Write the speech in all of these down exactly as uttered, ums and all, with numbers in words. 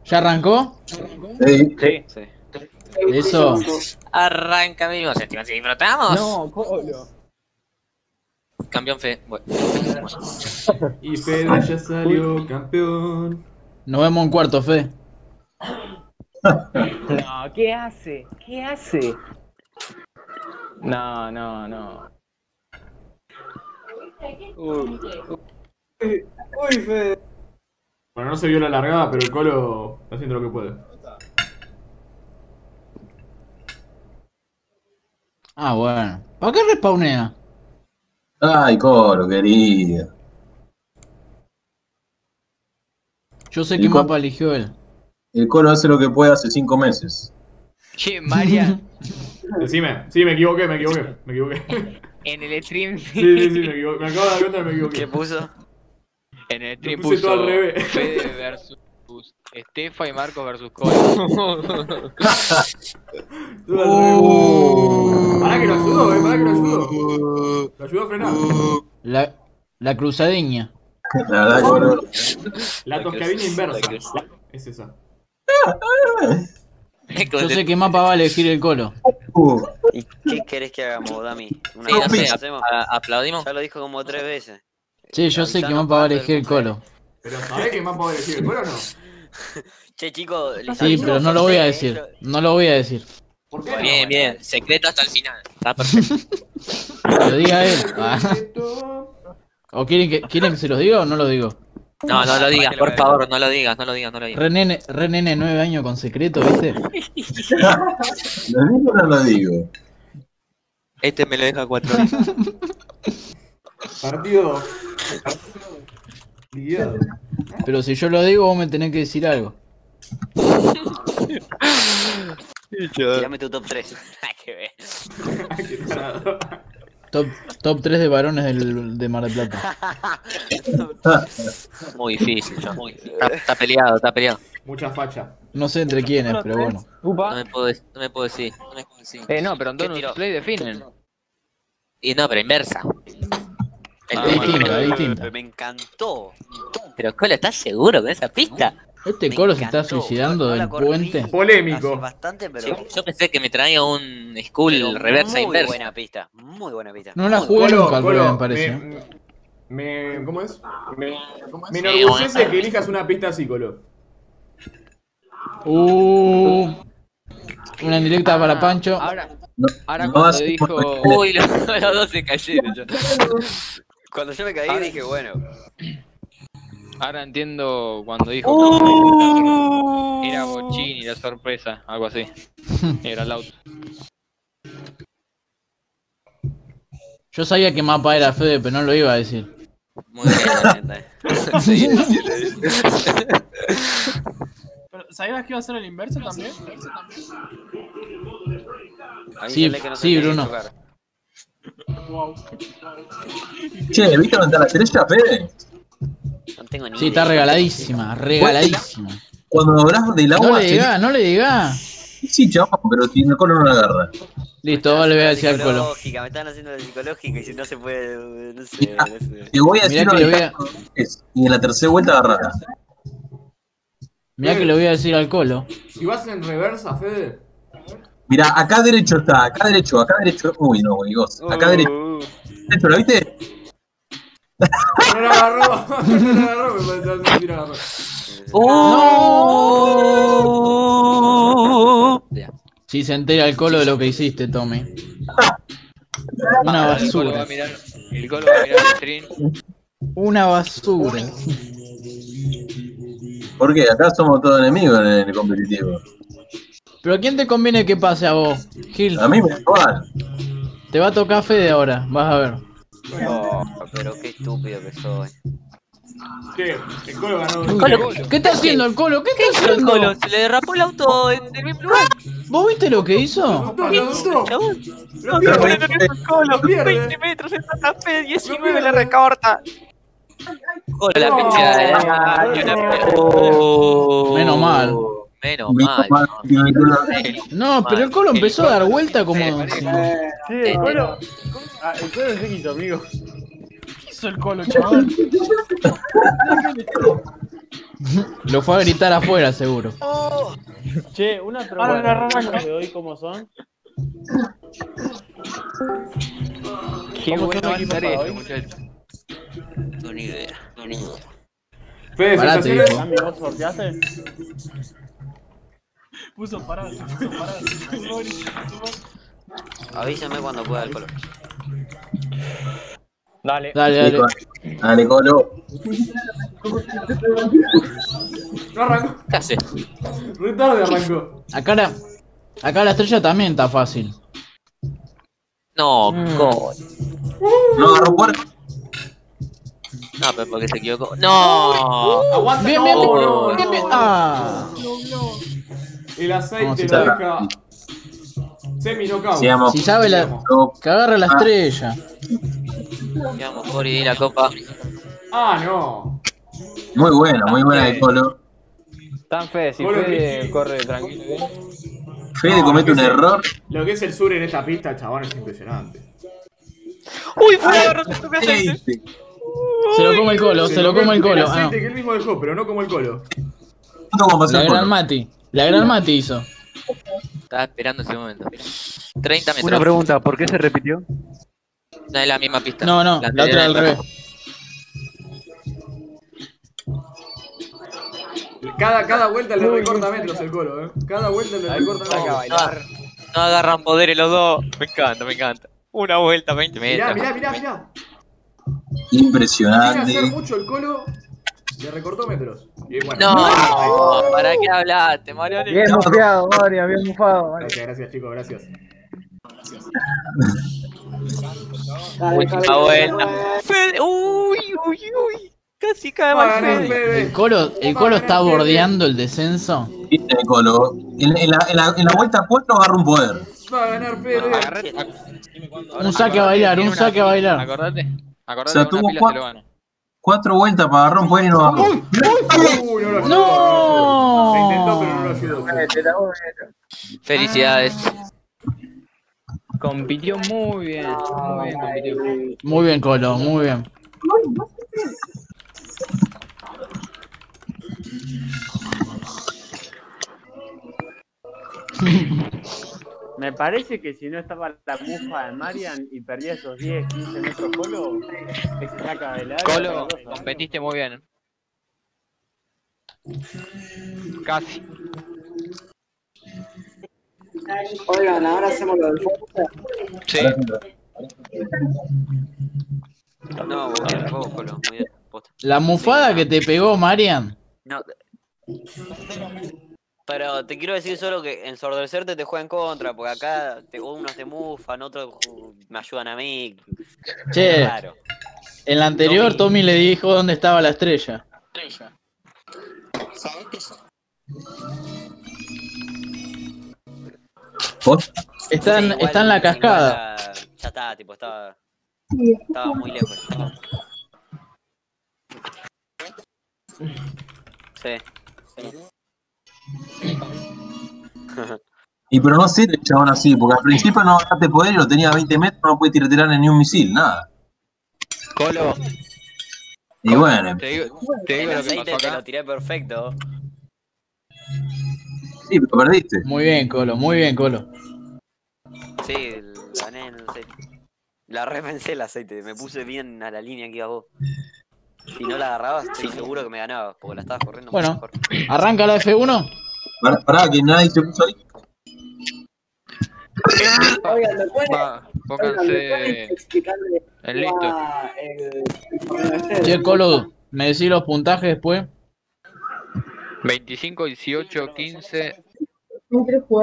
¿Ya arrancó? Sí. Sí. Sí. Eso. Arranca, amigos. Séptima, si disfrutamos. No, Colo. Campeón Fe. Bueno. Y Fede ya salió campeón. Nos vemos en cuarto, Fe. No, ¿qué hace? ¿Qué hace? No, no, no. Uy, uy, Fede. Bueno, no se vio la largada, pero el Colo está haciendo lo que puede. Ah, bueno. ¿Para qué respawnea? Ay, Colo, querido. Yo sé ¿Y qué cuál? mapa eligió él. El Colo hace lo que puede hace cinco meses. Che, María, Decime, sí, me equivoqué, me equivoqué, me equivoqué. en el stream. Sí, sí, sí, me equivoqué. Me acabo de dar cuenta que me equivoqué. ¿Qué puso? En el Lo stream puse todo puso al revés. Fede versus Estefa y Marcos versus Colo. Todo al revés. Pará que lo ayudó, eh, pará que lo ayudó. Lo ayudó a frenar. La, la cruzadiña. La verdad, Colo. La toscadilla inversa. Es esa. Yo sé qué mapa va a elegir el Colo. Uh, ¿Y qué querés que hagamos, Dami? Una Sí, no cosa sé, que hacemos. a- aplaudimos. Ya lo dijo como tres veces. Sí, yo sé qué mapa va a elegir el Colo. Pero ¿sabés qué mapa va a elegir el Colo o no? Che, chicos, les Sí, aviso, pero no lo yo voy sé a que decir. ellos- No lo voy a decir. ¿Por qué no? Bien, bien. Secreto hasta el final. Está perfecto. Que lo diga él. Ah. ¿O quieren que, quieren que se los diga o no lo digo? No, no lo digas, por favor. No lo digas, no lo digas, no lo digas. Re nene, re nene nueve años con secreto, ¿viste? ¿Lo digo o no lo digo? Este me lo deja cuatro. Partido. Liquidado. Pero si yo lo digo, vos me tenés que decir algo. Tirame tu top tres. Nada que ver. Qué tarado. Top, top tres de varones del, de Mar del Plata. Muy difícil, yo. Muy difícil. Está, está peleado, está peleado. Mucha facha. No sé entre quiénes, pero bueno. No Upa. me puedo, dec- no me puedo decir. No me puedo decir. Eh, no, pero en ¿Qué Donut tiró? Play definen. Y no, pero inversa. El Ah, Es tema- distinta, es distinta. Me encantó. Pero Colo, ¿estás seguro con esa pista? Este Me Colo se está encantó. suicidando No la del corrí puente. Polémico. Hace bastante, pero. Yo, yo pensé que me traía un school pero reversa muy inversa. buena pista. Muy buena pista. No la Muy jugué Colo, nunca al Colo, Colo, me parece. Me, me- ¿Cómo es? Me, me Sí, enorgullece bueno. que elijas una pista así, Colo. Uh, una indirecta para Ah, Pancho. Ahora, No, ahora no cuando hace- dijo. Uy, los, los dos se cayeron. yo. Cuando yo me caí Ahora- dije, bueno. Ahora entiendo cuando dijo Uh. que era Bochini la sorpresa, algo así. Era el auto. Yo sabía qué mapa era Fede, pero no lo iba a decir. Muy bien, Sí, Pero, ¿sabías que iba a ser el inverso también? Sí, sí, Bruno. Wow. Che, ¿viste dónde está la estrella, Fede? No tengo ni Sí, está idea. regaladísima, regaladísima. Cuando hablas del No agua, le se- diga, no le diga. sí, chaval, pero si el Colo no la agarra. Listo, ahora le voy a decir al Colo. Psicológica, me están haciendo la psicológica y si no se puede, no sé, no sé. Te voy a Mirá decir que le voy a, y en la tercera vuelta agarrala. mirá que le voy a decir al Colo. Si vas en reversa, Fede. Mira, acá derecho está, acá derecho, acá derecho. Uy, no, güey, vos. Acá derecho. Uh, Derecho, ¿lo viste? No la agarró. No la agarró, me parece que sí la agarró. Uh. Ya. Si se entera el Colo de lo que hiciste, Tommy. Una El Colo va a basura. mirar, el Colo va a mirar el stream. Una basura. Porque acá somos todos enemigos en el competitivo. Pero ¿a quién te conviene que pase a vos, Gil? A mí me da igual. Te va a tocar Fede ahora, vas a ver. oh, pero qué estúpido que soy. Che, el Colo ganó. Colo, ¿Qué está haciendo el Colo? ¿Qué está el haciendo? Colo, se le derrapó el auto en el mismo lugar. ¿Vos viste lo que hizo? Lo asustó. Chabón. Lo pierde. Colo, Lo pierde. veinte metros en Santa Fe, diecinueve pierde. le recorta. Colo, la No. pinche del año, la- Oh. Menos mal. Menos Mi mal. mamá tiene el Colo- No, pero el Colo empezó a dar vuelta como... Sí, el Colo. Ah, el Colo se quiso, amigo. ¿Qué hizo el Colo, chaval? Lo fue a gritar afuera, seguro. Che, una Ahora le arranco. pregunta de hoy, ¿cómo son? Qué ¿Cómo bueno son va a equipos estar para esto, hoy? muchachos. No, ni idea. No, ni idea. Fede, Parate, sensaciones. hijo. Cami, ¿vos sorteaste? Puso parado, se puso parado. Avísame cuando pueda el color. Dale. Dale, dale. Dale, Colo. No arrancó. ¿Qué hace? Re tarde arrancó. Acá la, acá la estrella también está fácil. No, gol. No agarró puerco. No, pero porque se equivocó. ¡No! Aguanta. Bien, no, bien, bien, no, bien, no. bien. Ah. El aceite Vamos, si lo sabe. deja. Semi knockout. Sigamos. Si sabe la. No, Que agarre la estrella. Vamos, Cori, di la copa. Ah, no. muy buena, muy buena de Colo. Tan Fede, si Colo Fede Ricky. corre tranquilo, ¿eh? Fede No, comete lo un que es el- error. Lo que es el sur en esta pista, chabón, es impresionante. ¡Uy, fue agarrando tu aceite! Aceite. Se lo come el colo, se lo come el colo. El Ah. aceite que él mismo dejó, pero no como el colo. Justo como pasó La el gran Colo. Mati. La gran Mati hizo. Estaba esperando ese momento. treinta metros. Una pregunta, ¿por qué se repitió? No es la misma pista. No, no, la anterior otra al era- revés. Cada, cada vuelta le recorta metros el colo, eh. Cada vuelta le recorta Saca a metros. bailar. No agarran poderes los dos. Me encanta, me encanta. Una vuelta, veinte Mirá, metros. mirá, mirá, mirá. Sin Impresionante. hacer mucho el colo, le recortó metros. Y bueno, No, ¿para qué hablaste, Mario? Bien bufeado, Mario, bien bufado. Mario. Gracias, gracias, chicos, gracias. Última vuelta. Fede, uy, uy, uy. Casi cae Va a mal ganar Fede. El Fede. colo, el colo está bordeando el descenso. Viste de Colo. En, en la, en, la, en la vuelta cuatro agarra un poder. Va a ganar Fede. Agarré. Un saque a bailar, un saque a bailar. Acordate. Acordate O sea, que una tuvo pila cua- se lo gana. Cuatro vueltas para agarrar un poder y no agarró. Uy, no lo ayudó. ¡No! Se intentó, pero no lo ayudó. Te la voy a- Felicidades. Compitió muy bien. Muy bien compitió. Muy bien, Colo, muy bien. Me parece que si no estaba la mufa de Marian y perdía esos diez, quince metros Colo, que se saca de la Colo, competiste muy bien. Casi. Oigan, ahora hacemos lo del fondo. Sí. No, vos bien, vos, Colo, muy bien. Posta. La mufada que te pegó, Marian. No. Pero te quiero decir solo que en Sordecerte te juega en contra, porque acá te, unos te mufan, otros uh, me ayudan a mí. Che, Claro. en la anterior Tommy. Tommy le dijo dónde estaba la estrella. ¿Vos? Está en, Sí, igual- está en la igual cascada. la- ya está, tipo, estaba, estaba muy lejos. Sí. Y pero no sirve el chabón así, porque al principio no agarraste poder y lo tenía a veinte metros, no puede tirar ni un misil, nada. Colo, Y bueno, te digo, te El digo lo que aceite pasó te acá. lo tiré perfecto. sí, pero perdiste. Muy bien, Colo, muy bien, Colo. Sí, gané en el aceite. La repensé el aceite, me puse bien a la línea que iba vos. Si no la agarrabas, estoy seguro que me ganabas, porque la estabas corriendo Bueno. mejor. Arranca la F uno. Pará, pará, que nadie se puso ahí. Oigan, ¿me pueden, Va, oigan, ¿me pónganse pueden explicarle en listo. a el, el torneo este? Che, Colo, me decís los puntajes después. veinticinco, dieciocho, quince. No quiero jugar.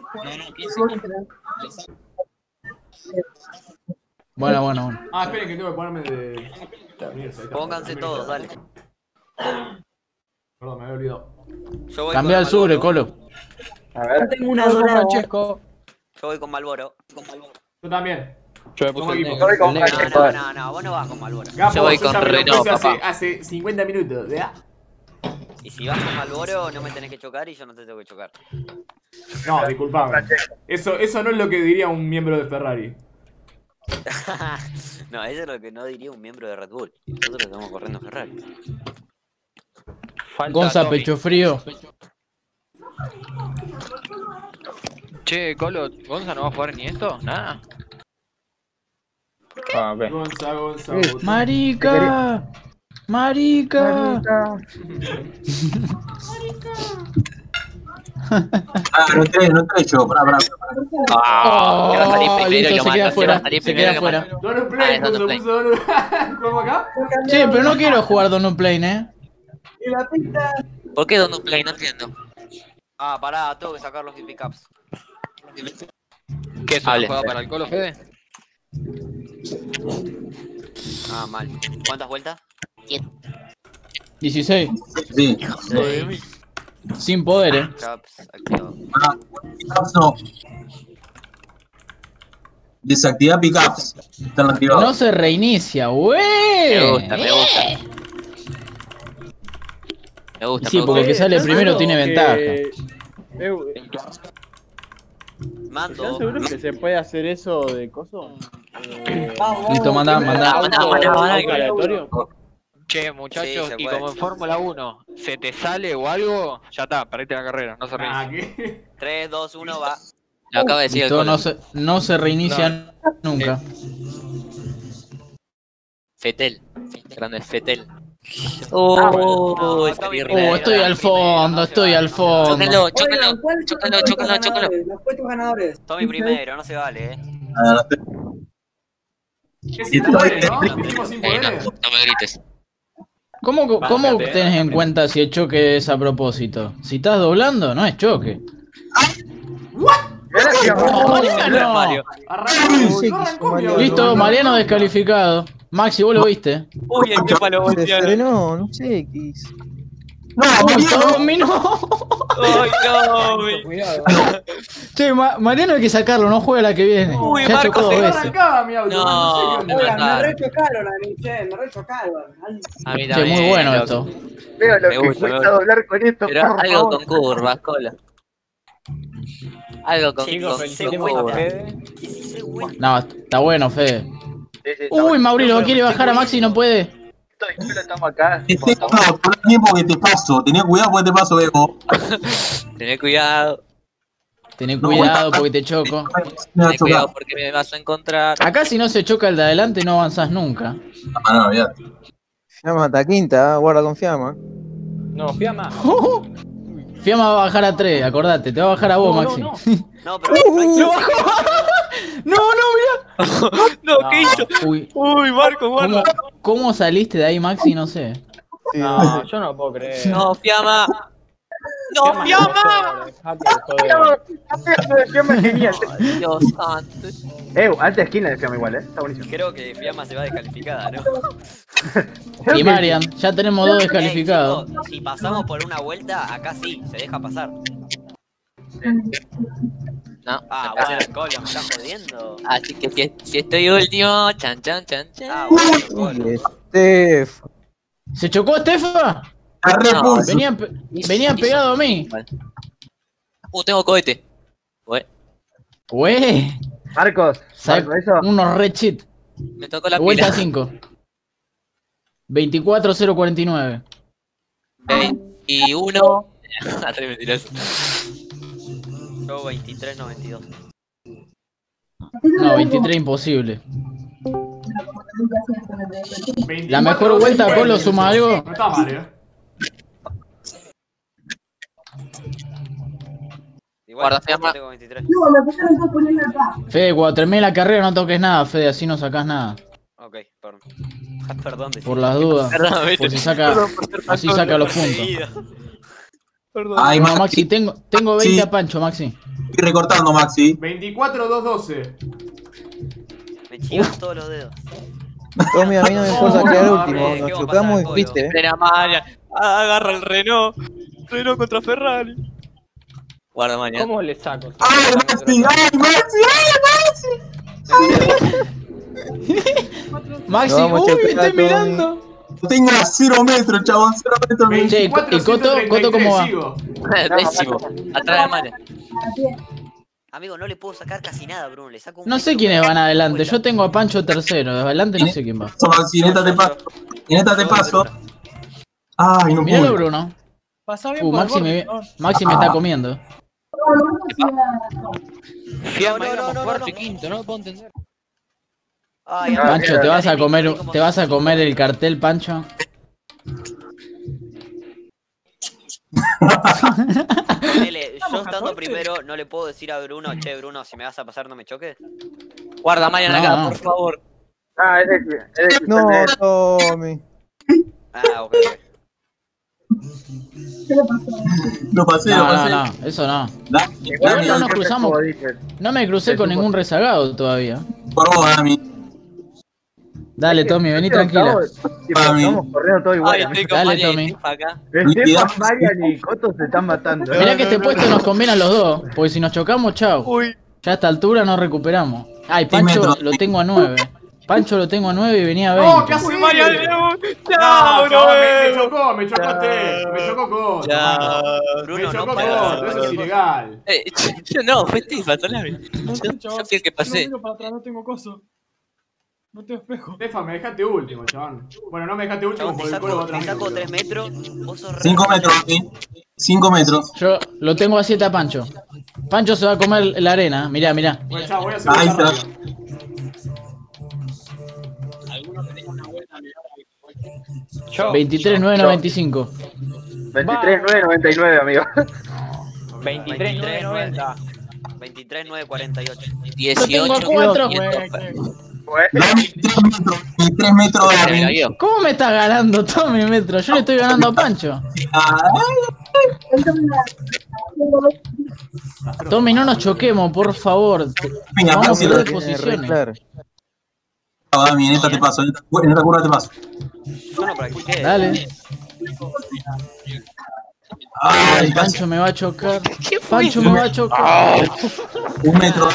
Bueno, bueno, bueno. Ah, esperen que tengo que ponerme de. Mierda, ahí está. Pónganse todos, dale. Perdón, me había olvidado. Yo voy Cambia con el sobre, Malboro. Colo. Yo tengo una dorada. Yo voy con Malboro. Yo también. Yo me Somos puse el equipo. negro. con No, no, no, no, vos no vas con Malboro. Gapo, Yo voy eso con ya me lo Renault, puse hace, papá. hace cincuenta minutos, ¿verdad? Y si vas con Malboro, no me tenés que chocar y yo no te tengo que chocar. No, disculpame. Eso, eso no es lo que diría un miembro de Ferrari. No, eso es lo que no diría un miembro de Red Bull. Nosotros estamos corriendo Ferrari. Falta Gonza Tommy. pecho frío. Che, Colo, ¿Gonza no va a jugar ni esto? Nada. Ah, ok. Gonza, Gonza, Eh, Gonza. Marica. Marica. Ah, no entré, no entré yo. Pará, pará, pará. Ah, te va a salir Oh, primero y listo, lo se queda mata. Se va a afuera. salir Se primero queda y lo afuera. mata. Donut Ah, Play, es cuando Donut puso Donut. ¿Cómo acá? Che, pero no quiero jugar Donut Plane, eh. Y la pista. ¿Por qué Donut Play? No entiendo. Ah, pará, tengo que sacar los pickups. ¿Qué es una Hable. jugada para el Colo, Fede? Ah, mal. ¿Cuántas vueltas? dieciséis. Sí. Sin poder, eh. Pickups, activado. Ah, pickups no. Desactivar pickups. Están activados. No se reinicia, wey. Me gusta, me gusta. Me gusta, Sí, me porque gusta. el que sale ¿Están primero seguros tiene que- ventaja. Eh, Mando. ¿Están seguros que se puede hacer eso de coso? Eh, Vamos. Listo, manda, manda. Manda, manda, manda, auto manda. aleatorio. Che, muchachos, Sí, se y puede. como en Fórmula uno se te sale o algo, ya está, perdiste la carrera, no se reinicia. Ah, ¿qué? tres, dos, uno, va. Lo acaba de decir el Listo, Colo. no se, no se reinicia nunca. Fetel. Grande Fetel. No, Oh, está salí bien, re- Oh, estoy al fondo, estoy al fondo. Chócalo, chócalo, Oigan, ¿cuáles son chócalo, los chócalo, puestos chócalo. ganadores? Los puestos ganadores. Tommy primero, no se vale, eh. Ah, Es sin poderes, ¿no? Dijimos sin Eh, no, poderes. no me grites. ¿Cómo, cómo Bájate, tenés en bájate. cuenta si el choque es a propósito? Si estás doblando, no es choque. Gracias, Mariano. Mario. Arrancó, no arrancó mi auto, Listo, boludo. Mariano descalificado. Maxi, vos lo viste. Uy, el Tepa lo Se voltearon. frenó, no sé qué hizo. No, Oh, Mariano. mi no. Ay, no, mi- Cuidado. Che, Ma- Mariano hay que sacarlo, no juega la que viene. Uy, Ya Marcos, chocó dos No veces. arrancaba mi auto. No, No sé qué me onda. Oigan, me mataron. rechocaron a mí, che, me rechocaron. Ay, A mí Che, también. muy bueno loco. esto. Veo lo Me que gusta, me cuesta gusta. doblar con esto, Pero por algo favor. con curvas, Cola. Algo con, Chicos, con, felicitemos con a curvas. Fede. dieciséis vueltas. No, está bueno, Fede. Sí, sí, está Uy, bueno. Mauricio, quiere bajar a Maxi y no puede. Solo estamos acá. Este, no, todo el tiempo que te paso. Tenía cuidado porque te paso, Evo. Tené cuidado, Tené cuidado porque te choco. Me va a tené cuidado chocar. porque me vas a encontrar. Acá si no se choca el de adelante no avanzás nunca. Ah, no, olvidate. Fiamma hasta quinta, ah, guarda con Fiamma. No, Fiamma. Fiamma va a bajar a tres, acordate, te va a bajar a vos, No, Maxi. no, No, pero no hay ¡Lo chance. bajó! No, no, No, ¿qué hizo? mira. Uy, Uy, Marco, ¿cómo, guarda. cómo saliste de ahí, Maxi? No sé. Sí, No, yo no lo puedo creer. No, Fiamma. No, Fiamma. Dejate de joder. Fiamma es genial. Dios santo. Eh, alta esquina de Fiamma igual, eh. Está buenísimo. Creo que Fiamma se va descalificada, ¿no? Y Marian, ya tenemos dos descalificados. Eh, chicos, si pasamos por una vuelta, acá sí, se deja pasar. No. Ah, bueno, el Colo, me está jodiendo. Así que si, si estoy último, chan, chan, chan, chan. Ah, bueno, Colo. Uy, Steph. ¿Se chocó Estefa? La repulso. Venía, pe- venía pegado a mí. Uh, tengo cohete. Ué, Güey, Marcos, sac- Marcos, eso. unos red shit. me tocó la Vuelta pila. cinco. veinticuatro cero cuarenta y nueve. veintiuno. Arre, mentiroso. Yo veintitrés noventa y dos. No, veintitrés imposible. veinticuatro, La mejor vuelta, cincuenta. Colo, suma algo. No está mal, eh. Igual Guarda, Fiamma. yo tengo veintitrés. no, me pusieron todo poniendo acá. Fede, cuando termine la carrera no toques nada, Fede, así no sacás nada. Ok, perdón. Perdón, decía. Por las dudas. Perdón, Por viste. si saca, así saca los puntos. Seguido. Ay, No, Maxi. Maxi, tengo, tengo veinte Sí. a Pancho, Maxi. Estoy recortando, Maxi. veinticuatro dos doce. Me chivan todos los dedos. Tommy, a mí no me importa No, quedar no, último. no, Nos ¿qué va a chocamos pasar, y Colo? fuiste, eh. Frena Marian. Agarra el Renault. Renault contra Ferrari. Guarda mañana. ¿Cómo le saco? ¡Ay, Maxi! ¡Ay, Maxi! ¡Ay, Maxi, Lo vamos a uy, me chocar, estoy Tommy. mirando. Tengo a cero metros, chabón. Cero metros. Che, ¿y veinticuatro Coto? ¿Coto cómo va? sigo. Décimo. Atrás de Marian. Amigo, no le puedo sacar casi nada, Bruno. Le saco un No sé metro quiénes cada van adelante. vuelta. Yo tengo a Pancho tercero. De adelante no sé quién va. Maxi, en esta te paso. En esta te paso. Ay, no Míralo, puedo. Bruno. Pasá bien Uh, por el Maxi borde, me, ¿no? Maxi me está comiendo. Fiamma, no, no, íbamos no, cuarto no. y quinto, no lo puedo entender. Ay, Ah, Pancho, mira, ¿te vas a Gané, comer, como te vas a cinco. comer el cartel, Pancho? Ponele, yo Vamos, estando catorce. primero, no le puedo decir a Bruno, che, Bruno, si me vas a pasar, no me choques. Guarda, Marian No, acá, no. por favor. Ah, es de es de No, de- Tommy. Ah, ok, ok. Lo pasé, No, lo no, pasé. no, eso no. Da- Igual Dami, no no nos sé cruzamos. cómo dicen. No me crucé con ningún rezagado todavía. por vos, Dami. Dale, Tommy, vení tranquila. Tipo, Mami. estamos corriendo todo igual. Ay, amigo. estoy con Dale, Marian y Tommy. Tifa acá. Esteban, Marian y Coto se están matando. ¿eh? Mirá que este puesto nos conviene a los dos, porque si nos chocamos, chao. Uy. Ya a esta altura nos recuperamos. Ay, Sí, Pancho metro. lo tengo a nueve. Pancho lo tengo a nueve y venía a No, ¿qué veinte. haces? Marian, No, chao, chabón, me, me bro. chocó, me chocó este, me chocó Coto. Chao. Me Bruno, no chocó pagas. Coto, eso es ilegal. Eh, yo no, fue Tifa, Solari. No, Yo, chaval, yo fui el que no pasé. miro para atrás, no tengo coso. No tengo espejo. Stefa, me dejaste último, chabón. Bueno, no me dejaste último Chabón, te porque el culo va saco, atrás te saco mío, tres boludo. metros, vos sos re... cinco metros, Dami. cinco metros. Yo lo tengo a siete a Pancho. Pancho se va a comer la arena, mirá, mirá. Bueno, chao, voy a hacer Ahí una está. rápida. Yo. veintitrés nueve noventa y cinco. veintitrés nueve noventa y nueve, amigo. veintitrés nueve noventa. veintitrés nueve cuarenta y ocho. tengo a dieciocho. cuatro. Dami, tres metros. tres metros, Dami. ¿Cómo me estás ganando, Tommy Metro? Yo le estoy ganando a Pancho. Tommy, no nos choquemos, por favor. Venga, Vamos a Maxi, perder lo- posiciones. Claro. Dami, en esta te paso, en esta, en esta curva te paso. Yo no practiqué. Dale. Ay, casi. Pancho me va a chocar. Pancho me va a chocar. Un metro.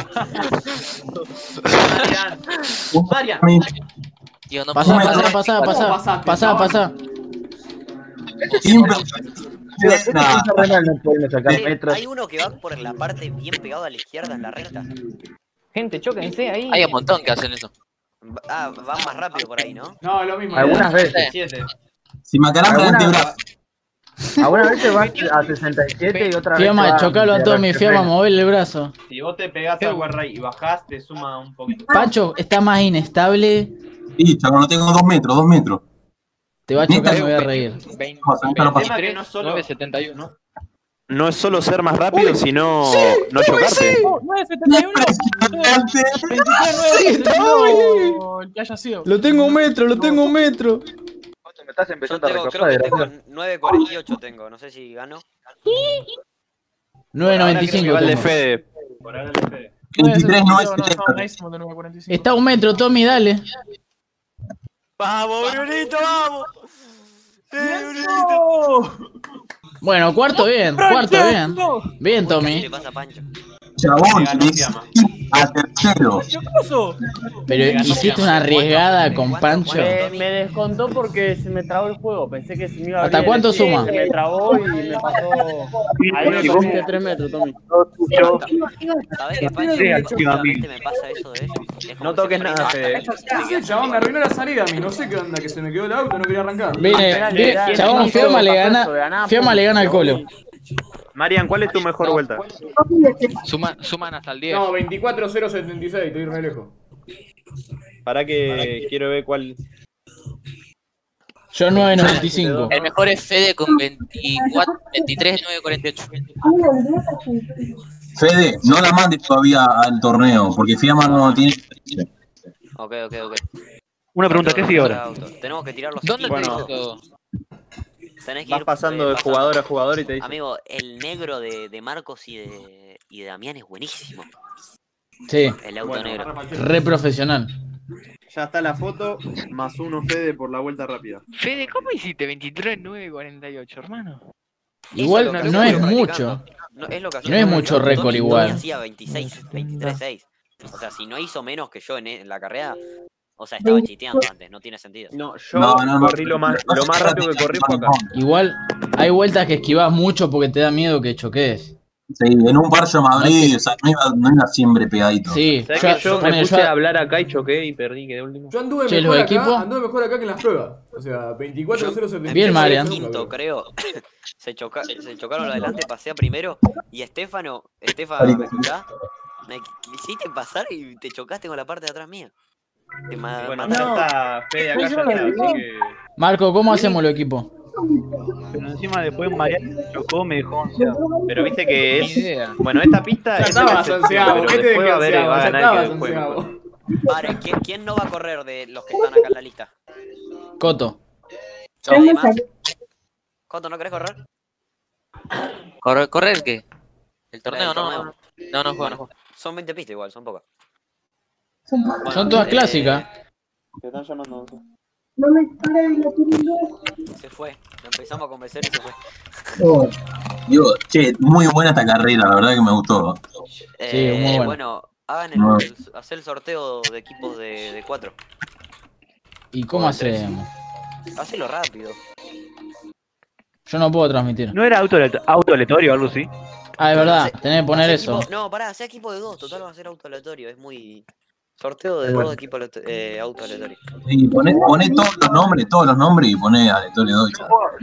Un Marian. Dami. Tío, no Pasá, puedo. pasá, pasá, ¿Cómo pasá. pasaste, Pasá, chabón? pasá. Simple. Tío, ¿qué Nah. piensa Renal no pueden sacar Che, metros? hay uno que va por la parte bien pegado a la izquierda en la recta. Gente, chóquense ahí. Hay un montón que hacen eso. Ah, va más rápido por ahí, ¿no? No, lo mismo. Algunas veces. Siete. Si me acalambra el Alguna- antebrazo. Algunas veces vas a sesenta y siete y otras veces Fiamma, vas chocalo a de Tommy, Fiamma, freno. moverle el brazo. Si vos te pegás al Warray y bajás, te suma un poquito. Pancho está más inestable. Sí, chavo, no tengo dos metros, dos metros. Te va a chocar, me voy a reír. Vamos, ahorita lo El paso. tema que no es solo, nueve setenta y uno. no es solo ser más rápido, Uy, sino sí, no Tommy, chocarte. sí. Oh, nueve setenta y uno. veintitrés nueve setenta y uno. El que haya sido. Lo tengo un metro, lo tengo un metro. Me estás Yo empezando a tengo, creo recortar que de tengo la nueve cuarenta y ocho tengo, no sé si gano. nueve noventa y cinco. Igual de tengo. Fede. Por ahora el Fede. veintitrés, no es No, setenta. estaba buenísimo de nueve cuarenta y cinco. Está a un metro, Tommy, dale. ¡Vamos, Brunito, vamos! ¡Eso! Bueno, cuarto bien, cuarto bien. Bien, ¿Qué le Tommy. pasa a Pancho? Chabón, Ganó de Fiamma. a tercero. ¿Qué pasó? Pero hiciste una arriesgada con Pancho. Me, me descontó porque se me trabó el juego. Pensé que se me iba a ¿Hasta abrir cuánto el stream, suma? Se me trabó y me pasó. Ahí me comiste tres metros, Tommy. ¿Sabés qué, Pancho? Sí, Que activa, últimamente me pasa eso de eso. Es como No toques que se nada, frena. Fede. ¿Qué sé, chabón? Me arruinó la salida a mí. No sé qué onda, que se me quedó el auto, no quería arrancar. Viene, Dale, viene, dale, chabón, dale, Fiamma le pasó gana. eso de ganar, Fiamma le gana al Colo. Marian, ¿cuál es tu mejor vuelta? Suman, suman hasta el diez. No, veinticuatro cero setenta y seis, estoy re lejos. Para que quiero ver cuál. Yo nueve noventa y cinco. El mejor es Fede con veinticuatro, veintitrés nueve cuarenta y ocho. Fede, no la mandes todavía al torneo, porque Fiamma no tiene. Ok, ok, ok. Una pregunta, ¿qué sigue ahora? Auto. Tenemos que tirar los ¿Dónde tiros te y dice todo. todo? Tenés que Vas ir, pasando eh, de jugador a jugador y te dice. Amigo, el negro de, de Marcos y de, y de Damián es buenísimo. Sí, El auto Bueno, negro. re profesional. Ya está la foto, más uno Fede por la vuelta rápida. Fede, ¿cómo hiciste veintitrés nueve cuarenta y ocho, hermano? Igual Eso es lo que no es estuve mucho. practicando. No, es lo que No hacía es Tony. mucho récord Tony- igual. Tony hacía veintiséis, veintitrés seis. O sea, si no hizo menos que yo en, en la carrera, o sea, estaba chiteando antes, no tiene sentido. No, yo No, no, no. corrí lo más, lo más rápido que corrí fue acá. Igual hay vueltas que esquivas mucho porque te da miedo que choques. Sí, en un par yo me abrí, o sea, no iba, no iba siempre pegadito. Sí, ¿Sabes yo, que yo ponele, me puse yo- a hablar acá y choqué y perdí, quedé último? Yo anduve Che, mejor ¿los acá, equipos? anduve mejor acá que en las pruebas. O sea, veinticuatro cero setenta y Bien, seis, Marian. nunca, Quinto, creo. creo. Se, choca, se chocaron adelante, pasé a primero. Y Estefano, Estefano, ¿me escuchás? Me quisiste pasar y te chocaste con la parte de atrás mía. Te ma Bueno, mataron. ya está Fede acá, ya está, así que... Marco, ¿cómo hacemos el equipo? Pero encima después Mariano me chocó, me dejó onceado. Pero viste que Ni es... idea. Bueno, esta pista Ya es una estabas excepción, onceavo, pero ¿qué te después va a dejé haber, va a onceavo? Ya ganar el que estabas después mejor. onceavo. Vale, ¿quién, ¿quién no va a correr de los que están acá en la lista? Coto. ¿Nadie más? ¿Coto, no querés correr? ¿Correr, correr qué? ¿El torneo? El No, torneo. no, no, no juego, no juego. Son veinte pistas igual, son pocas. Son todas eh, clásicas. Te están llamando. No me para de la tirando. Se fue. Lo empezamos a convencer y se fue. Oh, Dios, che, muy buena esta carrera, la verdad que me gustó. Eh, muy bueno. Bueno, hagan el, No. el- hacer el sorteo de equipos de, de cuatro. ¿Y cómo hacemos? Hacelo rápido. Yo no puedo transmitir. ¿No era auto, auto aleatorio o algo así? Ah, es verdad, Hace- tenés que poner hace eso. equipo- no, pará, hace equipo de dos, total va a ser auto aleatorio, es muy... Sorteo de Bueno. dos equipos aleato- eh, auto aleatorio. Y poné, poné todos los nombres, todos los nombres y poné aleatorio dos.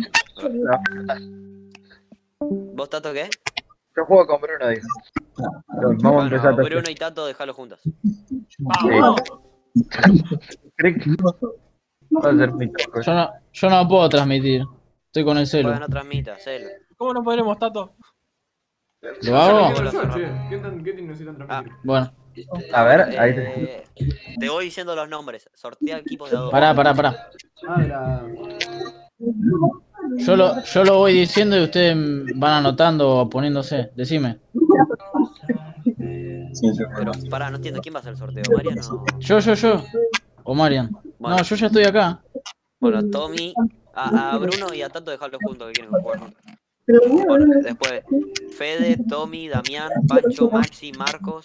¿Vos, Tato, qué? Yo juego con Bruno, dijo. Vamos a Bueno, empezar. Bruno y Tato, dejalo juntas. ¿Crees que va a ser mi toco? Yo no, yo no puedo transmitir. Estoy con el celu. Bueno, no transmita, hacelo. ¿Cómo no podremos, Tato? ¿Lo hago? ¿Qué razón, che? ¿Qué, tan, ¿Qué necesitan transmitir? Bueno, A ver, ahí te... Eh, te voy diciendo los nombres. Sortea equipos de a dos. pará, pará, pará. Ah, de la... Yo lo, yo lo voy diciendo y ustedes van anotando o poniéndose. Decime. Pero, pará, no entiendo. ¿Quién va a hacer el sorteo? ¿Marian o...? Yo, yo, yo. O Marian. Bueno. No, yo ya estoy acá. Bueno, Tommy, a, a Bruno y a Tato dejarlos juntos que quieren jugar juntos. Bueno, después Fede, Tommy, Damián, Pancho, Maxi, Marcos,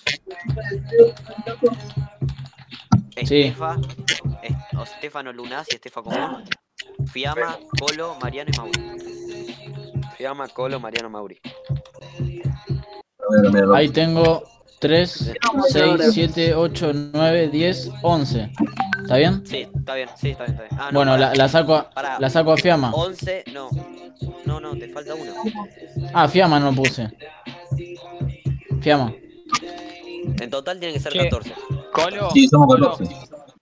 Sí. Estefa, Es- o Estefano Lunás y Estefa Común, Fiamma, Colo, Mariano y Mauri. Fiamma, Colo, Mariano, Mauri. Ahí tengo tres, seis, siete, ocho, nueve, diez, once. ¿Está bien? Sí, está bien, sí, está bien, está bien. Ah, no, Bueno, pará. la, la saco a, Pará. la saco a Fiamma. once, no. No, no, te falta uno. Ah, Fiamma no puse. Fiamma. En total tiene que ser Che. catorce. Colo. Sí, somos Colo. catorce.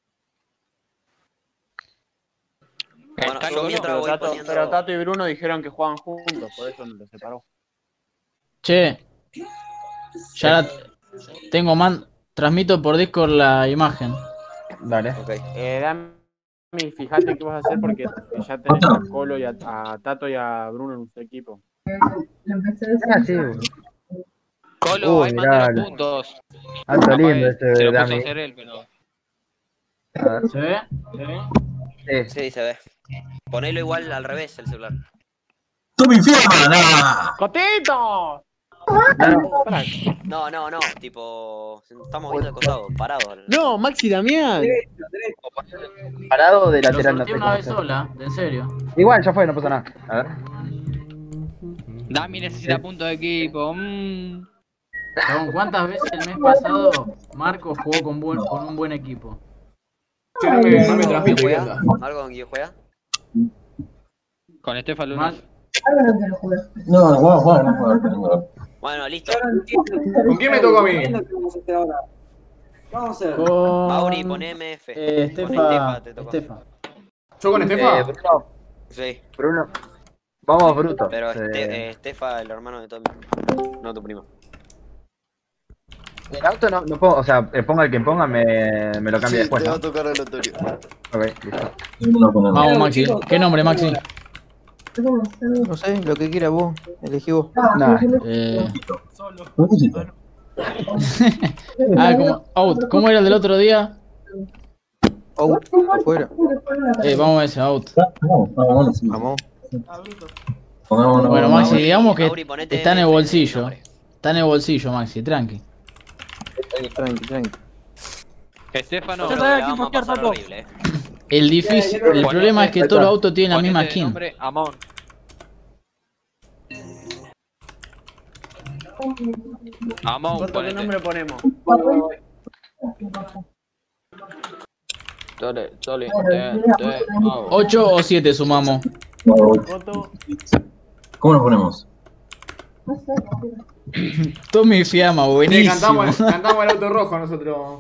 Bueno, Está yo Colo. mientras Pero voy Tato, poniendo... pero Tato y Bruno dijeron que juegan juntos, por eso no los separó. Che. Ya la tengo man. Transmito por Discord la imagen. Dale. Ok. Eh, Dami, fíjate qué vas a hacer porque ya tenés a Colo y a, a Tato y a Bruno en un equipo. Ah, sí. Colo, Uy, ahí mirá, manda lo- los puntos. Ah, está Capaz lindo ese se de lo puso a Dami. hacer él, pero... A ver. ¿Se ve? ¿Se ve? Sí. Sí, se ve. Ponelo igual al revés el celular. ¡Tommy Fiamma! ¡Nah! ¡Cotito! No, no, no, tipo... Estamos viendo de costado, parados. No, Maxi Damián. Parado de Lo lateral no sorteé sé una cómo vez hacer. sola, en serio. Igual, ya fue, no pasa nada. A ver. Dami necesita puntos de equipo. Mm. Chabón, ¿cuántas veces el mes pasado Marcos jugó con, buen, con un buen equipo? Che, no me, no me ¿Con transmite, quién ¿qué juega? onda? ¿Algo con quién juega? Con Estefan Luna. Mal. No, no, vamos, vamos, vamos. Bueno, listo. ¿Con quién me tocó a mí? ¿Qué es lo que vamos a hacer ahora? ¿Qué vamos a hacer? Con... Mauri, pon M F. Eh, Con Estefa. Estefa te tocó. Estefa. ¿Yo con Eh, Estefa? Bruno, Sí, Bruno. Vamos, Bruto. pero Eh, este, eh, Estefa, el hermano de Tommy. No tu primo. El auto no, no puedo, o sea, eh, ponga el que ponga, me, me lo cambia después, ¿no? tocar aleatorio. Ok, listo. Vamos, Maxi. ¿Qué nombre, Maxi? No sé, lo que quiera vos. Elegí vos. Nah. Eh... ah, como out. ¿Cómo era el del otro día? Out, afuera. Eh, vamos a ese out. Vamos, vamos, sí. Vamos. Pongámonos- Bueno, Maxi, digamos que Mauri, ponete está en el M F, bolsillo. nombre. Está en el bolsillo, Maxi, tranqui. Tranqui, tranqui. Estefano. Yo creo que la vamos a pasar horrible, eh. El difícil, el problema es que todos los autos tienen la misma Ponete de skin. nombre Amon. Vamos, Coto, ¿qué ponete. nombre ponemos? Dale, dale, ocho o siete sumamos. Coto. ¿Cómo nos ponemos? Tommy Fiamma, Sí, buenísimo. cantamos, cantamos el auto rojo nosotros.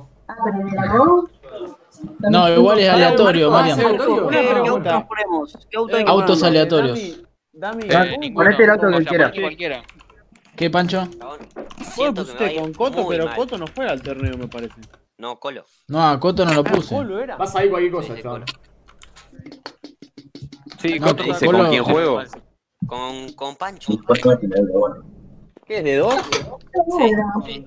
No, igual es aleatorio, Marian. ¿Aleatorio? ¿Qué auto nos ponemos? ¿Qué auto hay que Autos ponernos? aleatorios. Dami, Eh, ninguno. Ponete el auto O que sea, quieras. ponete cualquiera. ¿Qué, Pancho? Vos Siento que me va a pusiste ir con Coto, muy pero mal. Coto no fue al torneo, me parece. No, Colo. No, a Coto no lo puse. Colo era. Vas ahí cualquier cosa, Sí, sí, chaval. Sí, No, Coto te dice Colo- con quién juego. Con, con Pancho. ¿Qué es de dos? Sí.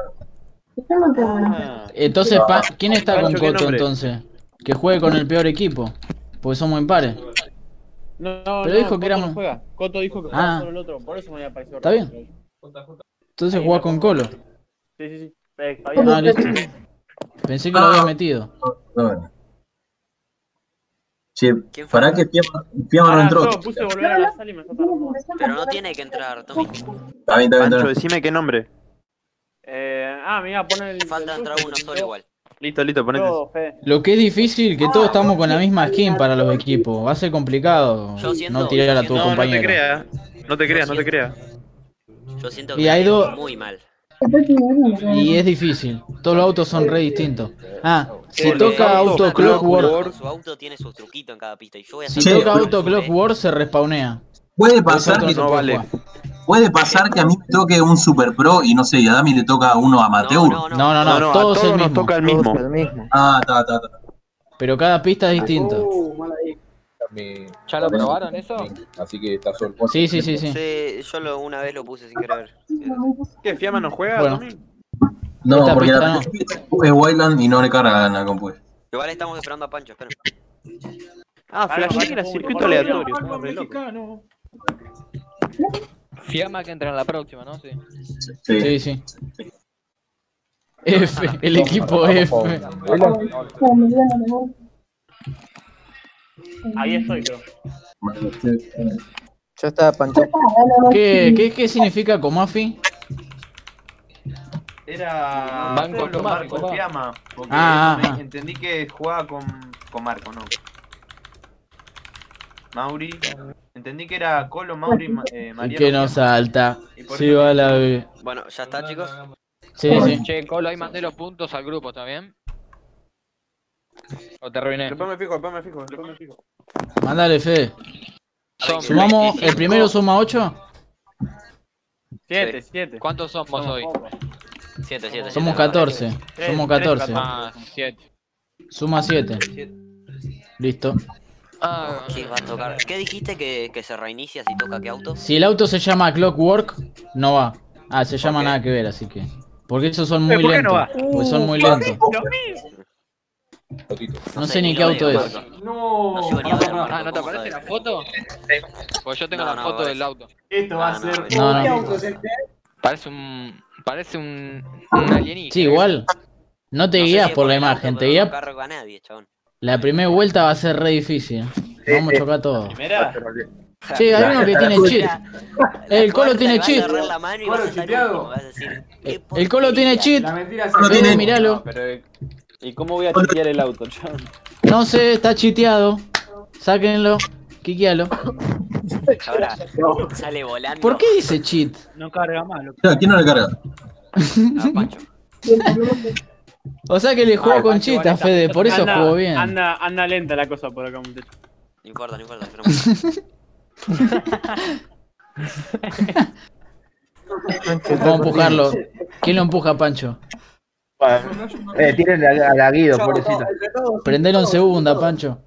Ah, Entonces, pa- ¿quién está con Pancho, ¿qué Coto nombre? entonces? Que juegue con el peor equipo. Porque somos impares. no, no, Pero no, dijo que Coto éramos- no juega. Coto dijo que jugaba Ah. solo el otro, por eso me había parecido ¿Está raro. bien? Entonces jugás con Colo. Sí, sí, sí. Eh, está bien. Ah, listo. Pensé que lo había metido. No. Che, ¿Quién fue? ¿para qué Fiamma Fiamma no Pará, entró? yo puse volver a la sala y me está tardando. Pero no tiene que entrar, Tommy. Está bien, está bien, está Pancho, bien. decime qué nombre. Eh, ah, mira, pon el. Falta el entrar tuyo, uno que solo yo- igual. Listo, listo, ponete. yo, Fede. Lo que es difícil, que todos estamos con la misma skin para los equipos. Va a ser complicado Yo siento- no tirar a tu yo No, no te compañero. creas. No te creas, no te creas. Yo siento Y que hay me va a ir dos- muy mal. Y es difícil. Todos los autos son re distintos. Ah, si Sí, toca los auto autos Clockwork, Su auto tiene su truquito en cada pista. Y yo voy a si hacer Che, toca todo auto lo que me- Clockwork se respawnea. Puede Por eso pasar otro que se no puede vale. jugar. puede pasar que a mí me toque un Super Pro y no sé, y a Dami le toca uno amateur. No, no, No, no, No, no, no, a todos todos el nos mismo. toca el mismo. El mismo. Ah, está, está, está. Pero cada pista es distinto. Uh, mal ahí. ¿Ya lo probaron eso? Así que está solo. Sí, sí, sí, sí. Sí, yo lo, una vez lo puse sin querer. ¿Qué? ¿Fiamma no juega, Bueno. Tommy? No, Esta porque pista la no. es Wildland y no le carga la compu. Igual estamos esperando a Pancho, esperen. Ah, flashé que era circuito aleatorio. estaba re loco. Mexicano. Fiamma que entra en la próxima, ¿no? Sí. Sí, sí. F, el equipo F. Ahí estoy, creo. Ya está, Pancho. ¿Qué, qué, qué significa Comafi? Era Banco Pablo Tomás, Marco papá. Fiamma. Porque Ah, me- ah, ah. entendí que jugaba con, con Marco, ¿no? Mauri. Entendí que era Colo, Mauri, Ma- eh, Y Mariano. que no salta. Y por Sí, eso va me- la B. Bueno, ya está, chicos. Sí, sí. Che, Colo, ahí mandé los puntos al grupo, ¿está bien? ¿O te arruiné? Después me fijo, después me fijo, después me fijo. Mándale, Fede. Son ¿Sumamos? veinticinco. ¿El primero suma ocho? Siete, siete. ¿Cuántos somos hoy? Siete, siete. Somos siete, catorce. Tres, Somos tres, catorce. Ah, siete. Suma siete. Listo. Ah, ¿Qué va a tocar? ¿Qué dijiste que, que se reinicia si toca qué auto? Si el auto se llama Clockwork, no va. Ah, se llama qué? nada que ver, así que. Porque esos son muy ¿Por qué no lentos. va? Porque son muy lentos. No sé ni qué lo auto veo, es. Marco. No. No sigo ni a ver, Marco, ah, ¿no te ¿cómo aparece la sabes? foto? Pues yo tengo No, la no, foto a del ver. auto. Esto va a Ah, no, ser. no. No, ¿Qué no. auto es este? Parece un... Parece un... un alienígena. Sí, igual. No te No sé guías si es por la el auto, imagen, te pero guías. No cargo a nadie, chabón. La primera vuelta va a ser re difícil. Vamos a chocar todo. Primera. Che, hay uno que tiene cheat. El Colo Cuarta, tiene le vas a cheat. agarrar la mano y Colo vas a estar chiteado. último, vas a decir, ¿qué El Colo tiene porquería? cheat. La mentira es No Fede, tiene- míralo. Pero, ¿y cómo voy a chequear el auto, chaval? No sé, está chiteado. Sáquenlo. Quiquealo. Ahora sale volando. ¿Por qué dice cheat? No carga más, loco. ¿A quién no le carga? A Pancho. O sea que le jugó Ah, con Pancho, chita, igual Fede, está- por eso anda- jugó bien. Anda, anda lenta la cosa por acá, muchacho. No importa, no importa. esperamos. Vamos a empujarlo. ¿Quién lo empuja, Pancho? Eh, tírenle a, a la Guido, pobrecito. Prendelo en segunda, Pancho.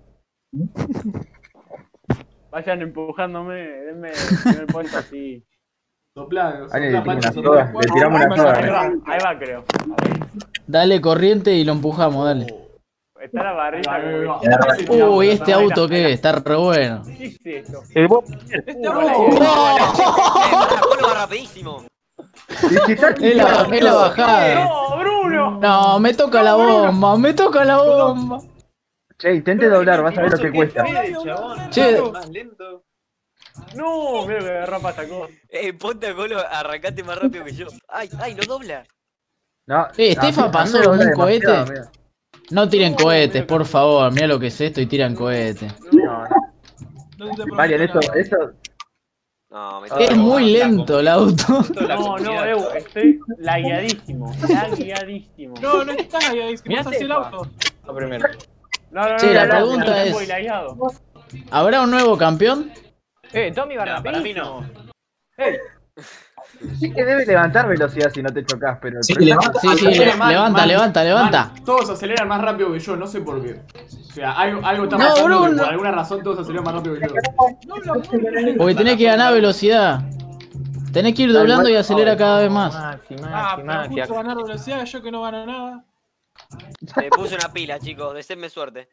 Vayan empujándome, denme denme el puesto así. Soplado. Ahí le Sopla, tiramos Pancho, una sopla. soga, le tiramos una soga. Ahí va, ahí va, creo. Dale corriente y lo empujamos, dale. Está la barrita. Ahí va, como ahí que- va. Uy, este auto qué, está re bueno. ¿Qué es esto? El vos- Este No. Eh, pará, Colo va rapidísimo. Es la, es la bajada. ¡No, Bruno! No, me toca la bomba, me toca la bomba. Che, intente doblar, vas a ver lo que cuesta. Fede, chabón. Che. Más lento. No, mira que Rafa sacó. Eh, ponte a Colo, arrancate más rápido que yo. Ay, ay, no dobla. No, Eh, Estefa pasó como un cohete. No tiren cohetes, por favor. Mira lo que es esto y tiran cohetes. No, no. Marian, esto, esto. No, me Es muy lento el auto. No, no, Ew, estoy lagueadísimo. Lagueadísimo. No, no estás lagueadísimo. ¿Vas hacia el auto? No, primero. No, no, no. Sí, la no, pregunta no, es- voy lagueado. ¿Habrá un nuevo campeón? Eh, Tommy va No, para mí no. Ey, Sí que debe levantar velocidad si no te chocas, pero... el Sí, problema- levanta. Sí, sí, le- levanta, levanta, levanta. Man, todos aceleran más rápido que yo, no sé por qué. O sea, algo, algo está No, pasando que Bruno. por alguna razón todos aceleran más rápido que yo. Porque tenés que ganar velocidad. Tenés que ir doblando y acelerar cada vez más. Maxi, Ah, Maxi, pero Maxi. justo ganar velocidad, yo que no gano nada. Me puse una pila, chicos. Deseenme suerte.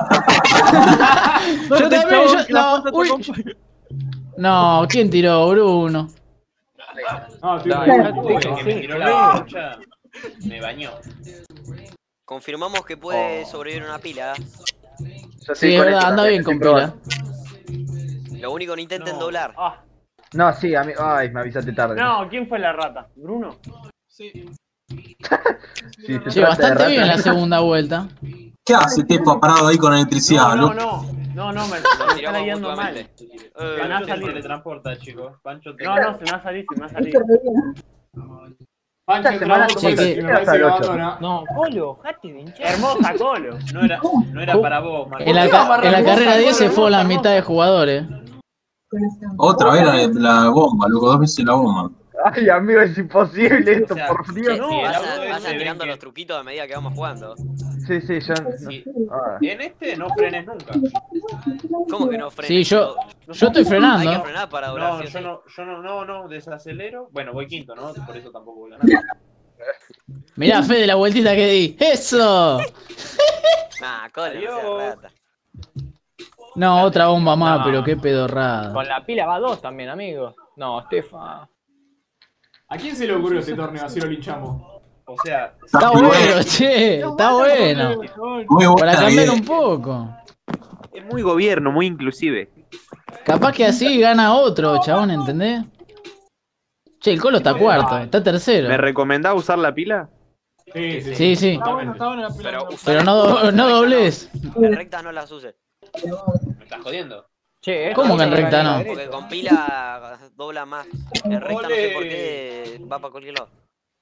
Yo también, yo... No, uy. No, ¿quién tiró? Bruno. No, estoy Dale, bien. Uy, el que me tiró la concha me bañó. Confirmamos que puede sobrevivir una pila. Yo Sí, es con verdad, esto anda también, bien con sin probar. pila. Lo único, no intenten No. doblar. Ah, No, sí, a mí... Ay, me avisaste tarde. no, ¿quién fue la rata? ¿Bruno? Sí. Sí, se Che, trata bastante de bien la rata. segunda vuelta. ¿Qué hace Tepa parado ahí con electricidad? No, no, loco? no. No, no, me, me Lo está tiramos lagueando mal. mutuamente. Se me Eh, va a Se salir. teletransporta, chicos. Pancho te... No, no, se me va a salir, se me va a salir. Pancho Esta semana entramos Che, y que- me parece que hasta el ocho. abandona. No, Colo, jate de hinchar. Hermosa Colo. No era, no era para vos, Marco. En la, ca- en la carrera diez se fue la mitad de jugadores. Otra vez la, la bomba, loco, dos veces la bomba. Ay, amigo, es imposible esto, O sea, por Dios. no, Sí, el auto Vayan, ese vayan ven tirando que- los truquitos a medida que vamos jugando. Sí, sí, yo... Sí. Ah. En este no frenes nunca. ¿Cómo que no frenes? Sí, yo, No- yo estoy Hay que frenando. frenar para doblar. No, sí o yo sí. no, yo no, no, no, desacelero. Bueno, voy quinto, ¿no? Por eso tampoco voy a ganar. Mirá, Fede, la vueltita que di. ¡Eso! Nah, Colo, no seas Adiós. rata. No, otra bomba más, No. pero qué pedorrada. Con la pila va dos también, amigo. No, Estefa. ¿A quién se le ocurrió este torneo? Así lo linchamos. O sea, Está muy bueno, che, está bueno. Muy buena Para cambiar idea. un poco. es muy gobierno, muy inclusive. Capaz que así gana otro, chabón, ¿entendés? Che, el Colo está cuarto, está tercero. ¿Me recomendás usar la pila? Sí, sí. Sí, sí. Está bueno, está bueno la pelota. Pero, Pero no, do- no dobles. En recta no las uses. ¿Me estás jodiendo? Che, esto ¿Cómo que en es recta la no? derecha. Porque con pila dobla más. En recta no sé por qué va para cualquier lado.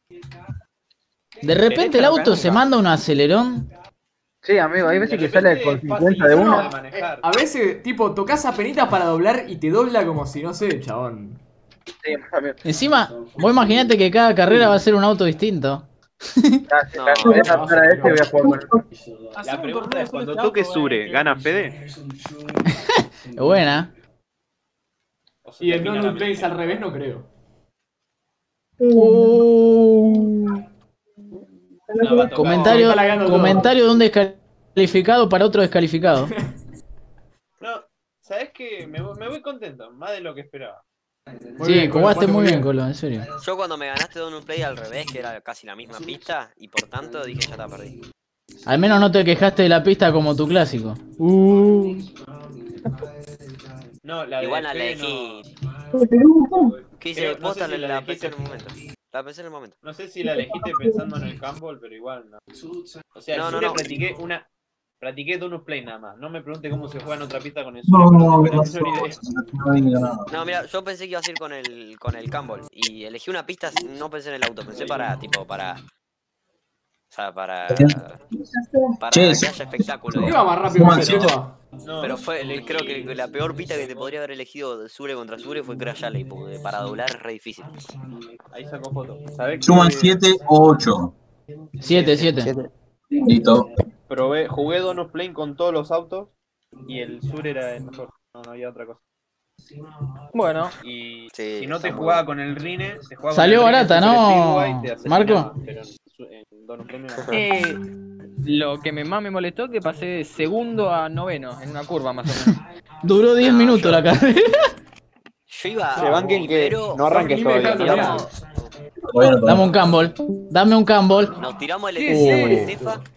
De repente el auto se manda un acelerón. Sí, amigo, hay veces que sale con Es cincuenta de facilísimo una. de manejar. A veces, tipo, tocas apenitas para doblar y te dobla como si, no sé, chabón. Sí, amigo. Encima, vos imaginate que cada carrera va a ser un auto distinto. Gracias, No, gracias. Voy a adaptar a este y voy a jugar con esto. La pregunta es, cuando toque Sure, ¿gana Fede? Es buena. ¿O se Y el termina Donut la Plays al revés no creo. No, va a tocar. Comentario, Está lagando todo. comentario de un descalificado para otro descalificado. No, ¿sabes qué? Me, voy- me voy contento, más de lo que esperaba. Muy Sí, bien, Colo, jugaste jugaste muy muy bien, bien. Colo, en serio. Yo cuando me ganaste Donut Play al revés, que era casi la misma pista, y por tanto dije ya está, perdí. Al menos no te quejaste de la pista como tu clásico. Uh. No, la de Igual la Fede elegí. no. ¿Qué hice? Creo- no Posta sé si la, la la pensé en elegiste- el momento. La pensé en el momento. No sé si la elegiste pensando en el Campbell, pero igual no. O sea, No, yo no, le no. practiqué una. Practiqué Donut Play nada más. No me pregunte cómo se juega en otra pista con el No, Sure, no, pero no, no tengo ni idea. no diga nada. No, mira, yo pensé que iba a ir con el con el Campbell. Y elegí una pista, no pensé en el auto, pensé para, tipo, para. O sea, para. Para Che, que sí. haya espectáculo. ¿Por qué digamos. va más rápido que Fumancito. Tepa? No, Pero fue, el- creo que la peor pista que te podría haber elegido de Sure contra Sure fue Crash Alley, porque para doblar es re difícil. ahí sacó foto. ¿Sabés Suman que siete o ocho. siete, siete. Listo. probé, jugué Donut Play con todos los autos y el Sur era el mejor. No, no había otra cosa. Bueno. Y Sí, si no te está muy jugaba con el Rine, te jugaba Salió con el Rine barata, Super ¿no, Speedway, te asesinaba, Marco? Pero en, su- en Donut Play no era. Eh, lo que me, más me molestó que pasé de segundo a noveno en una curva más o menos. Duró diez No, minutos yo- la carrera. Yo iba. Se banquen que primero, no arranques Ni me todavía. dejaron tiramos, Bueno, Dame un Campbell. Dame un Campbell. nos tiramos el Sí, equipo sí. con Estefa.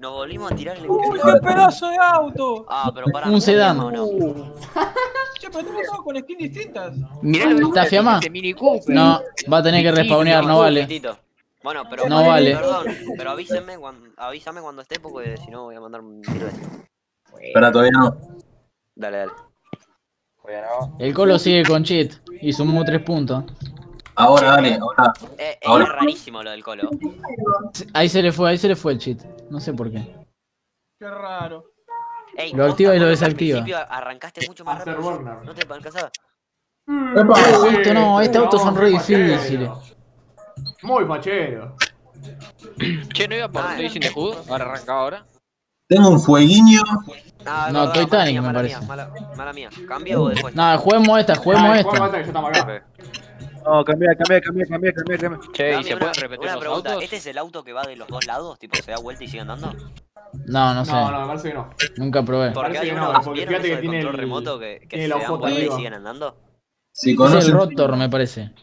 Nos volvimos a tirar el ¡Qué pedazo de auto! Ah, pero para. Un sedán. ¿O no? Che, pero tenemos todo con skins distintas. Mirá lo ¿Está fiamá? este Mini Cooper. No, va a tener que respawnear, no vale. Tito. Bueno, pero No vale. Perdón, pero avísenme cuando, avísame cuando esté porque si no voy a mandar un video. Espera, todavía no. Dale, dale. El Colo sigue con cheat y sumó tres puntos. Ahora, dale, ahora. Eh, ahora. Es rarísimo lo del Colo. Ahí se le fue, ahí se le fue el cheat. No sé por qué. Qué raro. Ey, Lo activa y lo al desactiva. principio arrancaste mucho más rápido. No te alcanzaba. Oh, esto no, estos autos son re difíciles. Muy fachero. Che, ¿no iba por Ah, Racing de Hood? Ahora arrancaba ahora. Tengo un fueguiño. Ah, No, verdad, Titanic mala me mía, parece. Mala, mía, mala, mala mía. ¿Cambio o después? No, juguemos esta, juguemos Dale, esta. juega esta que ya estamos acá. No, cambia, cambia, cambia, cambia, cambia, cambia. Che, ¿y Dame se una, pueden repetir una los pregunta. autos? ¿Este es el auto que va de los dos lados? Tipo, ¿se da vuelta y sigue andando? No, no sé. No, no, me parece que no. Nunca probé. Porque Parece hay que uno, no, porque ¿vieron fíjate eso que de tiene control el- remoto que, que tiene se la dan foto vuelta y arriba. siguen andando? Si Es el conocen. Rotor, me parece.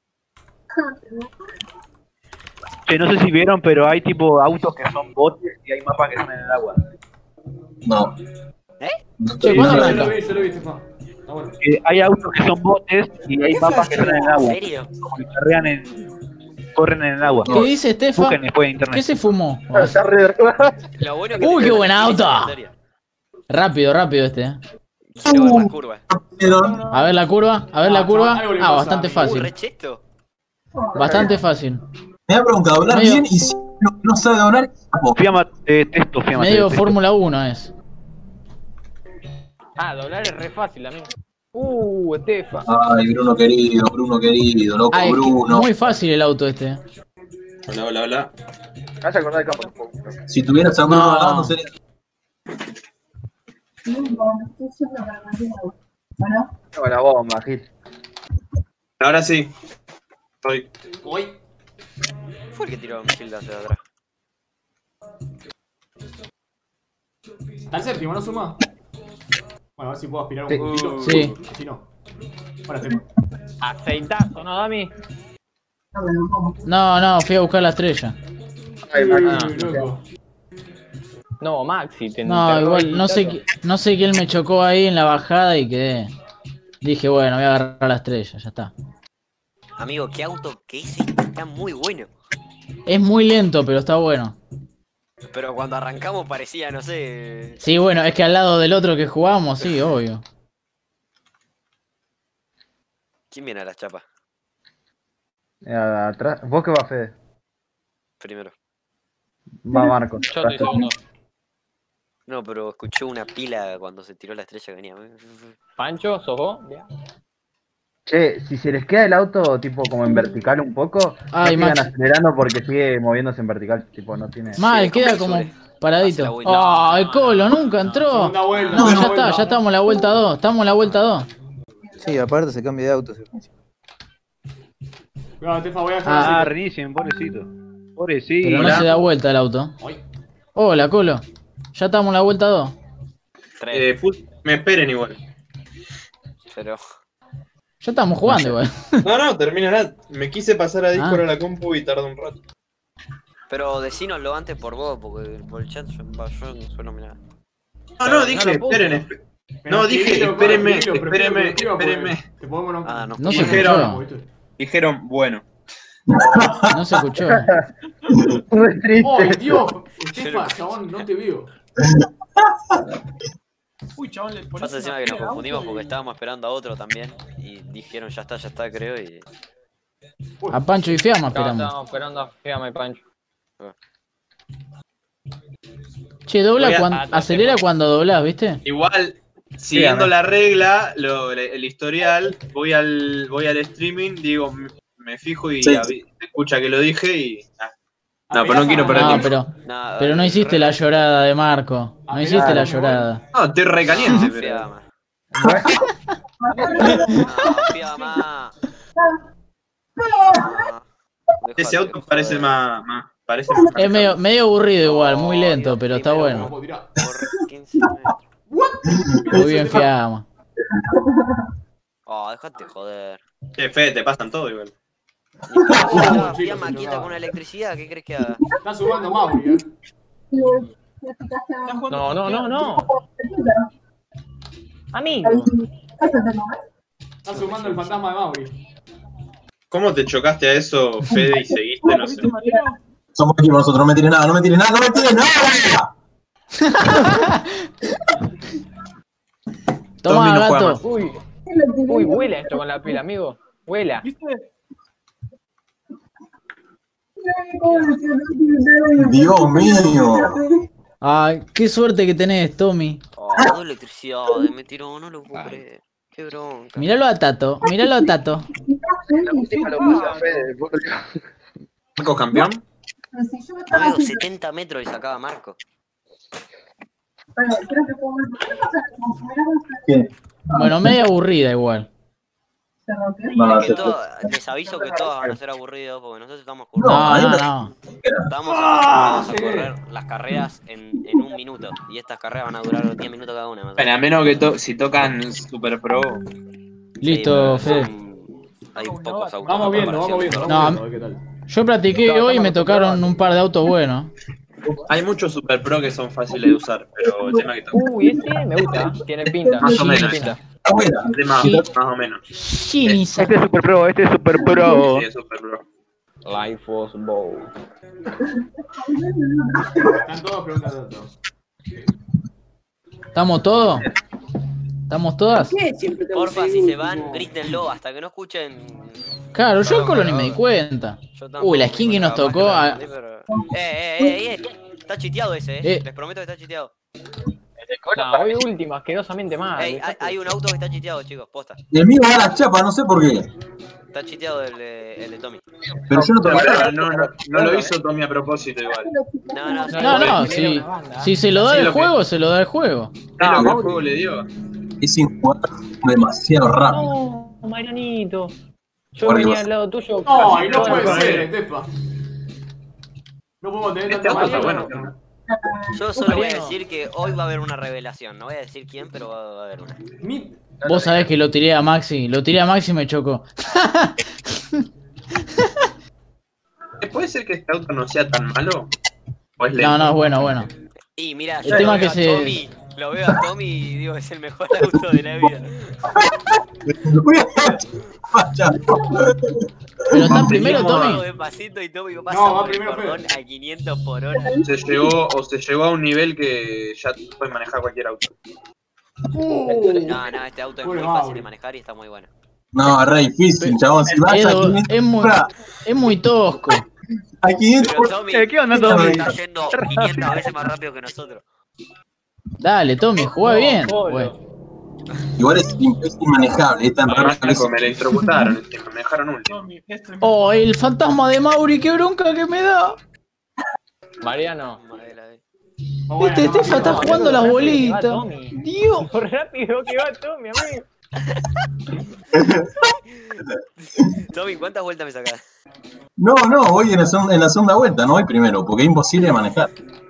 Che, no sé si vieron, pero hay tipo autos que son botes y hay mapas que son en el agua. No. ¿Eh? Che, Sí, ¿cuándo yo arranca? lo vi, yo lo vi, Stefan. Está bueno. Eh, hay autos que son botes y hay mapas que son en el ¿En agua. serio? Como que carrean en, corren en el agua. ¿Qué dice Estefa? Busquen después en ¿Qué internet. se fumó? Lo bueno que Uy, te qué queda buen la auto. historia. Rápido, rápido este. eh. Quiero ver la curva. A ver la curva, a ver la Ah, curva. algo le Ah, pasa, bastante amigo. Uh, fácil. recheto. Bastante fácil. Me ha preguntado doblar Medio- bien y si no, no sabe doblar. capo. Fiamma, eh, texto, Fiamma. Medio texto. Fórmula uno es. Ah, doblar es re fácil, amigo. Uh, Estefa. Ay, Bruno querido, Bruno querido, loco Ah, es que Bruno. muy fácil el auto este. Hola, hola, hola. Vas a acordar del campo. Si tuvieras a Bruno No. al lado, no sería. No, la bomba, Gil. Ahora sí. Estoy. Uy. Fue el que tiró a misil de hacia atrás. ¿Está el séptimo, no suma? Bueno, a ver si puedo aspirar un Sí. poquito. Sí. Si no. Ahora tengo. Aceitazo, ¿no, Dami? No, no, fui a buscar la estrella. Ay, Uy, Maxi. loco. No, Maxi, te No, enterró igual, el no sé, Tato. qui- no sé quién me chocó ahí en la bajada y quedé. Dije, bueno, voy a agarrar la estrella, ya está. Amigo, qué auto que es este, está muy bueno. Es muy lento, pero está bueno. Pero cuando arrancamos parecía, no sé. Sí, bueno, es que al lado del otro que jugamos, sí, obvio. ¿Quién viene a las chapas? Eh, atrás. ¿Vos qué vas, Fede? Primero. Va Marco. Yo estoy segundo. No, pero escuché una pila cuando se tiró la estrella que venía. Pancho, ¿sos vos? Ya. Che, si se les queda el auto tipo como en vertical un poco, Ay, no sigan Max. acelerando porque sigue moviéndose en vertical, tipo no tiene. Mal, queda como paradito. ¡Oh, el Colo nunca entró! Segunda vuelta, No, segunda ya está, vuelta. ya estamos en la vuelta dos. Estamos en la vuelta dos. Sí, aparte se cambia de auto. Cuidado, Tefa, voy a dejar Ah, así. reinicien, pobrecito. Pobrecito. Pero no se da vuelta el auto. Hola, Colo. Ya estamos en la vuelta dos. Eh, full- me esperen igual. Pero. Ya estamos jugando igual. No, no, termina nada. Me quise pasar a Discord Ah. a la compu y tardó un rato. Pero decínoslo antes por vos, porque por el chat yo, va, yo no suelo mirar. No, no, dije, esperen, esp- No, dije, espérenme, espérenme, espérenme. Te podemos no. Ah, no. No se Dijeron, escuchó. dijeron, bueno. No se escuchó. Muy triste. ¡Oh, Dios! Tefa, chabón, no te veo. Uy, chabón, le pones Pasa encima una que nos pila de confundimos auto porque y- estábamos esperando a otro también. Y dijeron ya está, ya está, creo. Y. A Pancho y Fiamma No, esperamos. estábamos esperando a Fiamma y Pancho. Che, dobla Voy a- cuando, Ah, no, acelera sí. cuando doblás, ¿viste? Igual, siguiendo la regla, lo- el historial, voy al voy al streaming, digo, me, me fijo y Sí. avi- se escucha que lo dije y. ah. No, pero no quiero perder No, tiempo. pero, Nada, pero no hiciste la llorada de Marco. No hiciste la Claro. llorada. No, estoy recaliente, pero. Fiamma. No, Fiamma. No, Ese dejate auto de parece joder. más. más parece más Es medio, medio aburrido igual, muy No, lento, Dios, pero está primero, No bueno. puedo tirar. Por quince metros. Muy bien Fiamma. Oh, dejate de joder. Che, Fede, te pasan todo igual. Ni para chicos, Fiamma chicos, quieta no. con la electricidad, ¿qué crees que haga? Está sumando Mauri, eh. No, no, no, no. Amigo. Está sumando el fantasma de Mauri. ¿Cómo te chocaste a eso, Fede, y seguiste? No sé. Somos equipo nosotros, no me tires nada, no me tires nada, no me tires nada. Toma, no gato. Uy, uy, vuela esto con la pila, amigo. Vuela. Dios mío. Ay, qué suerte que tenés, Tommy. Oh, dos electricidades, me tiró, no lo puedo creer. Qué bronca. Míralo a Tato, míralo a Tato. ¿Marco campeón? Amigo, setenta metros le sacaba Marco. Bueno, media aburrida igual. Es que todo- les aviso que todos van a ser aburridos porque nosotros estamos No, currando. no, no. Estamos acostumbrados a correr las carreras en, en un minuto. Y estas carreras van a durar diez minutos cada una. Más o Bueno, a menos que to si tocan Super Pro. Listo, Sí, pero Fede. hay pocos autos. Vamos en viendo, vamos comparación. viendo, No, vamos viendo, a ver qué tal. Yo practiqué hoy y me tocaron un par de autos buenos. Hay muchos Super Pro que son fáciles de usar, pero el tema que tocan. Uy, este me gusta. Tiene pinta. Más o Tiene menos. pinta. El tema, Sí. más o menos. Shinisa. Este es Super Pro, este es Super Pro. Sí, es Super Pro. Life was bow. Están todos preguntando todo. ¿Estamos todos? ¿Estamos todas? ¿Qué siempre te Porfa, si se van, grítenlo hasta que no escuchen. Claro, yo el colo ni me di cuenta. Yo tampoco, Uy, la skin que nos capaz tocó. me a- respondí, pero- Eh, eh, eh, eh, está chiteado ese, eh. Eh. Les prometo que está chiteado. No, hoy último, asquerosamente mal. Ey, hay, hay un auto que está chiteado, chicos, posta. Y el mío va a la chapa, no sé por qué. Está chiteado el de, el de Tommy. Pero yo no No, toqué. pero no, no, no lo hizo Tommy a propósito igual. No, no, sí, No, no, porque- si, si se lo da Sí, el lo que- juego, se lo da el juego. Es lo que el juego le dio. Es injugable, demasiado rápido. No, Marianito. Yo Porque venía vos- al lado tuyo. No, casi y no toda la puede carrera. ser, Estefa. No podemos tener Este tanta auto está manía. bueno. Yo solo voy a Mariano. decir que hoy va a haber una revelación. No voy a decir quién, pero va va a haber una. Mi- Vos sabés que lo tiré a Maxi, lo tiré a Maxi y me chocó. ¿Puede ser que este auto no sea tan malo? ¿O es No, lento? no, es bueno, bueno. Y mira, El yo tema lo veo, que a se- Tommy, lo veo a Tommy y digo, es el mejor auto de la vida. Pero está primero, Todo Tommy. despacito y Tommy pasa No, va por el primero cordón a quinientos por hora. Se llegó, o se llegó a un nivel que ya puede manejar cualquier auto. No, no, este auto es muy Pobre fácil Mauri. de manejar y está muy bueno. No, es re difícil, chabón. Si vas Es, a do- quinientos, es muy, es muy tosco. a quinientos Pero Tommy, Eh, ¿qué onda, Tommy Tommy? está yendo quinientas veces más rápido que nosotros. Dale, Tommy, juega bien. Polo. Güey. igual es, in- es inmanejable, es tan Además, rápido que Marco, me la introbutaron encima, me dejaron último. Tommy, es tremendo. Oh, el fantasma de Mauri, qué bronca que me da. Mariano. Madre la de- Vamos Este a ver, Estefa está vamos a ver. jugando las Rápido que va bolitas. Tommy. Dios. Lo rápido que va Tommy, amigo. Tommy, ¿cuántas vueltas me sacás? No, no, voy en la, segunda, en la segunda vuelta, no voy primero, porque es imposible de manejar.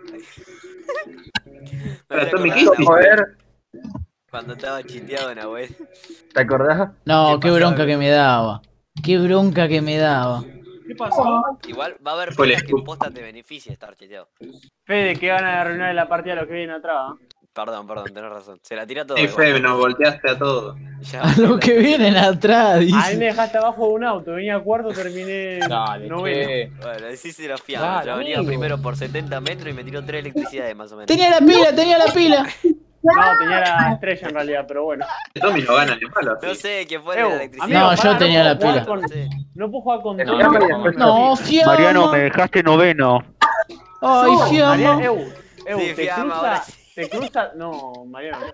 Me voy a Tommy, acordar ¿qué de la- Joder, Cuando estaba chiteado en Abuel. ¿te acordás? No, ¿Qué qué pasó? bronca que me daba. Qué bronca que me daba. ¿Qué pasó? Igual va a haber Fue el cosas que scoop. posta te beneficia estar chiteado. Fede, que van a arruinar la partida a los que vienen atrás. ¿eh? Perdón, perdón, tenés razón. Se la tira todo. Sí, igual. Fede, nos volteaste a todos. Ya, A los que vienen atrás, A mí me dice. dejaste abajo de un auto, venía cuarto, terminé Dale, noveno. che. Bueno, sí se lo fiamos. Claro, Yo venía amigo. primero por setenta metros y me tiró tres electricidades más o menos. Tenía la pila, tenía la pila. No, tenía la estrella en realidad, pero bueno. Tommy no gana ni malo. No sé quién fue Ew, la electricidad. amigo, No, pará, yo tenía la puedo pila. jugar con- Sí. No puedo jugar con No, todo. no, después No, fiama. Mariano, me dejaste noveno. Ay, Mariano, fiama. Eu, Eu, Sí, te fiama, ahora cruza, te cruza, no, Mariano.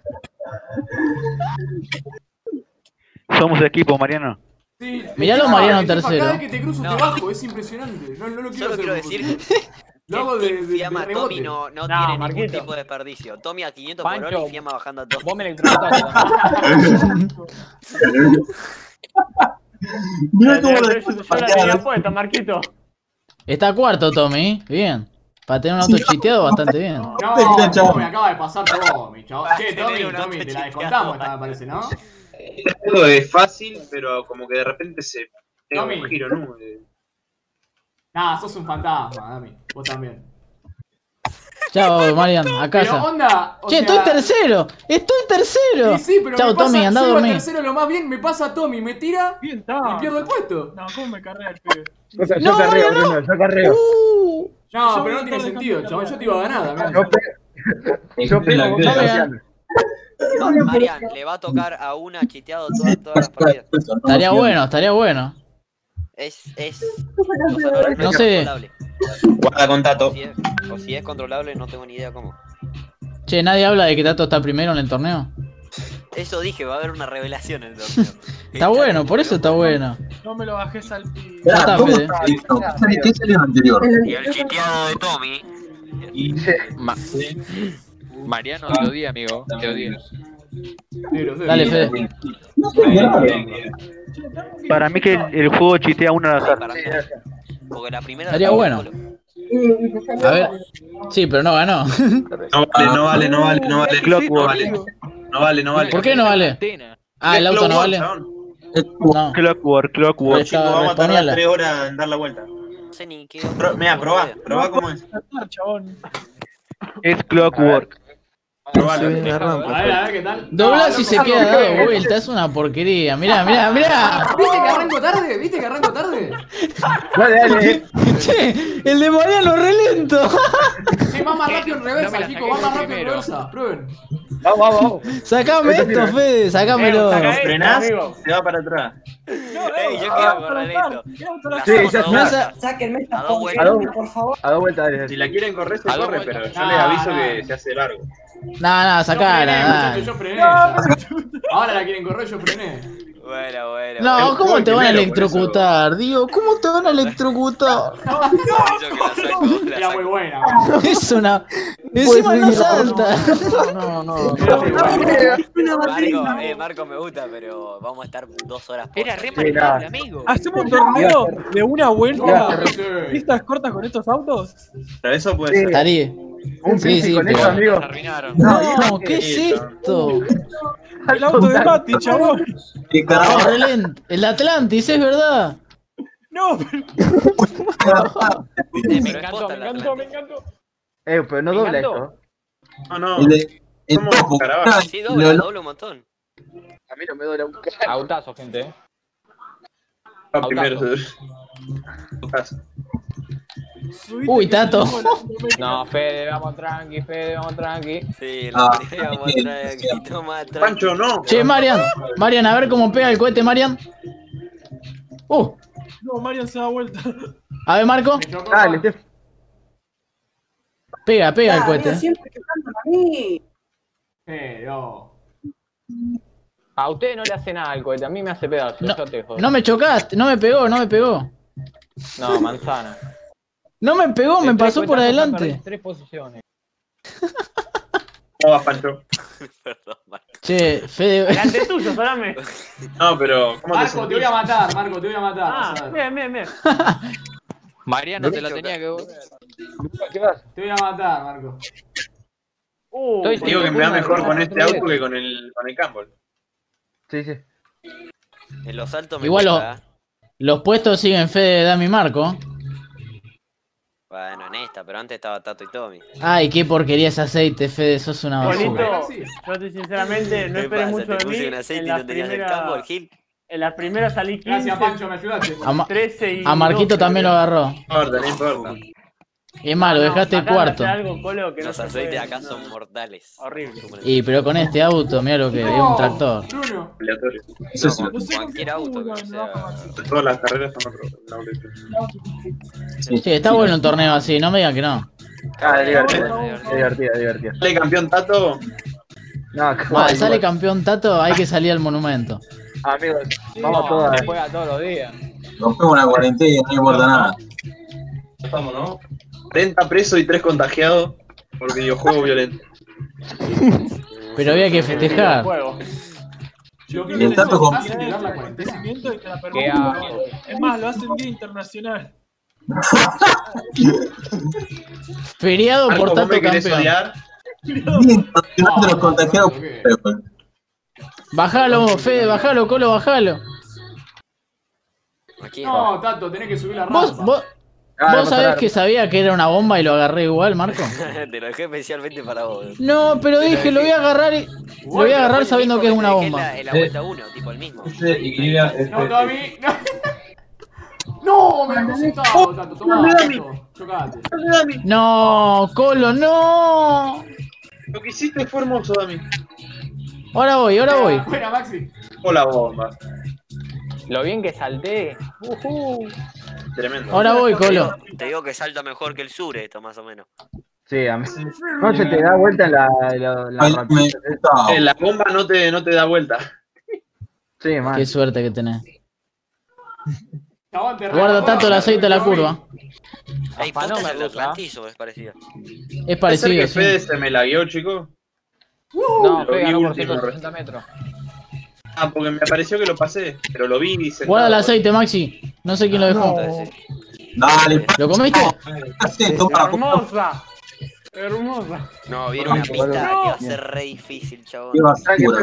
Somos equipo, Mariano. Sí, Miralo, Estefa, Mariano Estefa, tercero. Cada vez que te cruzo No. te bajo, es impresionante. No, no lo quiero Solo hacer. quiero por- decir Lo hago que de, el de, Fiamma de Tommy rebote. no, no, No, tiene ningún Marquito. tipo de desperdicio. Tommy a quinientos por hora Pancho, y Fiamma bajando a todo. Vos me electrocutaste también. Mira cómo Yo, la yo- yo la tenía puesta, Marquito. Está cuarto, Tommy. Bien. Para tener un auto chiteado, bastante bien. No, Mira, chavo. me acaba de pasar Tommy, chaval. Che, Tener Tommy, un auto Tommy, te la chequeado. descontamos esta, me parece, ¿no? Este juego es fácil, pero como que de repente se pega Tommy. un giro, ¿no? Eh, Nah, sos un fantasma, Dami. Vos también. Chao, Marian, a Pero casa. onda, o Che, sea- estoy tercero. Estoy tercero. Sí, sí, pero Chao, me pasa, Tommy, andá a yo iba dormir. tercero lo más bien, me pasa Tommy, me tira Bien, y está. pierdo el puesto. No, ¿cómo me carrea el pibe? Yo, yo No, carreo, no, no. Bruno, yo carreo. Uh, No, Yo pero voy no tiene a estar sentido, dejando chaval, la yo te iba a ganar, Yo, mirá. pe yo pego, La vos que- negociando. Ma- Marian, le va a tocar a una chiteado todas, todas las partidas. estaría bueno, estaría bueno. Es, es, o sea, no, no No es sé. controlable. Guarda con Tato. O si, es, o si es controlable, no tengo ni idea cómo. Che, nadie habla de que Tato está primero en el torneo. Eso dije, va a haber una revelación en el torneo. Está bueno, por eso está bueno. No me lo bajes al pibe. Ya está, ¿Cómo Fede. está esto? ¿Qué salió en el anterior? Y el chiteado de Tommy. Ma- Mariano te odia, amigo. Te odia. Negro, cero. Dale, Fede. Para mí que el, el juego chitea uno al azar. Para mí. Porque la primera. Estaría la bueno. Colo. A ver. Sí, pero no ganó. No vale, no vale, no vale, no vale. No vale, no vale, no vale. ¿Por qué no vale? Ah, el auto no vale. No. Clockwork, Clockwork. Está- Chicos, vamos a tardar respondíala. tres horas en dar la vuelta. No sé ni qué. Pro, mira, probá, probá cómo es. Chabón. Es Clockwork. Probalo. A ver, a ver qué tal. Dobla No, si no, se no, queda no, dado no. vuelta, es una porquería. Mirá, mirá, mirá. ¿Viste que arranco tarde? ¿Viste que arranco tarde? Dale, dale. Che, el de Mariano re lento. Sí, va más rápido en No me reversa, la chicos, saqué va más yo rápido en primero. reversa. Prueben. Vamos, vamos, vamos. Sacame esto, Fede, sacámelo. Eh, saca Frenás, amigo. se va para atrás. Ey, yo quiero correr lento. La Sí, hacemos ya a dos está. vueltas. Sáquenme A esta dos A vueltas. dos, a dos vueltas, dale. Si la quieren correr, se ¿A corre, dónde? pero yo No, les aviso no. que se hace largo. No, no, Yo frené, sacala. muchachos, dale. yo frené. ya. Ahora la quieren correr, yo frené. Bueno, bueno. No, ¿cómo voy te van a primero, por electrocutar? Digo, ¿cómo te van a electrocutar? bueno. Yo que la saco, la Era muy saco. buena. man. Es una. Encima no salta. No, no. Era muy buena. Marco, eh, Marco me gusta, pero vamos a estar dos horas por Era re Sí, manejable, nada. amigo. Hacemos un torneo de una vuelta. Sí. ¿Pistas cortas con estos autos? Pero eso puede Sí. ser. Estaría. Un Sí, pisi sí, con pero- eso, amigo. Se arruinaron. No, ¿qué es esto? El auto de Mati, chabón. ¿Qué No, carajo? re lento. El Atlantis, es verdad. No, pero Eh, Me pero es encantó, posta me la encantó, me Atlantis. encantó. Eh, pero no Me dobla encantó. esto. No, no. El de. El Somos topo. caravaggio. Sí, dobla, Lo- dobla un montón. A mí no me dobla un Autazo, gente. eh. Va primero. Uy, Tato. No, Fede, vamos tranqui, Fede, vamos tranqui. Sí, Ah, la primera vamos a traer aquí, toma, tranqui. Pancho, no. Che, Marian. Marian, a ver cómo pega el cohete, Marian. Uh, no, Marian se da vuelta. a ver, Marco. Me chocó. Dale, Steph. Pega, pega el Ah, cohete. mira, siempre chocándome a mí. Eh, no. A usted no le hace nada al cohete, a mí me hace pedazo. No, yo te jodo. no me chocaste, no me pegó, no me pegó. No, manzana. No me pegó, me De tres pasó por cohetazos adelante. perdí Tres posiciones. ¿Cómo vas, Pancho? Perdón, Marco. Che, Fede. Delante tuyo, solame. No, pero. ¿Cómo te Marco, te voy sentís? a matar, Marco, te voy a matar. Ah, vas a ver. bien, bien, bien. Mariano te la tenía que volver. ¿Qué vas? Te voy a matar, Marco. Uh, Estoy- Digo que me va mejor con este Otro auto que con el, con el Campbell. Sí, sí. En los saltos me Igual lo- cuesta, ¿eh? Los puestos siguen Fede, Dami y Marco. Bueno, en esta, pero antes estaba Tato y Tommy. Ay, qué porquería ese aceite, Fede, sos una Bonito, basura. yo te sinceramente no ¿Qué esperes pasa? mucho Te de puse mí. un aceite En y las no tenías el primeras- Campbell, Gil. En las primeras salí quince, Gracias, Pancho, me ayudaste. A, Ma- trece y a Marquito doce, también lo creo. agarró. No importa, no importa. Es malo, No, dejaste el acá cuarto. hace algo, Colo, que no Los se aceites puede, acá no. son mortales. Horrible. Y pero con este auto, mira lo que es un tractor. Bruno. Aleatorio. Eso No, es con lo- cualquier auto que no sea. Todas las carreras son otro. no, Sí, está bueno un torneo así, no me digan que no. Ah, es divertido. Es divertido, es divertido. Dale, campeón Tato. No, ¿cómo? Vale, sale Igual. campeón Tato, hay que salir al monumento. Amigos, Sí, vamos no, todas. se juega todos los días. Rompemos una cuarentena, no importa nada. Vamos, ¿no? cuarenta presos y tres contagiados por videojuego violento. Pero había que festejar. Juego. Lo que Y el les Tato con- hace llegar la el cuarentena. acontecimiento y te la Qué permiten. asco. Es más, lo hacen día internacional. Feriado por Marco, ¿vos Tato me querés campeón. odiar? Bien, de los contagiados. Bajalo, Fede, bajalo, Colo, bajalo. Aquí. No, Tato, tenés que subir la Vos, rampa. vos. Ah, ¿Vos sabés que sabía que era una bomba y lo agarré igual, Marco? Te lo dejé especialmente para vos. No, pero dije, lo voy a agarrar y... Lo voy a agarrar sabiendo que es una bomba. En la vuelta uno, tipo el mismo. No, Tommy. No, me dejó sentado, Tato. Tomá, Tato. Chocate. No, Colo, no. Lo que hiciste fue hermoso, Dami. Ahora voy, ahora voy. Buena, Maxi. Hola, bomba. Lo bien que salté. Uh Tremendo. Ahora voy, Colo. Te digo que salta mejor que el sur esto, más o menos. Sí, a mí. No, se te da vuelta en la, la, la Ay, me rapidez. gusta. Eh, la bomba no te, no te da vuelta. Sí, man. Qué suerte que tenés. Chabón, te Guarda regaló, tanto el aceite de la Tommy. curva. Ey, posta es el Atlantis o es parecido. Es ¿Puede ser parecido, que sí. Fede se me lagueó, chico? No, Lo Fede vi ganó por último, ciento sesenta metros. Ah, porque me pareció que lo pasé, pero lo vi y sentado. Guarda el aceite, Maxi. No sé quién lo dejó. Dale, ¿Lo comiste? aceite, para Hermosa. Hermosa. No, viene una pista que va a ser re difícil, chabón. qué basura.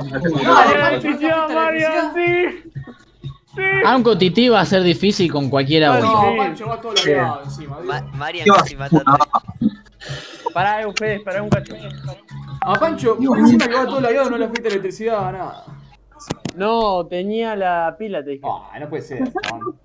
Marian, sí. Aunque Titi va a ser difícil con cualquiera No, agua. no, Pancho, va todo lagueado encima. Ma Dios. Marian Qué casi mata a Pará, eh, Fede, pará un cacho. A Pancho, encima que va todo lagueado, no le afecta electricidad, nada. No, tenía la pila, te dije. Ah, no puede ser, chabón.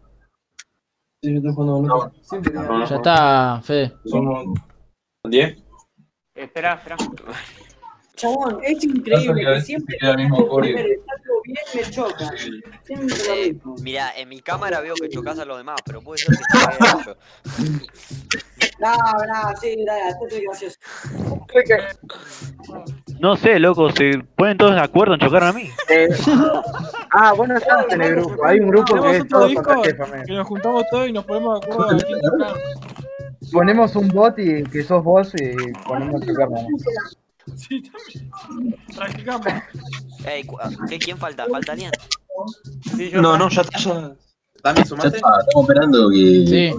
No, Siempre tenía- No, Ya está, Fede. ¿Son diez? Espera, espera. Chabón, es increíble que siempre queda el mismo código. primero salgo bien me choca. Siempre lo Eh, mismo. Mirá, en mi cámara veo que chocás a los demás, pero puede ser que te caiga yo. No, no, sí, dale, estoy gracioso. No sé, loco, se ponen todos de acuerdo en chocar a mí. Eh, ah, bueno, estamos en el grupo. Hay un grupo que Tenemos es otro todo disco contra jefa, men. que nos juntamos todos y nos ponemos de acuerdo a quién tocar. Ponemos un bot y que sos vos y ponemos a chocar, man. Sí, también. Practicamos. Ey, cu- ¿qué, ¿quién falta? ¿Falta alguien? Sí, yo No, no, ya está, ya. Dami, ya sumate. está, estamos esperando que. Sí.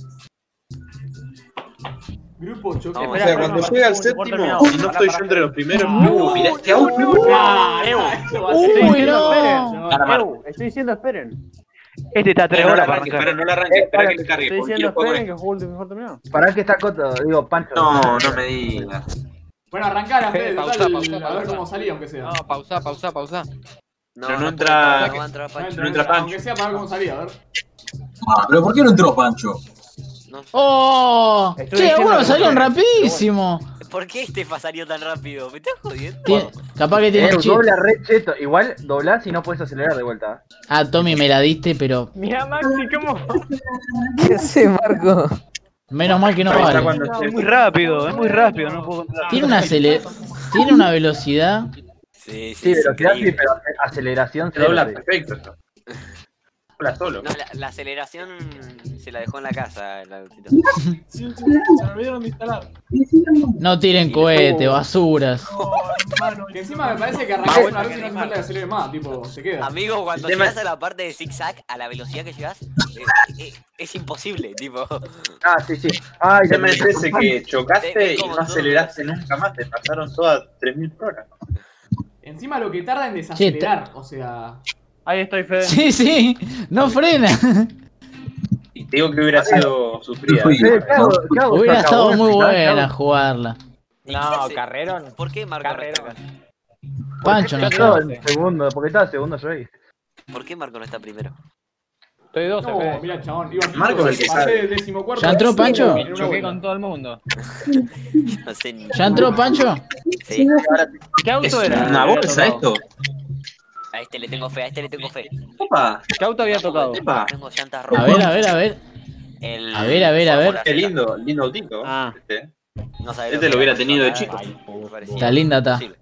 Grupo choque. No, O sea, cuando llega el séptimo y no estoy yo entre los primeros, uh, mirá este auto. Ah, Ew. esto va a Uy, ser- no. Ew, estoy diciendo esperen. Este está a tres No lo horas para arranques, arrancar. espera, no lo arranques, espera que le cargue. Estoy porque diciendo quiero jugar esperen con que juego el mejor terminado. Pará que está Coto, digo, Pancho. No, no me digas. Bueno, arrancar a Fede, Fede, total, pausa, pausa, a ver pausa. cómo salía, aunque sea. No, pausa, pausa, pausa. No, Pero no no entra- puede, no va a entrar No Pancho. entra, no entra Pancho. Aunque sea para ver cómo salía, a ver. Ah, pero ¿por qué no entró Pancho? No sé. ¡Oh! Estoy Che, diciendo algunos que salieron no sé. rapidísimo. ¿Por qué este salió tan rápido? ¿Me estás jodiendo? Tien- Capaz que tiene Eh, cheat. dobla re cheto. Igual doblás y no puedes acelerar de vuelta. Ah, Tommy, me la diste, pero Mira, Maxi, ¿cómo? ¿Qué haces, Marco? menos mal que no Ahí está vale. cuando No, se- es muy rápido, es muy rápido, no puedo controlar. Tiene una acele- tiene una velocidad. Sí, sí, Sí, es velocidad sí, increíble. pero aceleración Se dobla cero, sí. perfecto esto. Dobla solo. No, la, la aceleración se la dejó en la casa el autito. Sí, sí, se me olvidaron de instalar. No tiren cohete, basuras. No, hermano. Que encima me parece que arrancás una vez y no hace falta que acelere más, tipo, se queda. Amigo, cuando El tema llegas a la parte de zigzag, a la velocidad que llegas, eh, eh, es imposible, tipo. Ah, sí, sí. Ay, El tema es ese que Es chocaste y como no todo. aceleraste nunca más, te pasaron todas tres mil por hora. Encima lo que tarda en desacelerar, o sea. Ahí estoy, Fede. Sí, sí, no frena. Y te digo que hubiera sido sufrida. fui. Eh, ¿qué hago? ¿Qué hago? Hubiera ¿Se estado acabó? muy ¿Se acabó? buena jugarla. ¿Y qué No, hace? carrerón. ¿Por qué Marco no está Carrerón. acá? Pancho no Estaba sabe. en segundo, porque estaba segundo yo ahí. ¿Por qué Marco no está primero? Estoy doce, No, Fede. mirá, chabón. Iba Marco es el que pasé sabe. de decimocuarto. ¿Ya entró a Pancho? décimo en una Choqué vuelta. con todo el mundo. No sé ni. ¿Ya entró Pancho? Sí. ¿Qué auto Es era? una bolsa esto. A este le tengo fe, a este le tengo fe. Opa, ¿Qué auto había tocado? epa. Tengo llantas A rojas. ver, a ver, a ver. El... A ver, a ver, a ver. Qué lindo, lindo autito. Ah. Este. No sabés Este que lo hubiera era, tenido de no, chico. ay, me parecía Está linda, está. imposible.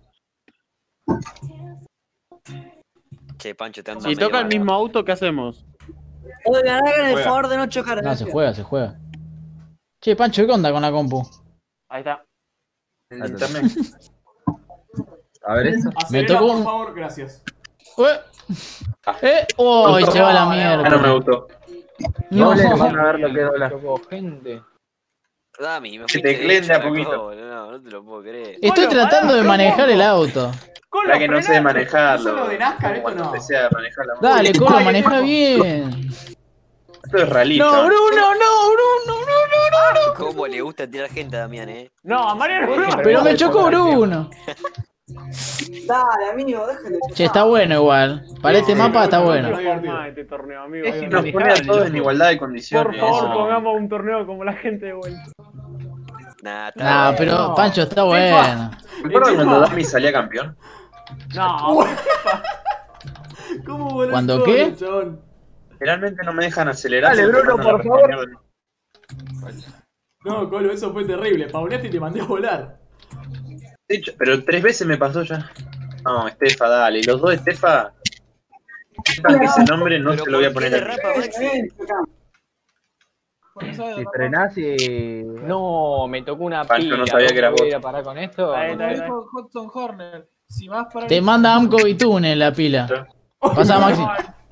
Che, Pancho, te anda Si medio toca el mal. mismo auto, ¿qué hacemos? Oigan, hagan el Juega. favor de no chocar. No, se juega, se juega. Che, Pancho, ¿qué onda con la compu? Ahí está. También. A ver esto. Acelera, tocó por un- favor, gracias. Ué. ¿Eh? ¡Uy, se va la Ah, no me mierda! gustó. No. Doble, van a ver lo que dobla. Chocó gente. Dami, me Que fuiste te cleen de a derecho, poquito. loco, No, no te lo puedo creer. Estoy tratando de manejar el auto. La que no sé manejarlo. Eso lo de NASCAR, esto Cuando no. empecé a manejar la moto. Dale, Colo, Ay, maneja no. bien. Esto es rally. No, chaval. Bruno, no, le gusta tirar gente a Damián, eh. No, a Mariano no. Pero me chocó Bruno. Dale, amigo, déjale. Che, está bueno igual. Para este mapa está bueno. Este torneo, amigo. Es que nos pone a todos en igualdad de condiciones. Por favor, eso. pongamos un torneo como la gente de vuelta. Nah, está Nah, bueno. pero Pancho está bueno. ¿Recuerdan cuando Dami salía campeón? No, ¿Cómo voló ¿Cuándo el qué? colo, chabón? Generalmente no me dejan acelerar. Dale, porque Bruno, no por la favor. mierda. No, Colo, eso fue terrible. Pauneaste y te mandé a volar. De hecho, pero tres veces me pasó ya. No, Estefa, dale. Los dos Estefa. Sepan que ese nombre no Pero se lo voy a ¿por qué poner de a rapa, Maxi? Si frenás y... No, me tocó una Pancho, pila. no sabía que era ¿Voy a vos. ir a parar con esto? Ahí, Como ahí, ahí. dijo Hudson Horner, si vas para Te manda Amco y Tune la pila. Pasa Maxi.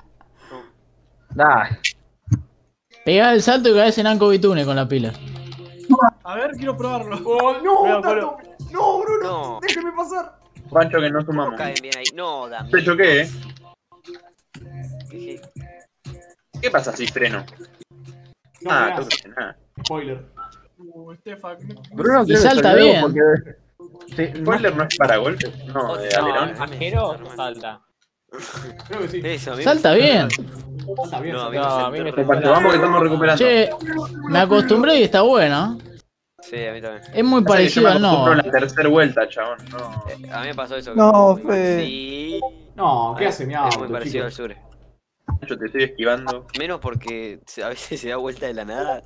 Dale. Pegá el salto y caes en Amco y Tune con la pila. A ver, quiero probarlo. ¡Oh, no! Cuidado, Tato. ¡No, Bruno! No. ¡Déjeme pasar! Pancho, que no sumamos. Caen bien ahí. No, Damián. Te choqué, eh. ¿Qué? ¿Qué pasa si freno? No, Ah, mirá. entonces nada. Spoiler. Uh, Estefan. Bruno Y creo que salta se olvidó bien. porque- Sí, no. ¿Spoiler no es para golpes? No, de No, alerón. no. Ajero, salta. Creo que sí. Eso, a mí me- Salta bien. Está bien. No, a mí No, me a mí me sentó está- Pancho, vamos que estamos recuperando. Che, me acostumbré y está bueno. Sí, a mí también. Es muy Pasa que yo parecido me al acostumbro Nova. a la tercera vuelta, chabón. No. A mí me pasó eso. No, que- Fede. Sí. No, ¿qué hace mi Es auto, muy parecido al chicos? sur. Pancho, te estoy esquivando. Menos porque se- a veces se da vuelta de la nada.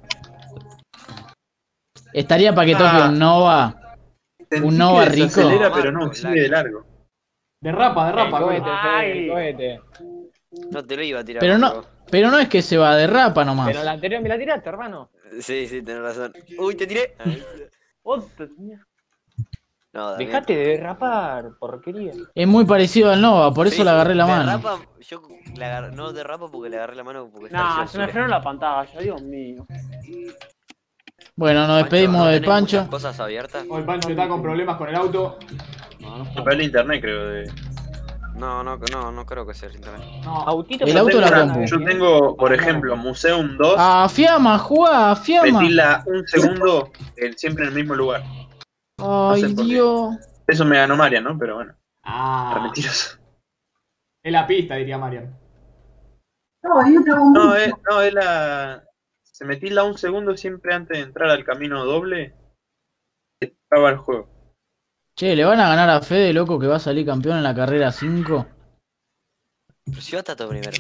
Estaría para que toque Ah. un Nova. Sentí Un Nova que rico. desacelera, pero no, sigue de largo. Derrapa, derrapa, El cohete, Colo. Fede, el Ay. cohete. No te lo iba a tirar. Pero no, pero no es que se va de rapa nomás. Pero la anterior me la tiraste, hermano. Sí, sí, tenés razón. Uy, te tiré. Ahí. Otro. No, Damián. Dejate de derrapar, porquería. Es muy parecido al Nova, por eso Sí, le agarré la mano. derrapa, yo le agarré, no derrapa porque le agarré la mano porque está Nah, el se me sur. frenó la pantalla, Dios mío. Bueno, nos Pancho, despedimos ¿no de tenés Pancho. muchas cosas abiertas? Hoy Pancho está con problemas con el auto. No, para el internet, creo. De... No, no, no, no creo que sea el internet. No. Autito. El pero auto tengo la una- compu. Yo tengo, por ejemplo, Museum dos. Ah, Fiamma, jugá, Fiamma. Metila un segundo el- siempre en el mismo lugar. Ay, sé por qué. Dios. Eso me ganó Marian, ¿no? Pero bueno, Ah. mentiroso. Es la pista, diría Marian. No, es, no, es la. Se metila un segundo siempre antes de entrar al camino doble. Estaba el juego. Che, ¿le van a ganar a Fede, loco, que va a salir campeón en la carrera cinco? Pero si va a Tato primero.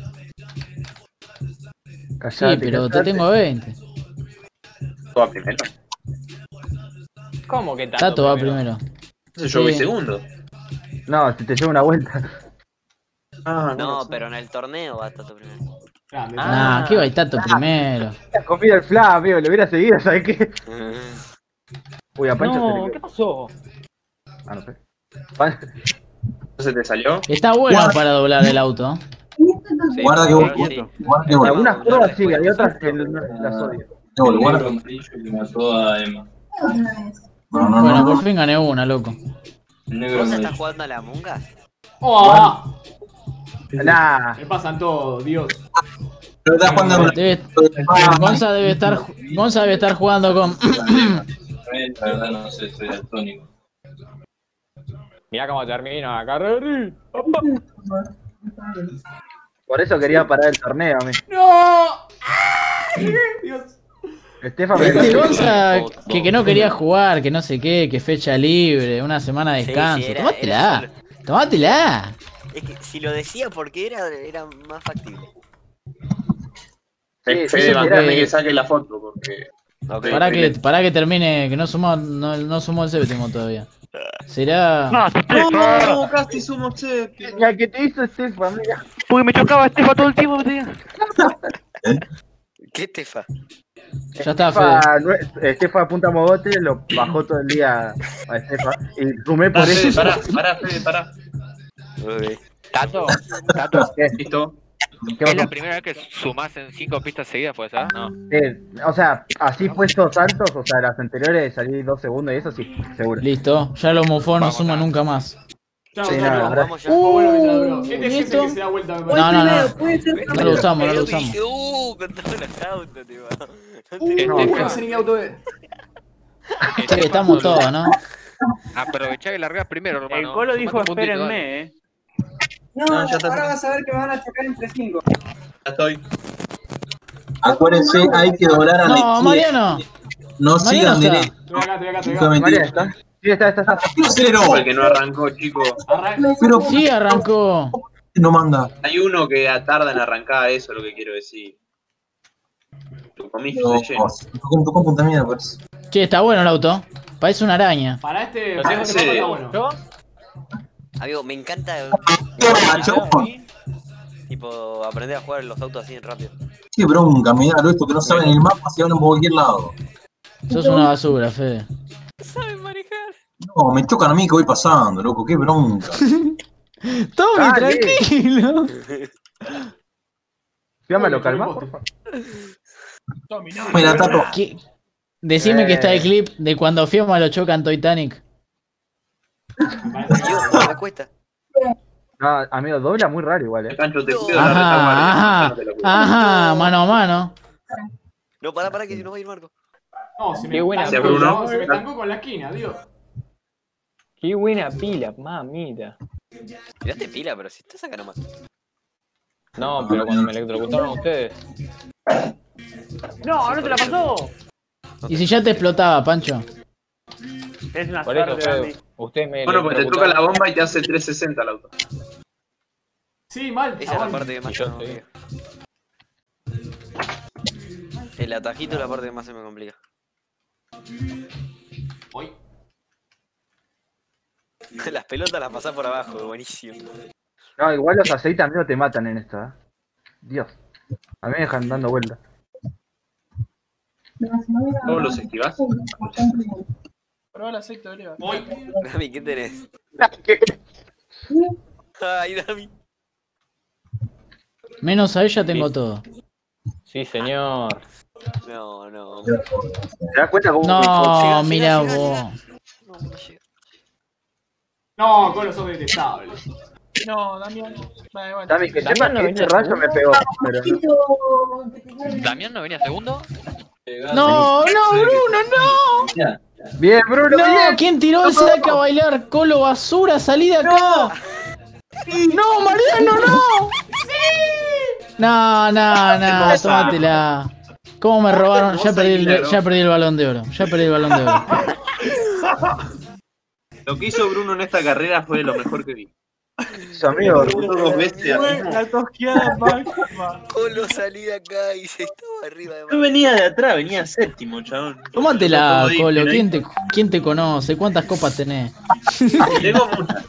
Sí, Callate, pero te callate. tengo veinte. ¿Todo primero? ¿Cómo que Tato, Tato va primero. Entonces yo voy Sí. segundo. No, si te lleva una vuelta. Ah, No, pero en el torneo va a Tato primero. Grande. Nah, que va y Tato primero. Confía el fla, amigo, lo hubiera seguido, ¿sabes qué? Uy, a Pancho se No, le ¿qué pasó? Ah, no sé. Pan- ¿Se te salió? Está bueno para doblar el auto. Sí, Guarda que creo vos- sí. guarda que En vos- algunas pruebas sí, hay otras que no- las odio. no, guarda- que mató a Emma. No, no, Bueno, no. por fin gané una, loco. El negro ¿Vos amarillo. estás jugando a la Among Us? ¡Oh! Nah, Me pasan todos, Dios. Pero estás jugando a- Debe- Gonza debe estar, Gonza debe estar jugando con. La verdad no sé, soy daltónico. Mirá cómo termina la carrera. por eso quería parar el torneo, amigo. ¡No! Dios. Estefan me Este dijo- Gonza que, que no quería jugar, que no sé qué, que fecha libre, una semana de Sí, descanso. sí, era- Tomátela, era tomátela. Es que si lo decía porque era, era más factible. Sí, Fede, sí, bancame era- que saque la foto porque. Ok. Para que, para que termine, que no sumó, no, no sumó el séptimo todavía. Será. No, casi sumo séptimo. Ya, ¿qué te hizo Estefan, mira? Porque me chocaba Estefa todo el tiempo, tío. ¿Qué Tefa? Ya está, Fede. Estefan, no es- Estefan apunta a mogote, lo bajó todo el día a Estefan. Y sumé por Pará, Fede, eso. pará, pará, Fede, pará. Tato, Tato, ¿Qué? Listo. ¿Qué es la pasó? primera vez que sumás en cinco pistas seguidas, ¿puede ser? No. Eh, o sea, así fue estos saltos, o sea, las anteriores salí dos segundos y eso sí, seguro. Listo, ya lo mofó, no suma nunca más. Chao, Sí, chao, nada, chao. ahora- Vamos ya. Oh, bueno, mientras Uh, duró. Este ¿y es ese esto? que se da vuelta, me No, parece. no, no. Puede ser No lo usamos, no lo Pero usamos. dije, uh, con todos los autos, tío. No Este- No, te- no sé ni mi auto es. Sí, estamos todos, ¿no? Aprovechá y largás primero, hermano. El Colo dijo Sumate un puntito, dale. espérenme, eh. No, No, ya está. ahora vas a ver que me van a chocar entre cinco. Ya estoy. Acuérdense, hay que doblar a la No, izquierda. Mariano. No sigan Mariano derecho. Estoy acá, estoy acá, estoy acá. Justamente. María, ¿está? Sí, está, está, está. ¿Qué aceleró? Fue el que no arrancó, chico. Arran- Pero Sí, arrancó. no manda. Hay uno que tarda en arrancar, eso es lo que quiero decir. Lo comiste No, de lleno. tocó tocó punta mierda, parece. Che, está bueno el auto. Parece una araña. Para este, Lo para tengo este que mapa hacer. está bueno. Amigo, me encanta Macho, tipo aprender a jugar los autos así rápido. qué bronca, mirá esto que no saben el mapa, se van por cualquier lado. Sos una basura, Fede. ¿Saben manejar? No, me chocan a mí que voy pasando, loco, qué bronca. Tommy, Dale. tranquilo. Fiamma, ¿lo Uy, calma, uy, por favor? Tommy, no. Mira, Tato. ¿Qué? Decime que está el Eh. clip de cuando Fiamma lo choca en Titanic. Dios, me cuesta. No, amigo, dobla muy raro igual, eh. Pancho, te cuido la Ajá, retaguardia. ajá, No te lo cuido. ajá, mano a mano. No, pará, pará, que si no va a ir Marco. No, se me Qué buena estancó, pila. Bruno. Se me estancó con la esquina, Dios. Qué buena pila, mamita. Tiraste pila, pero si estás acá nomás. No, pero cuando me electrocutaron ustedes. No, no te la pasó. ¿Y si ya te explotaba, Pancho? Es una Por eso, suerte para Fede, mí. usted me Bueno, pues te toca la electrocutaron. bomba y te hace trescientos sesenta el auto. Sí, mal. Esa es la chabón. parte que más se Yo me complica. El atajito es la parte que más se me complica. Uy. Las pelotas las pasás por abajo, buenísimo. No, igual los aceites a mí no te matan en esto, eh. Dios. A mí me dejan dando vueltas. ¿Todos los esquivás? Probá el aceite de oliva. Uy. Dami, ¿qué tenés? Ay, Dami. Menos a ella tengo todo. Sí, señor. No, no. ¿Te das cuenta cómo No, Llega, mira llega, vos. llega. No, no llega. No, Colo, sos detestable. No, Damián. Vale, bueno. Dami, que Damián sepa no que venía este rayo me pegó, pero no. ¿Damián no venía segundo? No, no, Bruno, no. Bien, Bruno, No, bien. ¿quién tiró el saco a bailar? Colo basura, salí de acá. No, Mariano, no. No, no, no, tómatela. ¿Cómo me robaron? Ya perdí, el, ya perdí el balón de oro. Ya perdí el balón de oro. Lo que hizo Bruno en esta carrera fue lo mejor que vi. Su amigo. Rebotó dos veces. Fue la tosqueada máxima. Colo salí de acá y se estaba arriba de No venía de atrás, venía séptimo, chabón. Tómatela, Como Colo. dije, ¿Quién te, ¿Quién te conoce? ¿Cuántas copas tenés? Tengo muchas.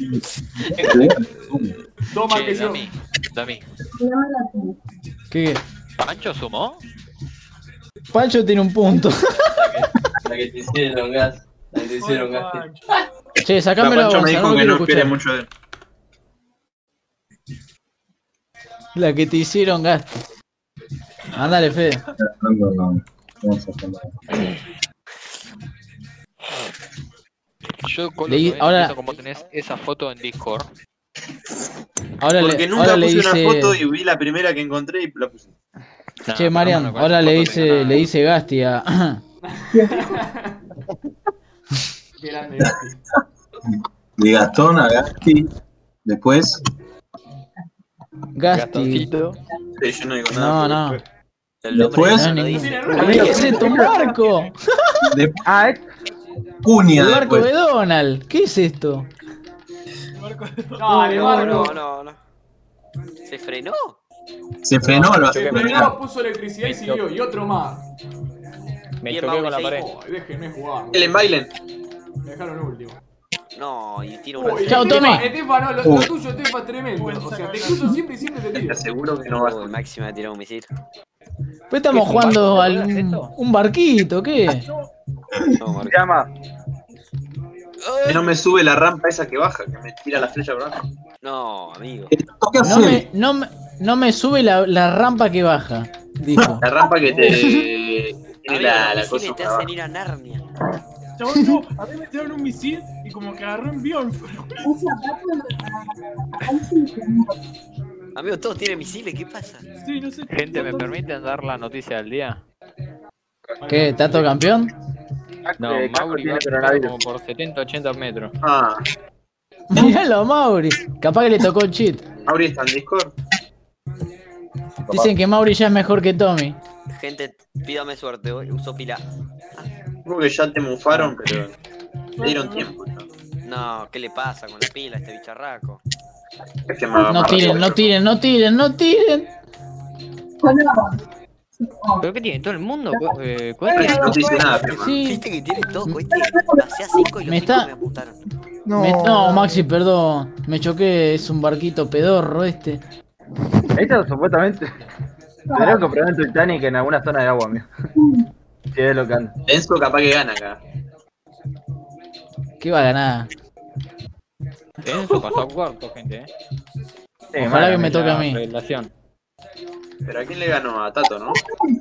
Toma Che, que yo. Dami, Dami. ¿Qué? ¿Pancho sumó? Pancho tiene un punto. La que te hicieron gas. La que te hicieron gas. Che, sacámelo a Pancho me Gonzalo, dijo no que quiero no espere escuchar. mucho de él. La que te hicieron gasto. Mándale, Fede. Yo, Colo, Leí- todavía ahora- no entiendo cómo tenés esa foto en Discord. Ahora Porque le, nunca ahora le puse dice. una foto y vi la primera que encontré y la puse. Nah, Che, pero Marian, bueno, con ahora esa le foto dice, tengo nada. le dice Gasti a. Qué grande, Gasti. De Gastón a Gasti. Después. Gasti. Gastoncito. Sí, yo no digo No, nada. no. El nombre Después- no No, lo ningún- dice. ¿Qué es esto? ¿Un barco? De Ah, es. Cuña. El barco Después. de Donald. ¿Qué es esto? Dale, No, Marco. no, no, no. ¿Se frenó? Se frenó, lo Se hace frenó, puso electricidad y siguió. Y otro más. Me Bien, choqué con vamos, la seis. pared. Oh, déjenme jugar. Bailen, bailen. Me dejaron último. No, y tira una. Uy, Chao, Estefa, Tommy. Estefa, no, lo, lo tuyo, Estefa, es tremendo. O sea, te cruzo siempre y siempre te Te tiro. aseguro que no vas Uy, máxima de tirar un misil. Pues estamos ¿Qué, un jugando barco? al ¿Te acuerdas de esto? un barquito, ¿qué? No, Marco. Se llama. Que no me sube la rampa esa que baja, que me tira la flecha por abajo. No, amigo. ¿Qué No hacer? me, no me, no me sube la, la rampa que baja, dijo. La rampa que te. tiene Amigo, la, la los cosa misiles te por abajo. hacen ir a Narnia. Chabón, no, a mí me tiraron un misil y como que agarró envión. Amigo, todos tienen misiles, ¿qué pasa? Sí, no sé. Gente, ¿me permiten dar la noticia del día? ¿Qué? ¿Tato campeón? No, Eh, Caco Mauri tiene va coronavirus. como por setenta, ochenta metros. Ah, Míralo a Mauri. Capaz que le tocó cheat. Mauri está en Discord. Dicen que Mauri ya es mejor que Tommy. Gente, pídame suerte, hoy uso pila. Supongo que ya te mufaron, pero te dieron tiempo. ¿No? No, ¿qué le pasa con la pila a este bicharraco? Es que me No tiren, no tiren, no tiren, no tiren. ¿Pero qué tiene? ¿Todo el mundo? Eh, No dice nada, pero Sí. Viste que tiene todo, cohete. Pasé a cinco y los Me cinco está- me apuntaron. No, Me- no, Maxi, perdón. Me choqué, es un barquito pedorro este. Esto supuestamente. Tendrán que probar en Titanic en alguna zona de agua, mío. Si es lo que anda. Enzo capaz que gana acá. ¿Qué va a ganar? Eso pasó a cuarto, gente, eh. Sí, Ojalá mala, que me toque a mí. Revelación. Pero a quién le ganó, a Tato, ¿no?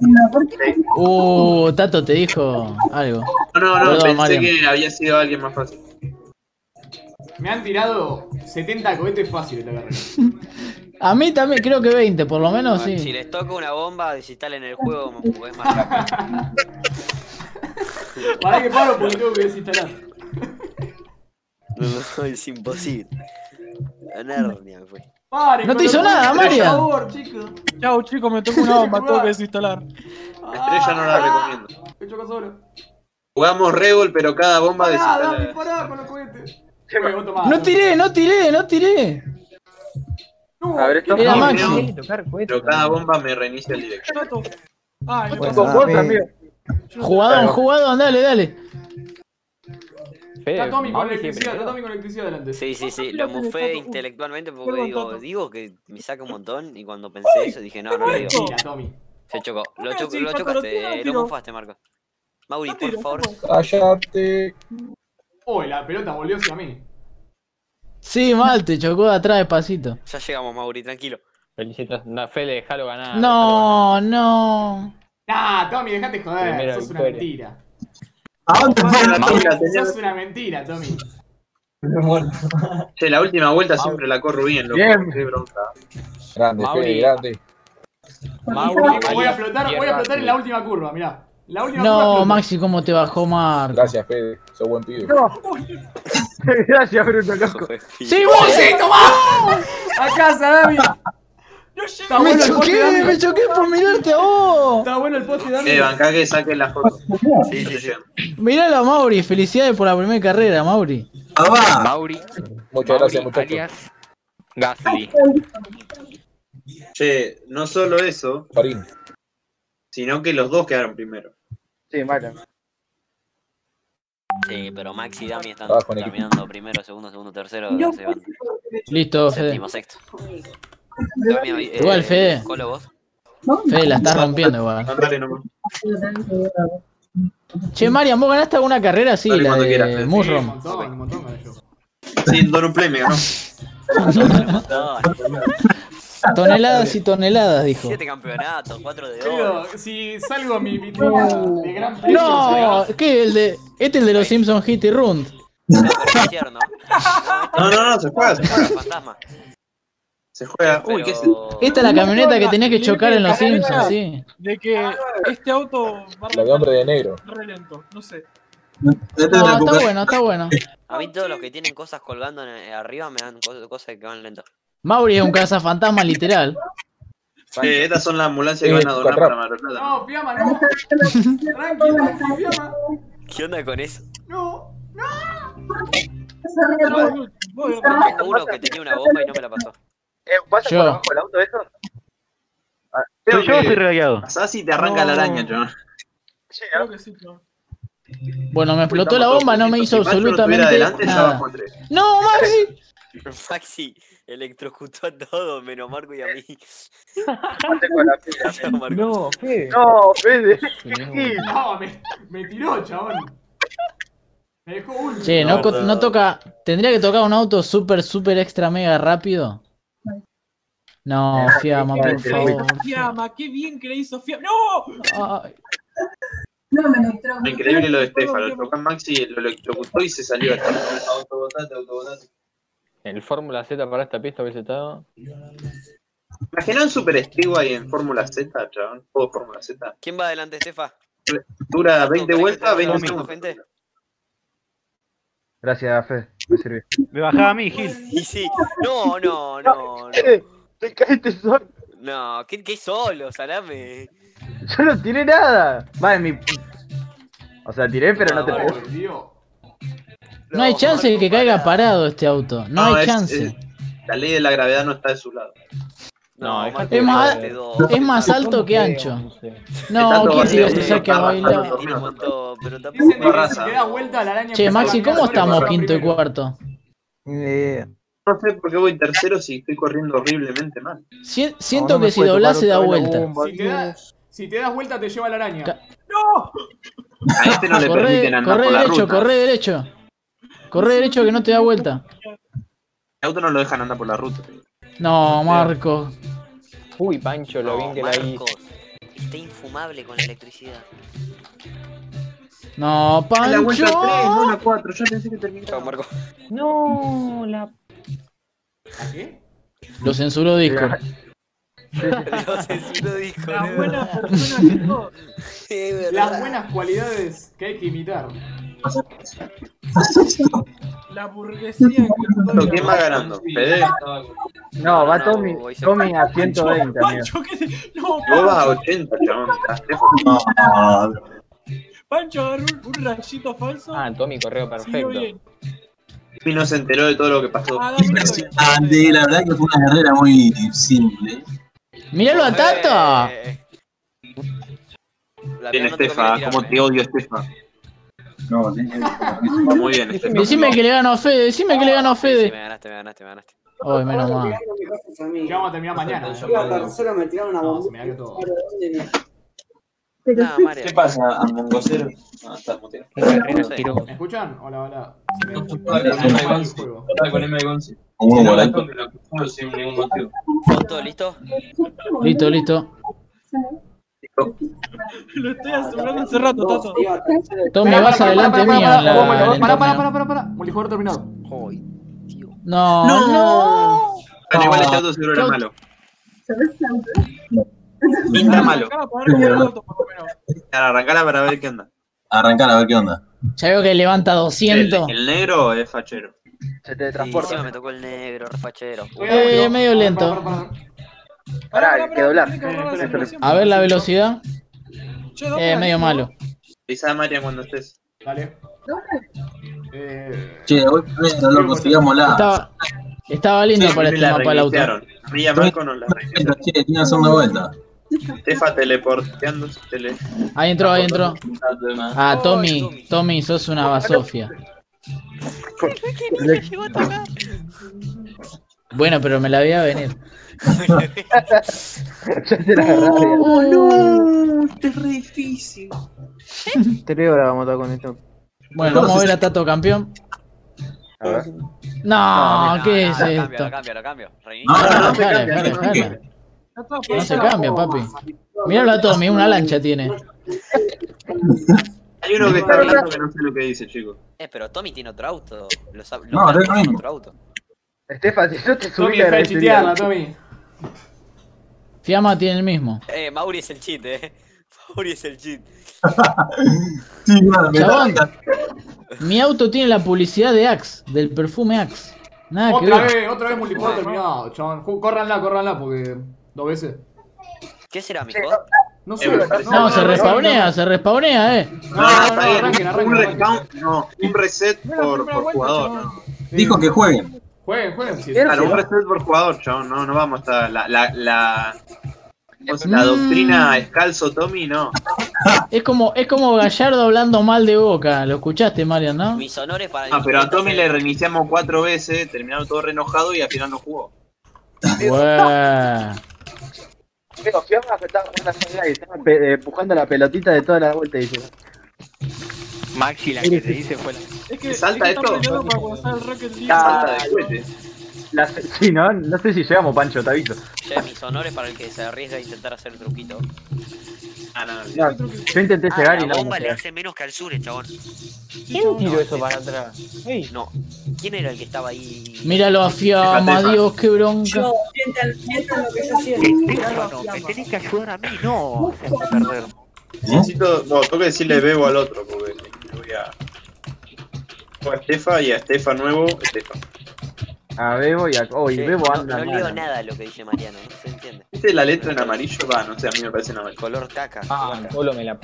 Uh, Tato te dijo algo. No, no, no, Perdón, pensé Marian. que había sido alguien más fácil. Me han tirado setenta cohetes fáciles esta carrera. A mí también, creo que veinte, por lo menos Si sí. les toca una bomba, desinstalen el juego, me podés marcar. Para que paro porque tengo que desinstalar. No, no, es imposible. Una hernia me fue. Paren, No te con hizo los nada, cohetes, Marian. Por favor, chicos. Chau, chicos, me tocó una bomba, tengo que desinstalar. Estrella no la recomiendo. Me choco solo. Jugamos Rebel, pero cada bomba Pará, desinstala. Dami, pará con los cohetes. Oye, vos tomá. No tiré, no tiré, no tiré. No, A ver, esto Era No, Maxi. no, pero cada bomba me reinicia el directo. Tato. Ay, me Bueno, pasó. Con vos Fe- también. Jugadón, jugadón, dale, dale. Fede, Está Tommy con Mauri electricidad, siempre, está Tommy con electricidad adelante. Sí, sí, sí, lo mufé intelectualmente porque Perdón, digo, Tato. digo que me saca un montón y cuando pensé eso dije, no, no lo digo. Mira, Tommy. Se chocó. Lo, Ah, cho- sí, lo Tato, lo chocaste, tiro, lo eh, lo tiro. mufaste, Marco. Mauri, No tiro, por favor. no Cállate. Oh, la pelota volvió hacia mí. Sí, mal, te chocó de atrás despacito. Ya llegamos, Mauri, tranquilo. Felicitas. No, Fede, dejalo ganar. No, no. Nah, Tommy, dejate joder. Primera Sos una victoria. mentira. ¿A dónde fue la Mauri tira? la tenía- Sos una mentira, Tommy. Che, la última vuelta siempre la corro bien, loco. Bien. Qué bronca. Grande, Mauri. Fede, grande. Mauri, Voy a alias flotar, voy a Pierre flotar en la Gasly. última curva, mirá. La última curva No, floto. Maxi, ¿cómo te bajó Marco? Gracias, Fede. Sos buen pibe. No. Gracias, Bruno, loco. ¡Sí, vos! ¡Sí, tomá! ¡A casa, Dami! Está Me bueno el poste, choqué, Dami. me choqué por mirarte a vos. Está bueno el poste, Dami. Eh, bancá que saquen la foto. Sí, sí, sí. Miralo a Mauri, felicidades por la primera carrera, Mauri. ¡Abá! Mauri. Muchas gracias, Mauri, muchachos. alias Gasly. Che, no solo eso, Parín. sino que los dos quedaron primero. Sí, mala. Sí, pero Maxi y Dami están Trabajo en equipo. terminando primero, segundo, segundo, tercero, se van Listo, Fede. séptimo, sexto. Dami, eh, Igual, Fede. Colo, vos. Fede, la estás rompiendo igual. Andale nomás. Che, Marian, ¿vos ganaste alguna carrera? Sí, Dale la cuando quieras, de Fede. Un Musrom. montón, un montón gané yo. Sí, en Donut Play me ganó. Toneladas y toneladas, dijo. Siete campeonatos, cuatro de Pero oro. si salgo a mi vitrina de gran premio, No, ¿qué? El de, este es el de los Simpsons Hit y Run. Pero es cierto, ¿no? No, no, no, se juega, se juega. Fantasma. Se juega. Uy, ¿qué es esto? Esta es la camioneta que tenías que Tiene chocar en los cargar Simpsons, esa sí. De que este auto va La de hombre de negro. re lento, no sé. Este es No, la está coca- bueno, está bueno. A mí todos los que tienen cosas colgando en- arriba me dan cosas, cosas que van lento. Mauri es un cazafantasma literal. Che, estas son las ambulancias que van a donar para Mar del Plata. No, Fiamma, no. Tranqui, tranqui, Fiamma. ¿Qué onda con eso? No, no. Tengo uno que tenía una bomba y no me la pasó. Eh, ¿Pasa Yo. por abajo del auto eso? Creo Soy yo o que soy regañado. pasás y te arranca la araña, chaval. Sí, Creo que sí, claro. Bueno, me explotó la bomba, no me hizo Si Macho no estuviera absolutamente adelante, ya nada. bajó el tres. ¡No, Maxi! Maxi electrocutó a todos, menos Marco y a mí. Ponte con la pila. Chao, Marco. No, Fede. No, Fede. No, me, me tiró, chabón. Me dejó uno. Che, no, co- no toca. ¿Tendría que tocar un auto super, super extra mega rápido? No, Fiamma, por favor. Fiamma, qué bien que le hizo Fiamma. ¡No! Ay, Increíble lo de Stefano. Lo tocó a Maxi, lo electrocutó y se salió. Autobotate, autobotate. El Fórmula Z para esta pista hubiese estado. Imaginá un Super Speedway en Fórmula Z, chaval. Juego Fórmula Z. ¿Quién va adelante, Estefa? Dura veinte vueltas, veinte Tommy, segundos. gente. Gracias, Fede. Me sirvió. Me bajaba a mí, Gil. Y sí. No, no, no. No, Te caíste solo. no ¿qué, qué solo, salame? Yo no tiré nada. Va, en mi. O sea, tiré, pero no te Ay, pegó. Dios. No hay chance de que caiga parado este auto. No, hay es- chance. es- la ley de la gravedad no está de su lado. No, No, Mate, es más- Mate dos. Es más alto que ancho. No, Tanto ¿quién se vacío, se saque a está bailar? bastante. Tiene un montón, pero tampoco. Dicen de que si raza. te da vuelta la araña. Che, empieza a Maxi, caminar ¿cómo sobre estamos el quinto y primero. cuarto? Ni idea. No sé por qué voy tercero si estoy corriendo horriblemente mal. Si- Siento No, no me que si puede doblás tocar se da otra vez la vuelta. bomba, Si te, da, si te das vuelta, te lleva la araña. Ca- ¡No! A este no le Corre, permiten andar corre por la derecho, ruta. corre derecho. Corre derecho que no te da vuelta. El auto no lo dejan andar por la ruta. No, Marco. Uy, Pancho, lo bien No, que la hizo. Marcos. Está infumable con la electricidad. No, Ah, la vuelta tres, no Pancho. la cuatro. Yo pensé que terminaba. Chao, Marco. No, la. ¿A qué? Lo censuró Discord. Lo censuró, dijo. Las de buenas verdad. personas que no. Es verdad. Las buenas cualidades que hay que imitar. La burguesía que Pero, ¿quién va ganando? ¿Fede? No, va No, Tommy, voy a- Tommy a ciento veinte, amigo. Pancho, ¿qué te- No, Vos vas a Pancho, ochenta, chabón. Estás lejos. No, Pancho agarró un, un rayito falso. Ah, Tommy correo siguió perfecto. bien. Y no se enteró de todo lo que pasó. Ah, dame una historia. impresionante, la verdad que fue una carrera muy simple. Míralo a Tato. Eh, La Bien, mía no te Estefa. conviene ¿Cómo te tirarme. odio, Estefa? No, tenía Muy bien, Estefa. Decime que le gano a Fede, decime que le gano a Sí, sí, Fede. me ganaste, me ganaste, me ganaste. Ay, menos mal. Ya vamos a terminar mañana. eh. Iba tercero, me tiraron una No, bomba. se me da que todo. Nada, Mario. ¿Qué pasa, Amongosero? Ah, está muteado. No sé. ¿Me escuchan? Hola, hola. Se me- Hola, se me hola, va el juego. con M de Gonzi. Uno volando. Sin ningún motivo. ¿Foto, listo? Listo, listo. Lo estoy asegurando hace rato, Tato. Tommy, Pará, vas pará, adelante pará, mío pará, en la- pará, en el Pará, pará, torneo. pará, pará, pará. Multijugador terminado. Joder, tío. No, no. Pero igual este auto seguro era Yo- malo. Pinta malo. Acá para ver cómo era el auto, por lo menos. Ahora, arrancala para ver qué onda. Arrancar a ver qué onda. Ya veo que levanta El, doscientos. el negro es fachero. Se te Sí, transporta. encima me tocó el negro, refachero. Eh, medio lento. Pará, pará, pará. Pará, que doblás. Tiene que agarrar la simulación. A ver la velocidad. Che, dos Eh, para medio aquí, malo. Avisa a Marian cuando estés. Dale. Eh, Che, voy primero, loco, sigámosla. Estaba, estaba lindo Sí, para me este la mapa el auto. reiniciaron. A mí y a Marco nos la reiniciaron. Che, tiene una segunda vuelta. Estefa teleporteando. Tele... Ahí entró, ahí entró. Ah, Tommy, Tommy, sos una basofia. Me llegó a tocar. Bueno, pero me la veía venir. Ya te la agarraste. Oh no, este es re difícil. Tres horas vamos a estar con esto. Bueno, vamos a ver a Tato campeón. A ver. No, ¿qué es Lo cambio, esto? lo cambio, lo cambio. No, Reinicio. no, no, Dejala, cambia, dejala, no, dejala. Tato, No se aprovechá. cambia, papi. Míralo a Tommy, una lancha tiene. Hay uno que está hablando que no sé lo que dice, chicos. Eh, pero Tommy tiene otro auto. Los, los No, Marcos es lo tienen mismo. otro auto. Estefan, si yo te subí Tommy, la deja de chitearla, agradecería. Tommy. Fiamma tiene el mismo. Eh, Mauri es el cheat, eh. Mauri es el cheat. Sí, claro, me Chabón. está- Mi auto tiene la publicidad de Axe, del perfume Axe. Nada que Otra ver. vez, otra vez multijugador terminado, chabón. Ju- Córranla, córranla, porque dos veces. ¿Qué será, mijo? No sé. Eh, me parece- No, se respawnea, se respawnea, eh. No, No, no, está no, bien. arranquen, Un arranquen. arranquen. respawn, no, un reset por, por jugador, ¿no? Dijo que jueguen. Jueguen, jueguen. Sí, Claro, un reset por jugador, chabón. No, no vamos a estar. La, la, la, la doctrina escalzo Tommy, no. Es como, es como Gallardo hablando mal de Boca. ¿Lo escuchaste, Marian, no? Mis honores para Ah, el pero a intento Tommy de- le reiniciamos cuatro veces, terminaron todo re enojado y al final no jugó. Buah. Pero Fiamma que estaba jugando a Shanghai y estaba pe- eh, empujando la pelotita de toda la vuelta y dice. Maxi, la que te dice fue la. Es que, ¿Salta es que esto? está peleando para cuando sale el Rocket League. Ah, Falta de cohete. La, sí, ¿no? No sé si llegamos, Pancho, te aviso. Che, mis honores para el que se arriesga a intentar hacer el truquito. Ah, no, No, yo intenté Ah, llegar y la no. bomba le hace menos que al sur, chabón. ¿Quién tiró eso para atrás? Ey, No. ¿Quién era el que estaba ahí? Míralo a Fiamma, Fíjate, Dios, qué bronca. Yo, sientan, sientan lo que yo siento. Miralo a No, me Fiamma. tenés que ayudar a mí, no hacerme perder. Necesito. Bueno, tengo que decirle Bebo al otro, porque le voy a. A Estefa y a Estefa nuevo, Estefa. A Bebo y a. Oh, y Sí, Bebo no, anda no mal. leo nada de lo que dice Mariano, no se entiende. ¿Viste la letra en amarillo? Va, no sé, a mí me parece en amarillo. Color caca. Ah, Colo me la.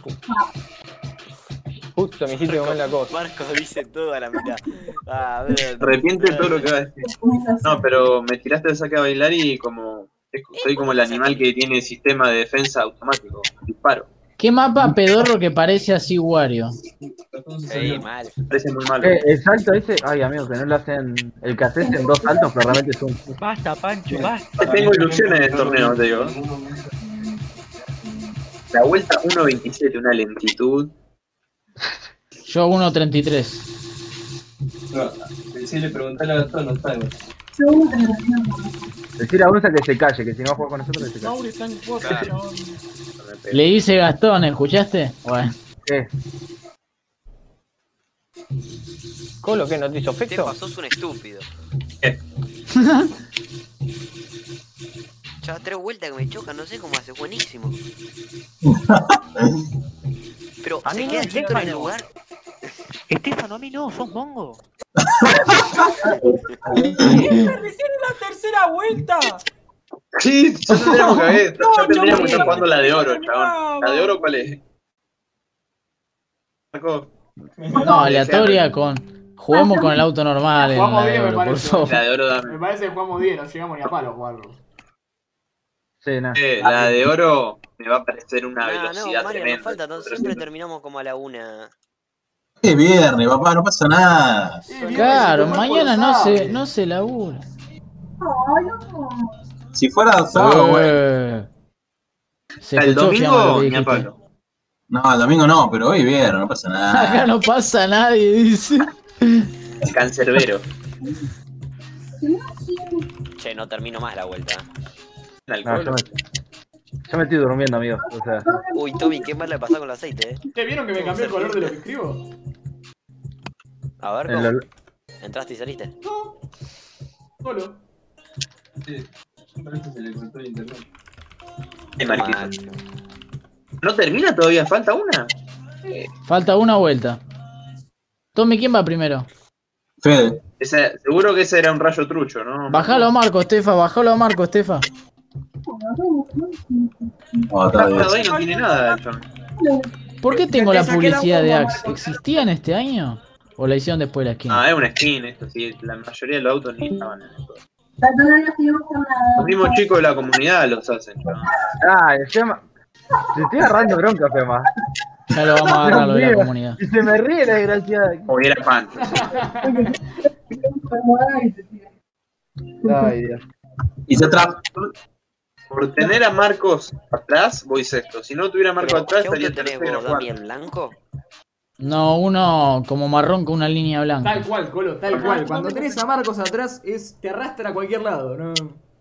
Justo me hiciste comer la cosa. Marcos dice todo a la mitad. Ah, a ver. Se arrepiente todo lo que va a decir. No, pero me tiraste el saque a bailar y como. Soy como el animal que tiene sistema de defensa automático. Disparo. ¿Qué mapa pedorro que parece así Wario? Sí, mal. Parece muy malo. Eh, el salto ese, ay amigo, que no lo hacen. El que haces en dos saltos, pero realmente es un. Basta, Pancho, basta. Tengo ilusiones del torneo, te digo. La vuelta uno veintisiete, una lentitud. Yo uno treinta y tres. No, decirle preguntarle a Gastón, no está. Decir a Gonza que se calle, que si no va a jugar con nosotros, que se calle. Mauri está en cuota, chabón. Le dice Gastón, ¿escuchaste? Bueno. ¿Qué? Colo, ¿qué? ¿No te hizo Te efecto? pasó un estúpido. ¿Qué? Ya tres vueltas que me chocan, no sé cómo hace, buenísimo. Pero A se mí queda no, quieto en el Estefano. lugar. Estefano, a mí no, sos mongo. Recién en la tercera vuelta. Sí, ya tendríamos que ver. No, Ya tendríamos que no, estar no, jugando la de oro, no, chabón. ¿La de oro cuál es? Marco. No, aleatoria con. Juguemos con el auto normal. en Jugamos la de bien, me oro, por parece. favor. La de oro dame. Me parece que jugamos diez, no llegamos ni a palo a jugarlo. Sí, nada. Eh, la de oro me va a parecer una No, velocidad no, Mario, nos tremenda. falta, entonces siempre terminamos como a la una. Es viernes, papá, no pasa nada. Claro, mañana no se, no se labura. Si fuera sábado, bueno. Eh. Se El escuchó, Fiamma, lo domingo que ni a dijiste. palo. No, el domingo no, pero hoy viernes, no pasa Acá nada. no pasa nadie, dice. El cancerbero. Che, no termino más la vuelta. El No, alcohol. yo, me, yo me estoy durmiendo, amigo. O sea, Uy, Tommy, qué mal le pasó con el aceite, eh. ¿Te vieron que me cambió el color de lo que escribo? A ver, el ¿cómo? ol- ¿Entraste y saliste? No. Solo. Sí, parece que se le cortó el internet. Eh, Marquito. ¿No termina todavía? ¿Falta una? Falta una vuelta. Tommy, ¿quién va primero? Fede. Ese, seguro que ese era un rayo trucho, ¿no? Bajalo a Marco, Estefa, bajalo a Marco, Estefa. Oh, está bien. Ahí no tiene nada, John. ¿Por qué tengo Te la saqué la publicidad de bomba, Axe? Marco. ¿Existía en este año? ¿O la hicieron después de la esquina? Ah, es una skin esto, sí. La mayoría de los autos ni estaban en esto. Los mismos chicos de la comunidad los hacen, ¿no? ah, el Fiamma. Se estoy agarrando bronca, Fiamma. Ya lo vamos a agarrar lo de la Dios mío, comunidad. Y se me ríe la desgraciada. O era Pancho. Ay, Dios. Y se atrapa. Por tener a Marcos atrás, voy sexto. Si no tuviera a Marcos Pero, atrás, ¿qué estaría auto tenés tercero, vos, Dami, cuarto. el blanco? No, uno como marrón con una línea Tal blanca. cual, Colo, tal cual. Cuando tenés a Marcos atrás, es te arrastra a cualquier lado, ¿no?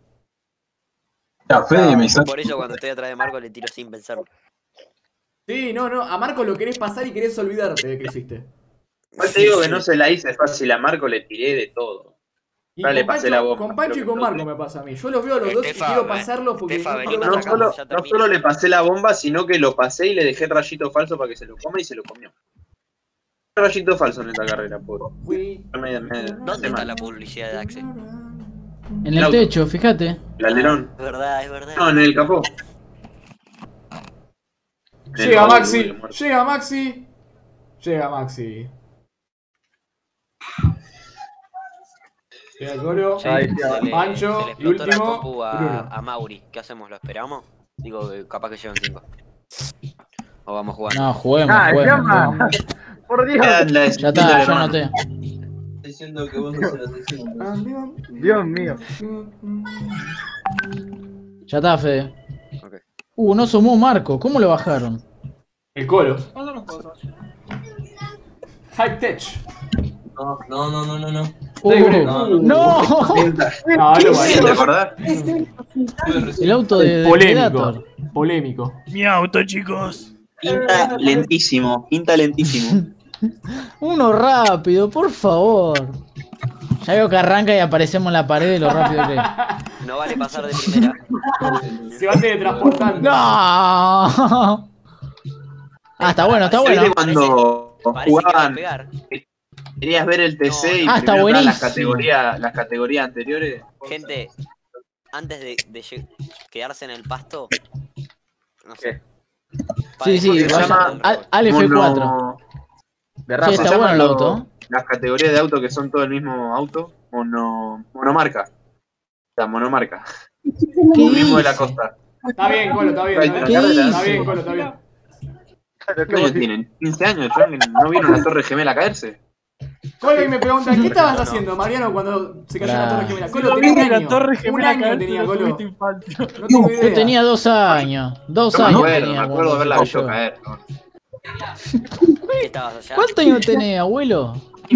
Ya, Fede me hizo. Por eso cuando estoy atrás de Marco le tiro sin pensarlo. Sí, no, no, a Marcos lo querés pasar y querés olvidarte de que hiciste. Igual te digo que no se la hice fácil a Marco, le tiré de todo. Y Ahora le con pasé Pancho, la bomba, con Pancho y creo con que Marco no. me pasa a mí. Yo los veo a los dos y Estefa, quiero ve- pasarlo porque Estefa, no vení quiero- más No acá, solo, ya no termina. solo le pasé la bomba, sino que lo pasé y le dejé el rayito falso para que se lo coma y se lo comió. Un rayito falso en esta carrera, pobre. Fui- Me- me- ¿Dónde me está mal. la publicidad de Axe? En El el auto. techo, fíjate. El alerón. Es verdad, es verdad. No, en el capó. En el Llega baúl, Maxi, boludo, muerto. llega Maxi. Llega Maxi. Llega el Colo. Sí, Ay, se, ya. le, Pancho, se le y explotó la último, compu a, Bruno. a Mauri. ¿Qué hacemos? ¿Lo esperamos? Digo, que capaz que llevan cinco. O vamos jugando. No, juguemos, Ah, el juguemos. Fiamma. juguemos. Por Dios. Queda la Ya esquina está, del ya hermano. anoté. Diciendo que vos no se las decís. Dios mío. Ya está, Fede. Ok. Uh, no sumó Marco. ¿Cómo lo bajaron? El Colo. ¿Cuándo nos pasó? High Tech. No, no, no, no, no. no. Uh, no, ¡No! No, no, ¿Sí, ¿te acordás? El auto de, de Polémico. Predator. Polémico. Mi auto, chicos. Quinta lentísimo, quinta lentísimo. Uno rápido, por favor. Ya veo que arranca y aparecemos en la pared de lo rápido que es. No vale pasar de primera. Se va teletransportando. ¡No! Ah, está bueno, está ¿Viste bueno. cuando Parece que va a jugaban, pegar. querías ver el T C y Ah, está primero estaban las buenísimo. categorías, las categorías anteriores? Gente, antes de, de lle- quedarse en el pasto, no sé. Sí, sí, Se vaya. llama Al- al F cuatro. mono- De Sí, Rafa. está se bueno llaman el los- auto. Las categorías de auto que son todo el mismo auto, mono, monomarca. O sea, monomarca. ¿Qué Turismo de la dice? costa. Está bien, Colo, está bien. ¿Qué Está bien, dice? está bien, Colo, está bien. ¿Qué años tienen? quince años, ¿ya? ¿No vieron la Torre Gemela caerse? Colo y me pregunta, ¿qué estabas haciendo, Mariano, cuando se cayó la Pará. Torre Gemela? Si Colo, lo tenía vi un en la año. Torre Un Gemela año caer, tenía, tú no Colo. tuviste infancia. No tengo Yo idea. tenía dos años. Dos Yo me años acuerdo, tenía me acuerdo de cuando haberla se visto cayó. caer. ¿No? ¿Qué estabas allá? ¿Cuántos años tenés, abuelo?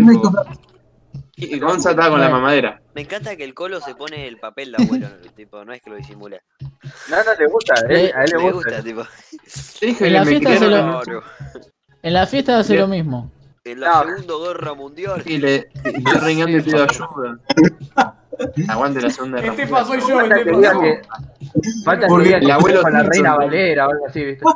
Y Gonza estaba con la mamadera. Me encanta que el Colo se pone el papel de abuelo, tipo, no es que lo disimula. No, no le gusta, a él, a él le Me gusta. gusta, tipo. Te dije En que la me fiesta se criaron lo- en- Claro. En la fiesta hace lo mismo. En la Segunda Guerra Mundial. y le y estoy renegando y pido ayuda. Aguante la Segunda Guerra Este Mundial. pasó yo, Falta este que diga pasó. que, falta que Porque diga que el abuelo con la Simpson, reina ¿no? Valera o algo así, ¿viste?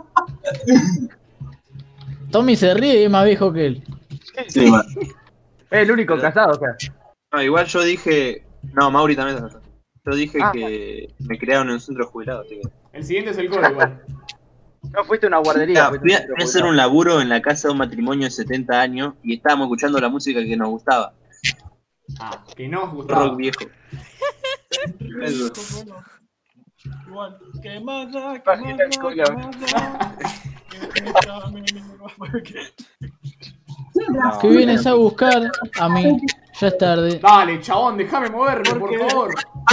Tommy se ríe y es más viejo que él. Sí, man. Es el único casado, o sea. No, igual yo dije. No, Mauri también está casado. Yo dije Ah. que me crearon en un centro de jubilados. Así que... El siguiente es el Colo, igual. No fuiste a una guardería. Ya, fuiste fui a a, un centro fui a hacer jubilado. un laburo en la casa de un matrimonio de setenta años y estábamos escuchando la música que nos gustaba. Ah, que no os gustaba. Rock viejo. Eso. Igual. ¿Qué más da? ¿Qué Página más da? del ¿Qué más da? ¿Qué vienes a buscar? A mí. Ya es tarde. Dale, chabón, déjame moverme, por favor.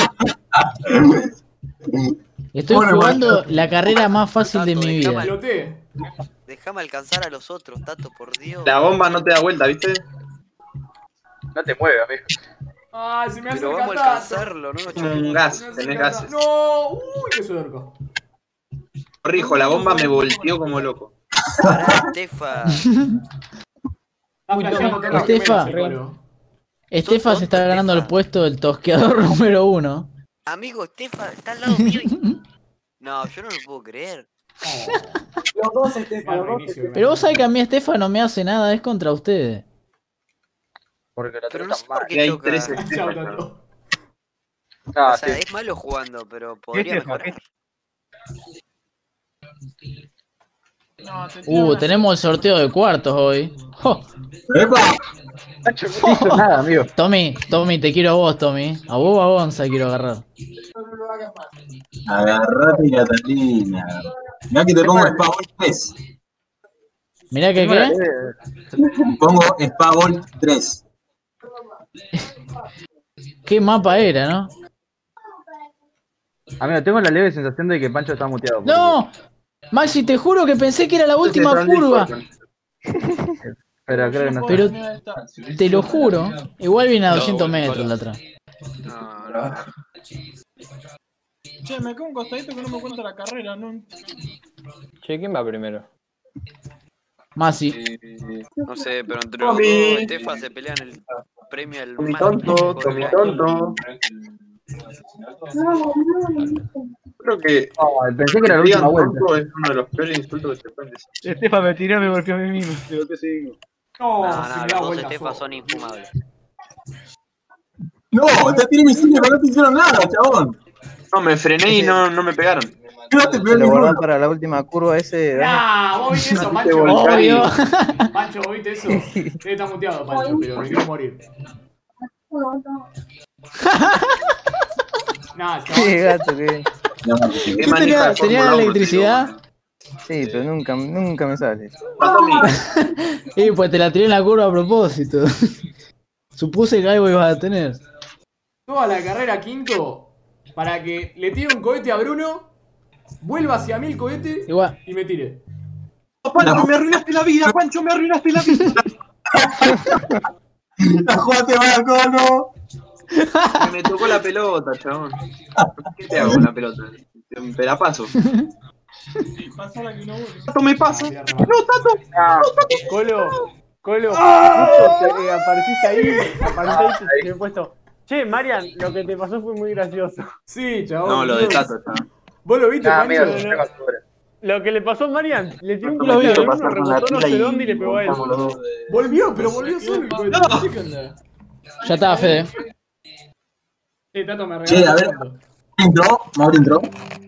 Estoy Bueno, jugando la carrera más fácil de mi vida. Piloté. Déjame alcanzar a los otros, Tato, por Dios. La bomba no te da vuelta, ¿viste? No te mueve, amigo. Ah, se me hace Pero el vamos a catato. alcanzarlo, ¿no? Como un gas, Se me hace tenés el gases. catato. No, uy, qué cerca. Rijo, la bomba me volteó como loco. Pará, Estefa. Está flasheando Torre Estefa. Gemela, ese Colo. Estefa se está tonto, ganando el Estefa. puesto del tosqueador número uno. Amigo, Estefa está al lado mío y... No, yo no lo puedo creer. Los dos, Estefan, los Mal dos. inicio, Pero vos sabés que a mí Estefa no me hace nada, es contra ustedes. Porque la Pero tratan no sé mal. por Y qué hay choca. tres Chao, Estefas. Tato. Ah, O sea, sí. es malo jugando, pero podría Estefa, mejorar. No, te tiro Uh, una- tenemos el sorteo de cuartos hoy. Jo. ¡Epa! Nacho, no hizo nada, amigo. Tommy, Tommy, te quiero a vos, Tommy. A vos o a Gonza quiero agarrar. Agarrate, Catalina. Mirá que te pongo Spagol tres. Mirá que qué. Pongo Spagol tres. Qué mapa era, ¿no? Amigo, tengo la leve sensación de que Pancho está muteado. porque- ¡No! Maxi, te juro que pensé que era la última curva. Pero creo que no Pero está. te lo juro. Igual viene a No, doscientos bueno, metros bueno. la atrás. No, no. Che, me quedo un costadito que no me cuenta la carrera, ¿no? Che, ¿quién va primero? Maxi. Eh, No sé, pero entre los Tommy. dos, Estefa se pelean el premio al Tommy más tonto, técnico Tommy del tonto. Creo que No, pensé que era la digan última vuelta. tonto es uno de los peores insultos que se pueden decir. Estefa me tiró y me golpeó a mí mismo. Digo, ¿qué sigo? No, No, se no, me da los dos vuelta Estefa fuego. son infumables. No, te tiré misiles, pero no te hicieron nada, chabón. No, me frené y no, no me pegaron. No te Se pegó lo guardás ninguno. para la última curva ese. Dani. Nah, vos viste eso, Pancho. Obvio. Pancho, vos viste eso. Debe estar muteado, Pancho, pero me quiero morir. Nah, Qué chaval. gato que. No, Qué ¿Qué manija tenía, de tenía Fórmula uno, electricidad? Sí, pero nunca, nunca me sale. Ah, Tommy, Y pues te la tiré en la curva a propósito. Supuse que algo ibas a tener. Toda la carrera quinto para que le tire un cohete a Bruno, vuelva hacia mí el cohete Igual. y me tire. Pancho, me arruinaste la vida, Pancho, me arruinaste la vida. La jugaste mal, cono. Me tocó la pelota, chabón. ¿Qué te hago con la pelota? Te, te la paso. Pasala que no vuelve. Tato, me paso. No, Tato. Colo, Colo, ¡Ah! justo te- apareciste ahí, apareciste y te he puesto. Che, Marian, lo que te pasó fue muy gracioso. Sí, chabón. No, lo de Tato, chabón. ¿Vos lo viste, Nah, Pancho? amigo, No, no, no. Lo que le pasó a Marian, le tiró un Lo vi, culo lo a uno, rebotó no sé dónde y le pegó a él. Volvió, pero volvió solo. Ya está, Fede. Sí, Tato me regaló. Che, a ver. Entró, Mauri entró.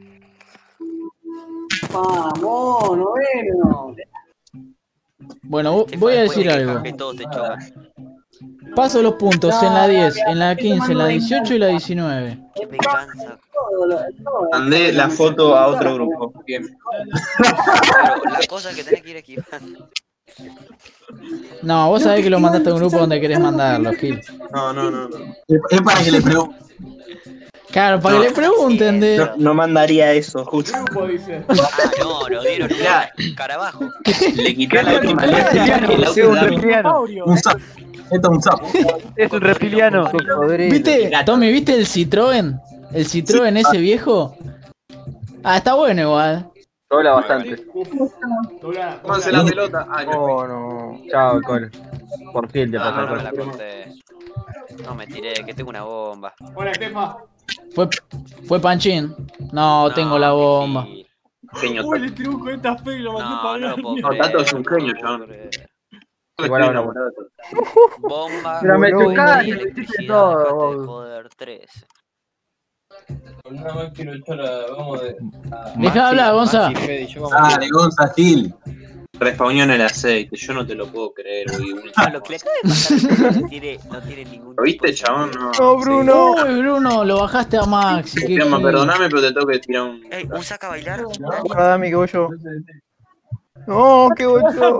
Vamos, noveno. Bueno, voy a decir algo. Que todos te chocan. Paso los puntos en la diez, en la quince, en la dieciocho y la diecinueve. Qué venganza. Mandé la foto a otro grupo. Bien. Pero la cosa es que tenés que ir esquivando. No, vos sabés que lo mandaste a un grupo donde querés mandarlo, Gil. No, no, no. no. Es para que le pregunten. Claro, para No. que le pregunten de... No, no mandaría eso, justo. Ah, no, lo dieron Mirá. carabajo. Le quité la última letra. El Es un audio de reptiliano. Un zap. Esto es un zap. Es un reptiliano. ¿Viste, Tommy, viste el Citroën? ¿El Citroën ese viejo? Ah, está bueno igual. Dobla bastante. Tómanse la pelota. Ay, me Oh, no. Chao, Cole. Por fin te Ah, pasa no me la Cole. corté. No me tiré, que tengo una bomba. Hola, Estefa. Fue, fue Panchín. No, tengo la bomba. genio. Uy, le tiré un cuenta feo y lo mandé No, para no lo puedo No, Tato es un genio, John. Igual a una Bomba. Pero me bomba, chocaste, electricidad, me hiciste todo, dejate de vos. joder, tres. Nada más quiero echar a. Vamos de. Deja de hablar, Gonza. Dale, Gonza, Gil. Respawnó en el aceite, yo no te lo puedo creer, güey. No, lo que le acaba de pasar no tiene, no tiene ningún. ¿Lo viste, chabón? No. No, Bruno. Uy, Bruno, lo bajaste a Maxi. Sí, qué Llama, gil. perdoname, pero te tengo que tirar un. Ey, ¿un saca a bailar? Ah, Dami, que voy yo. No, que voy yo.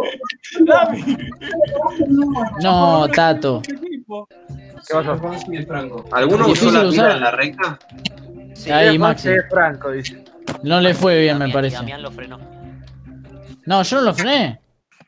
No, Tato. ¿Qué pasó? ¿Alguno usó Difícil la usar. pila en la recta? Sí, Ahí, Maxi. Es Franco, dice. No le fue bien, me Damián- parece. Damián lo frenó. No, yo no lo frené.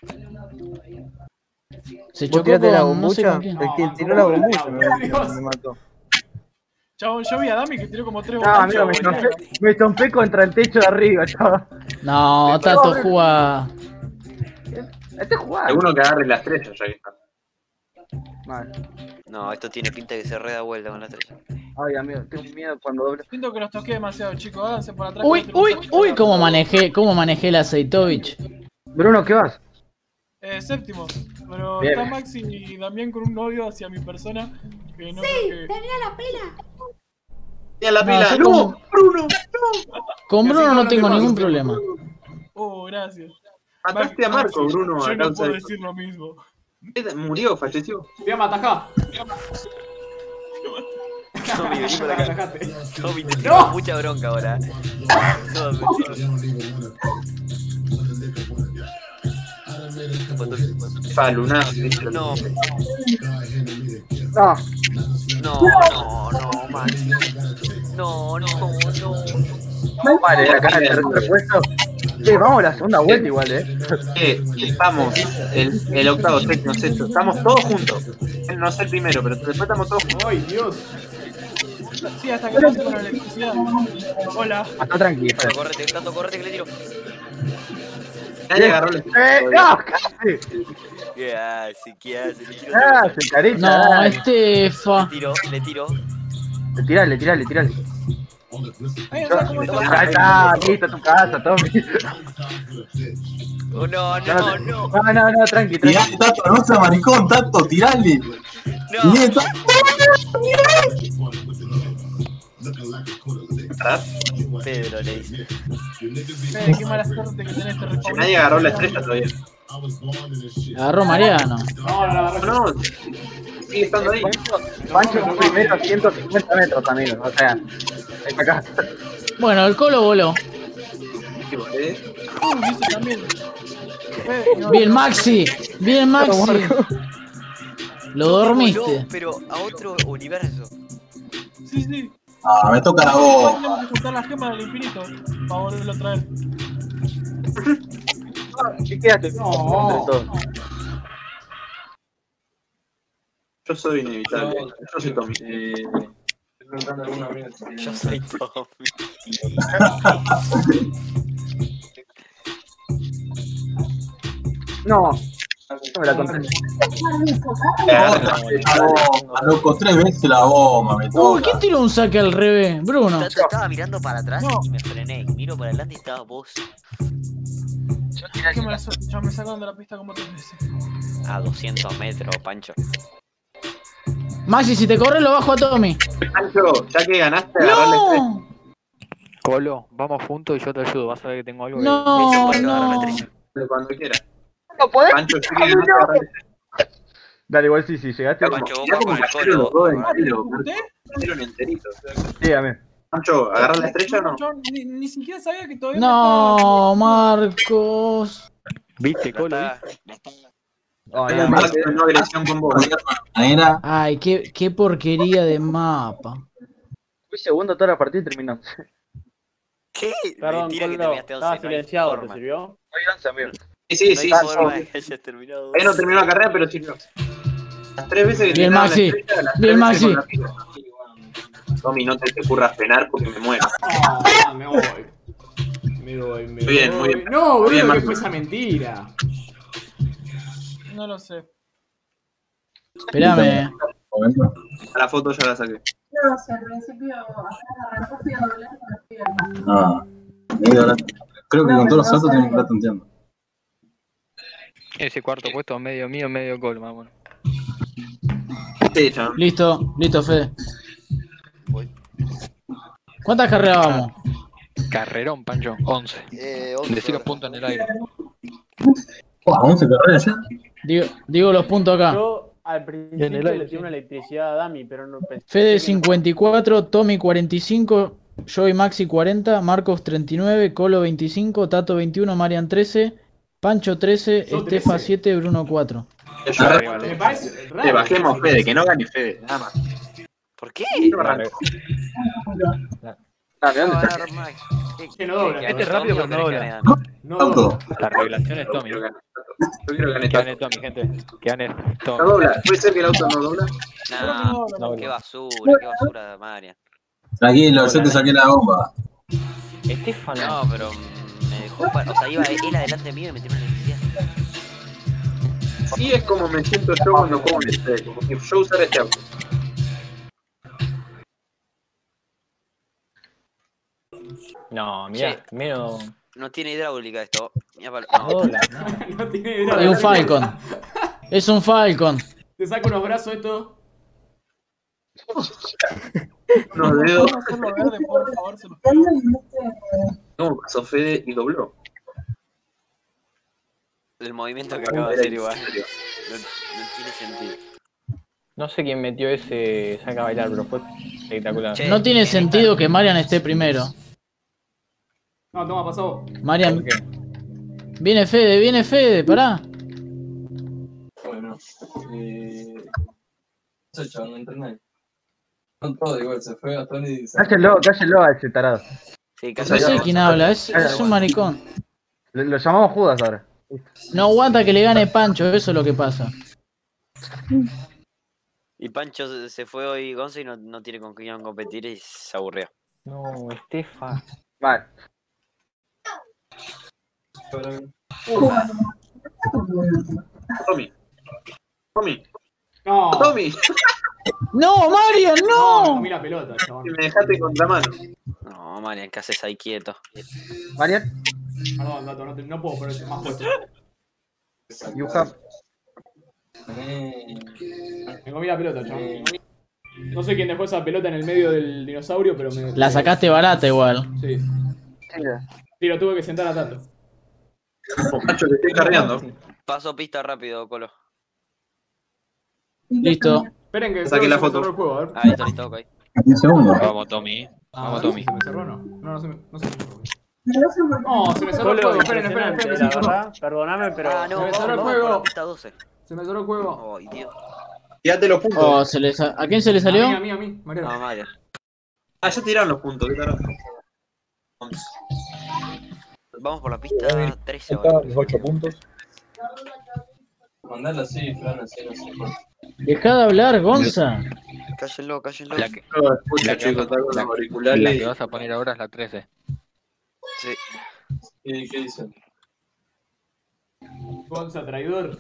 Se ¿Vos chocó tiraste la con no sé bombucha? con quién. El que tiró la bombucha me, me mató. Chabón, yo vi a Dami que tiró como tres No, amigo, me bombuchas, estampé, boludo. me estampé contra el techo de arriba, chaval. No, Tato juega. Este es jugar. Alguno que agarre la estrella, ya que está. Mal. No, esto tiene pinta de que se reda vuelta con la estrella. Ay, amigo, tengo miedo cuando doble. Siento que los toqué demasiado, chicos. Háganse por atrás. Uy, que uy, no tengo uy, que cómo hacer. manejé, cómo manejé el Aceitovich. Bruno, ¿qué vas? Eh, séptimo. Pero Bien. está Maxi y Damián con un odio hacia mi persona que no Sí, creo que... tenía la pila. Mira la No, pila. yo ¡No! con- ¡Bruno! ¡No! Con Así Bruno no no lo tengo demás, ningún pero- problema. Oh, gracias. Mataste a Marco, Maxi, Bruno, Yo a no causa puedo de- decir lo mismo. Murió, falleció. Voy a matajá. Tommy, vení por acá. Atajate. Tommy, te ¡No! tengo mucha bronca ahora. Todo Pa, Luna. No, No. no, no, no, Maxi. No, no, no. Vale, acá en el repuesto. Sí, vamos a la segunda vuelta igual, eh. Eh, estamos el, el octavo, séptimo, sexto. Estamos todos juntos. No sé el primero, pero después estamos todos juntos. Ay, Dios. Sí, hasta que pase con la electricidad. Hola. Está tranquilo. Tato, correte, Tato, correte que le tiro. Nadie agarró el Eh, no, casi. ¿Qué hace? ¿Qué hace? Le tiro. Ah, se carita. No, dale. Estefa. Le tiro, le tiro. Tirale, tirale, tirale. Ay, o sea, ¿cómo está? Ahí está, listo tu casa, Tommy. Oh, no, no, no. No, no, no, tranqui, tranqui. Tirale, Tato, no seas maricón, Tato, tirale. No. Bien, Tato. Pedro le dice. Eh, qué mala suerte que tenés, te respawn. Nadie agarró la estrella todavía. Agarró Mariano. No, no, no, no. No, sigue estando ahí. Pancho fue primero a ciento cincuenta metros, amigo. O sea, ahí para acá. Bueno, el Colo voló. ¿Eh? Uy, ese también. Eh, no, Bien, no. Maxi. Bien, Maxi. Lo dormiste. Voló, pero a otro universo. Sí, sí. Ah, me toca la voz. Tenemos que juntar las gemas del infinito para volverlo a traer. Y quédate. No. Entre todos. Yo soy inevitable. Yo soy Tommy. Eh, Yo soy Tommy. No, no me la conté. A loco, tres veces la bomba, me Uy, toca. ¿quién tiró un saque al revés? Bruno. Tato, estaba mirando para atrás y me frené. Y miro para adelante y estaba vos. Que me, la, ya me sacaron de la pista como tres veces. A doscientos metros, Pancho. Maxi, si te corre lo bajo a Tommy. Pancho, ya que ganaste, agarrá la estrella. ¡No! Colo, vamos juntos y yo te ayudo. Vas a ver que tengo algo que... No, Eso, agarrar la no. estrella. Cuando quieras. ¿No podés? Pancho, ya que ganaste, agarrá la estrella. Dale, igual sí, sí, llegaste. Pancho, vos Ya vas como con el que los colo. dos enteros, Hicieron enteritos. Sí, a mí. Pancho, ¿agarrás la estrella o no? Yo ni, ni siquiera sabía que todavía No, Marcos. ¿Viste, Colo? Está- Ay, Hay un Marcos. pacto de no agresión con vos. Era. Ay, qué, qué porquería de mapa. Fui segundo toda la partida y terminó. ¿Qué? Perdón, Mentira que Colo, terminaste once, estaba no hay silenciado, ¿te forma. sirvió? Soy once, amigo. Sí, sí, No sí. hay sí. forma de que hayas terminado. Ahí no terminó la carrera, pero sirvió. Las tres veces que Bien, terminaron la Maxi. estrella, las Bien, tres veces Maxi. con la fila. Tommy, no te te ocurras penar porque me muero. Ah, me voy. Me voy, me Muy bien, voy. muy bien. No, Muy bien, boludo, que Marco. fue esa mentira. no lo sé. Espérame. A la foto ya la saqué. No, si al principio arrancó fui a doblar con las piernas. Ah, medio hora. Creo que con todos los saltos tienen que estar tanteando. Ese cuarto puesto medio mío, medio Colo, más bueno. Sí, chabón. Listo, listo, Fede. Voy. ¿Cuántas carreras vamos? Carrerón, Pancho, once. Eh, once Decí los ahora. puntos en el aire. Wow, once carreras ya. Digo, digo los puntos acá. Yo al principio En el le aire, di sí. una electricidad a Dami, pero no pensé. Fede que no- cincuenta y cuatro, Tommy cuarenta y cinco, yo y Maxi cuarenta, Marcos treinta y nueve, Colo veinticinco, Tato veintiuno, Marian trece, Pancho trece, Yo Estefa trece. siete, Bruno cuatro. Yo Arriba, Me dale. parece raro. Te bajemos, Fede, que no gane Fede, nada más. ¿Por qué? Yo arranco. Ah, ¿de No, dónde va a está? dar más. ¿Qué- Que no dobla. qué- Este que es rápido, Tommy o pero no querés que dobla. gane Dami? No, Auto. La revelación es Yo Tommy. quiero ganar. Yo quiero ganar Que gane tanto. Tommy, gente. Que gane No Tommy. dobla. ¿Puede ser que el auto no dobla? Nah, No, qué no. basura, qué basura, Marian. Tranquilo, yo te saqué la bomba. Estefano. No, pero mm, me dejó pa- o sea, iba él adelante mío y me tiró una electricidad. Así es como me siento yo cuando juego en este. Como si yo usara este auto. No, mirá, Sí. menos. No tiene hidráulica esto. Mirá palo- No no. dobla, no. No tiene Es idea. un Falcon. Es un Falcon. Te saco unos brazos esto. Unos dedos. ¿Puedo hacerlo verde, por favor? Se los pido. ¿Cómo pasó Fede y dobló? El movimiento que acaba de hacer igual. No, no tiene sentido. No sé quién metió ese saca a bailar, pero fue espectacular. Che, No tiene en esta- sentido que Marian esté primero. No, toma, pasó. Marian. ¿Por qué? Viene Fede, viene Fede, pará. Bueno, eh. No sé, chaval, no internet. No todo igual, se fue a Tony y se. Cállenlo, cállenlo a ese tarado. Sí, No sé quién habla, es, es un maricón. Lo, lo llamamos Judas ahora. No aguanta que le gane Pancho, eso es lo que pasa. Y Pancho se- se fue hoy Gonzo y no, no tiene con quién competir y se aburrió. No, Estefa. Vale. Tommy. Tommy. No. Tommy. ¡No, Marian, No, no! me comí la pelota, chabón. Me dejaste contra mano. No, Marian, ¿qué haces ahí quieto? Marian, Perdón, Dato, no, te- no puedo poner más puesto. you have. Me comí la pelota, chabón. No sé quién dejó esa pelota en el medio del dinosaurio, pero me. La sacaste barata igual. Sí. Sí, lo tuve que sentar a Tato. Pancho, te estoy carreando. Paso pista rápido, Colo. Listo. Esperen que Saqué creo que la se me foto. cerró el juego, a ver. Ah, listo, listo, ok. diez segundos. Vamos, Tommy. Ah, Vamos, Tommy. ¿Se me cerró no? No, no se me, no se me cerró. No, se me cerró el Colo, juego. Esperen, esperen, impresionante, esperen. Se la me cerró. verdad. Perdóname, pero. Ah, no, Se me vamos, cerró el vamos por juego. la pista doce. Se me cerró el juego. Ay, Dios. Tirate los puntos. Oh, se le sa- ¿a quién se le A salió? mí, a mí, a mí. Mariano. No, Marian. Ah, ya tiraron los puntos, qué carajo. Vamos por la pista trece ahora. Los ocho puntos. Mandala así, Fran, así no sé. Dejá de hablar, Gonza. Cállenlo, cállenlo. La que, No, escucha, la que, chicos, está con los la auriculares. que vas a poner ahora es la trece. Sí. ¿Qué, qué dicen? Gonza, traidor.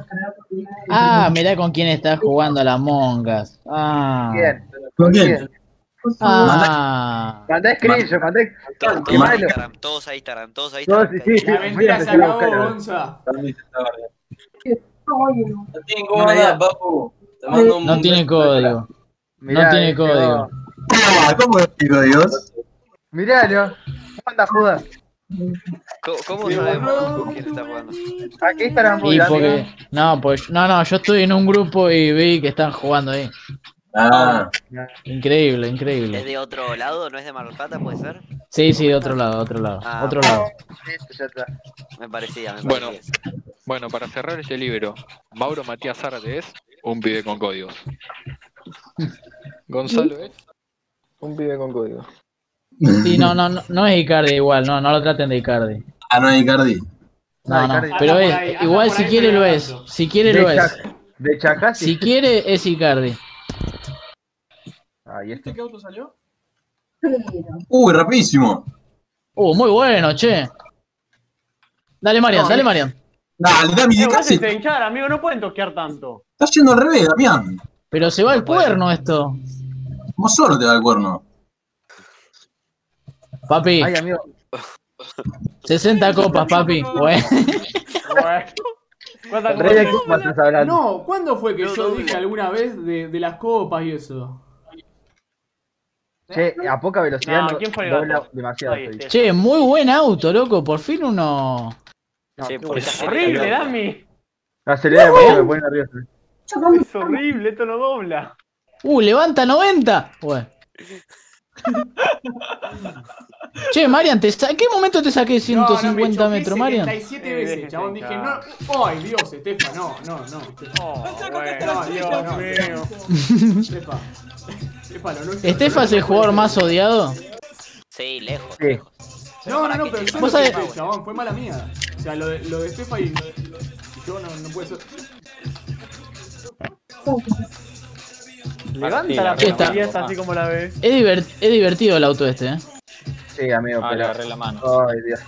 Ah, mirá con quién está jugando a las mongas. Ah. Bien. ¿Con quién? Ah. Mandé screenshot, mandé. Todos, todos a Instagram, todos a Instagram, todos a Todos, Instagram. sí, sí. La mentira se acabó, Gonza. No tiene cómoda, papu. Te mando un No tiene código. Mirá, No tiene ahí código. Ah, ¿cómo es digo Dios? Miralo. ¿Cómo anda jugando? ¿Cómo, cómo sabemos quién está jugando? Aquí estarán Y porque, no, pues, no, no, yo estoy en un grupo y vi que están jugando ahí. Ah. Increíble, ¿Es increíble. de otro lado? ¿No es de Mar del Plata, puede ser? Sí, sí, de otro lado, de otro lado, Ah, otro lado. Listo, ya está. Me parecía, me Bueno, parecía. bueno, para cerrar este libro, Mauro Matías Zárate es un pibe con códigos. Gonzalo es un pibe con códigos. Sí, no, no, no, no es Icardi igual, no, no lo traten de Icardi. Ah, no, Icardi. No, no, Icardi. pero Anda es, por ahí, anda igual por si ahí, quiere pero lo no es, tanto. si quiere De lo es. Chac- De Chacasi. Si quiere es Icardi. Ahí está. ¿Qué auto salió? Uy, rapidísimo. Uh, muy bueno, che. Dale, Marian, dale, Marian. Dale, Dami, de Eh, casi. déjense hinchar, amigo, no pueden toquear tanto. Estás yendo al revés, Damián. Pero se va el cuerno esto. Vos solo te da el cuerno. Papi, Ay, amigo. sesenta copas, papi. Bueno. ¿Cuántas Rey de copas? copas estás hablando. No, ¿cuándo fue que No, yo no, dije no. alguna vez de, de las copas y eso? Che, a poca velocidad No, no, ¿quién fue el dobla gato? demasiado. Ahí, estoy. este. Che, muy buen auto, loco. Por fin uno. No, Sí, qué por bueno. eso Horrible, Dami. Acelera demasiado, me pone nervioso. Es horrible, esto no dobla. Uh, levanta noventa. Bueno. Che, Marian, ¿te sa- ¿en qué momento te saqué ciento cincuenta no, no, me choqué metros, Marian? setenta y siete Eh, veces, déjese chabón. Dije, hinchar. no. ¡Ay, Dios, Estefa! No, no, no. Estefa. Oh, No, bueno, Dios, Dios no. mío. Estefa. Estefa, lo- lo- ¿Estefa es lo- el jugador más odiado? Sí, lejos, Sí. lejos. No, no, no, pero yo ¿Vos lo sabés? dije, chabón, fue mala mía. O sea, lo de, lo de Estefa y, y yo no, no puede ser. Levanta la ¿Qué está? portería esta así como la ves. Es, divert- es divertido el auto este, ¿eh? Sí, amigo, Ah, le pero. agarré la mano. Ay, Dios.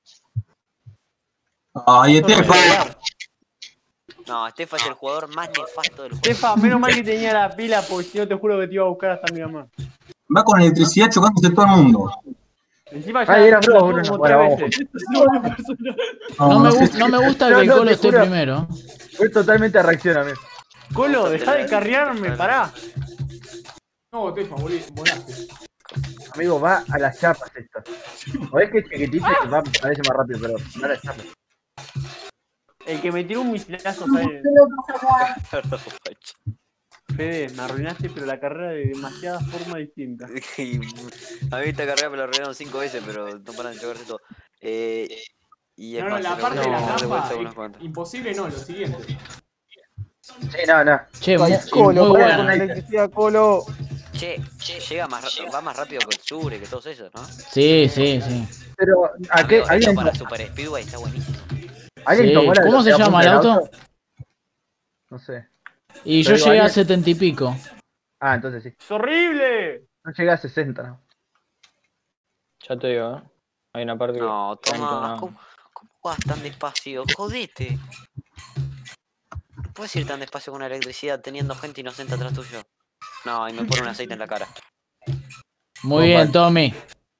Ay, Estefa. No, Estefa es el jugador más nefasto del juego. Estefa, menos mal que tenía la pila, porque si no te juro que te iba a buscar hasta mi mamá. Va con electricidad chocándose todo el mundo. Encima ya Ay, era la Bruno, tuvo como bueno, tres vamos. veces. No me, sé. gu- no me gusta No, que el no, Colo te esté juro. primero. Fue totalmente a reacción, amigo. Colo, dejá de carrearme, pará. No, Estefa, volí- volaste. Amigo, va a las chapas esto. O es que es chiquitito y va, parece más rápido, pero va a las chapas. El que me tiró un misilazo fue Perdón, Pacho. Fede, me arruinaste, pero la carrera de demasiadas formas distintas. Y a mí esta carrera me la arruinaron cinco veces, pero no paran de chocarse todo. Eh, y es No, no, más, la se parte lo de voy a la dar de trampa, vuelta unas i- cuantas. imposible no, lo siguiente. Sí, no, no. Che, Vaya, muy, Colo, muy vaya con buena. la Electricidad, Colo. Che, llega más, ra- va más rápido que el Sure, que todos esos, ¿no? Sí, sí, sí. Pero, ¿a qué? Amigo, esto ¿Alguien, para Super Speedway está buenísimo. ¿alguien Sí. tomó la ¿Cómo se velocidad llama el punta del auto? No sé. Y yo Pero llegué a alguien- setenta y pico. Ah, entonces sí. ¡Es horrible! No llegué a sesenta, ¿no? Ya te digo, ¿eh? Hay una parte que. No, toma, No. ¿cómo, cómo vas tan despacio? Jodete. No puedes ir tan despacio con la electricidad teniendo gente inocente atrás tuyo. No, y me pone un aceite en la cara. Muy bien, Tommy.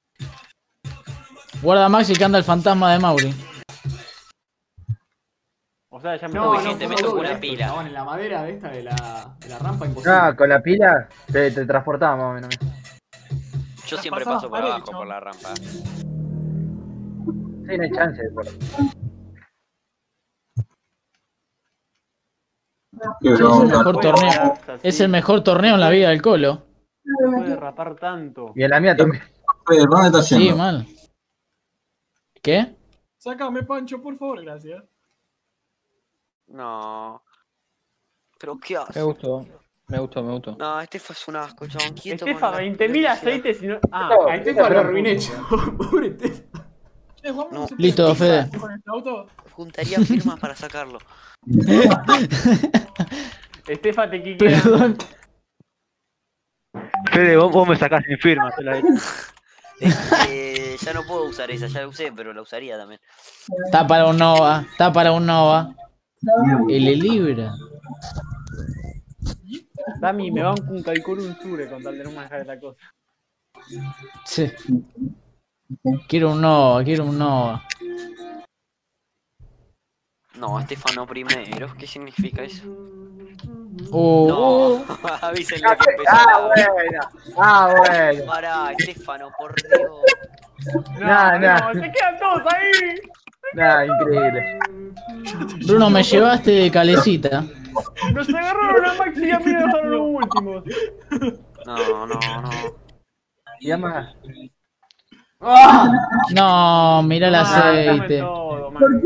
Guarda Maxi que anda el fantasma de Mauri. O sea, ya me No, Uy, no, gente, ¿cómo me tocó dobla una esto, pila. chabón? En la madera de esta de la, de la rampa imposible. Ah, con la pila te, te transportaba más o menos. Yo Las siempre pasadas paso por paredes, abajo, por la rampa. Sí, no hay chance de por. Qué Es el bronca. mejor torneo. Es el mejor torneo en la vida del Colo. No puede rapar tanto. Y en la mía también. Fede, ¿por dónde estás Sí, yendo? mal. ¿Qué? Sácame, Pancho, por favor, gracias. No. ¿Pero qué haces? Me gustó. Me gustó, me gustó. No, Estefa es un asco, chabón. Quieto Estefa, con la veinte mil electricidad. aceites y no. Ah, A Estefa lo arruiné, chabón. Pobre Estefa. Che, Juan, No. ¿se puede Listo, Fede. con este auto? Juntaría firmas para sacarlo. Estefa te quiquea. Perdón. Fede, vos, vos me sacás sin firma. te la- Eh, ya no puedo usar esa, ya la usé, pero la usaría también. Está para un Nova. Está para un Nova. Y le libra. Dami, me banco un calcul un sure con tal de no manejar la cosa. Sí. Quiero un Nova, quiero un Nova. No, Estefano primero. ¿Qué significa eso? Oh, No, oh. avísenle que empezó. Ah, bueno. Ah, bueno. Pará, Estefano, por Dios. Nah, nah. Se quedan todos ahí. Nah, increíble. Bruno, me llevaste de calecita. Nos agarraron a Maxi y a mí nos dejaron los últimos. No, no, no. Y además. ¡Ah! No, mira el aceite. Todo, man,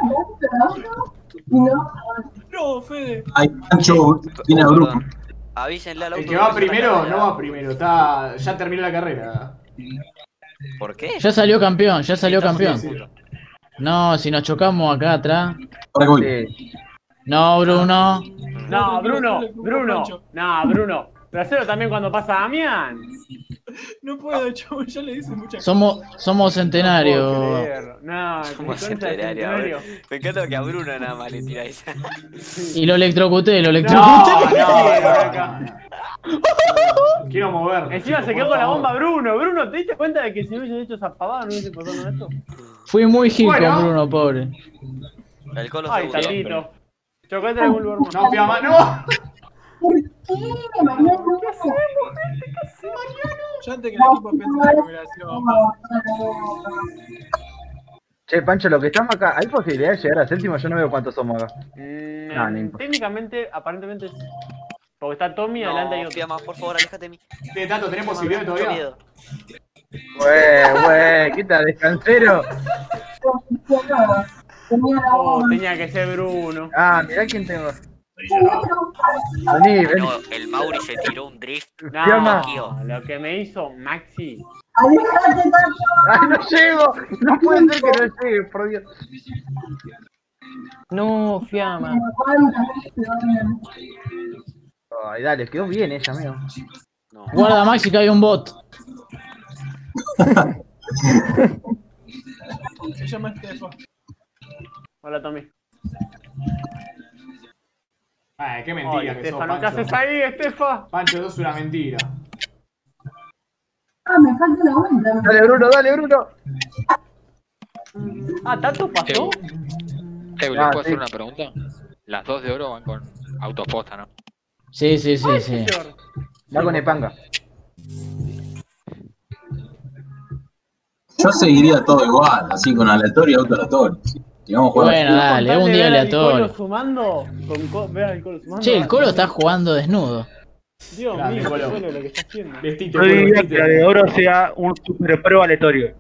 No, Fede. Ay, Pancho tiene a Bruno. Avísenle al auto. El que va primero no va primero, está, ya terminó la carrera. ¿Por qué? Ya salió campeón, ya salió Estamos campeón. seguros. No, si nos chocamos acá atrás. Ahora que voy. No, Bruno. No, Bruno, Bruno. No, Bruno. Pero hacelo también cuando pasa Damián. No puedo, yo ya le hice muchas cosas. Somos, somos centenarios. No, Somos centenarios. Me encanta que a Bruno nada más le tira esa. Y lo electrocuté, lo No, electrocuté. no, no. Quiero mover. Encima se quedó con la bomba Bruno. Bruno, ¿te diste cuenta de que si no hubiese hecho esa pavada no hubiese pasado esto? Fui muy gil Bueno. con Bruno, pobre. El Colo Ay, seguro. Tatito. Chocate de Bulbo, hermano. No, Fiamma, no. ¿Por qué? Mariano, ¿Qué hacemos, gente? ¿Qué hacemos? Yo antes que el equipo piense en la jubilación. Che, Pancho, lo que estamos acá, ¿hay posibilidad de llegar a séptimo? Yo no veo cuántos somos acá. Mm, No, no importa. técnicamente, aparentemente sí. Porque está Tommy, adelante hay No, otro. Fiamma, por favor, aléjate de mí. ¿Qué tanto? ¿Tenés posibilidad Mucho todavía? miedo. Wey, wey, ¿qué tal, descansero? Oh, tenía que ser Bruno. Ah, mirá quién tengo. Vení, vení. No, el Mauri se tiró un drift. Fiamma. No, lo que me hizo Maxi. ¡Ay, no llego! No puede ser que no llegue, por Dios. No, Fiamma. Ay, dale, quedó bien ella, amigo. No. Guarda, Maxi, que hay un bot. Se llama Estefa. Hola, Tommy. Ay, qué mentira Ay, que sos, Estefano, ¿qué Pancho. haces ahí, Estefa? Pancho, eso es una mentira. Ah, me falta una vuelta. Dale, Bruno, dale, Bruno. Ah, ¿tanto pasó? Eh, ¿les Ah, puedo sí. hacer una pregunta? Las dos de oro van con autoposta, ¿no? Sí, sí, sí, sí. Va con Epanga. Yo seguiría todo igual, así con aleatorio y auto aleatorio. Y vamos a jugar. Bueno, dale, un día aleatorio. Sumando, con co ver al Colo sumando. Che, el Colo está jugando desnudo. Dios Grande, mío, Colo. Colo, lo que está haciendo. Vestite, Yo Colo, diría que vestite. la de oro sea un super pro aleatorio.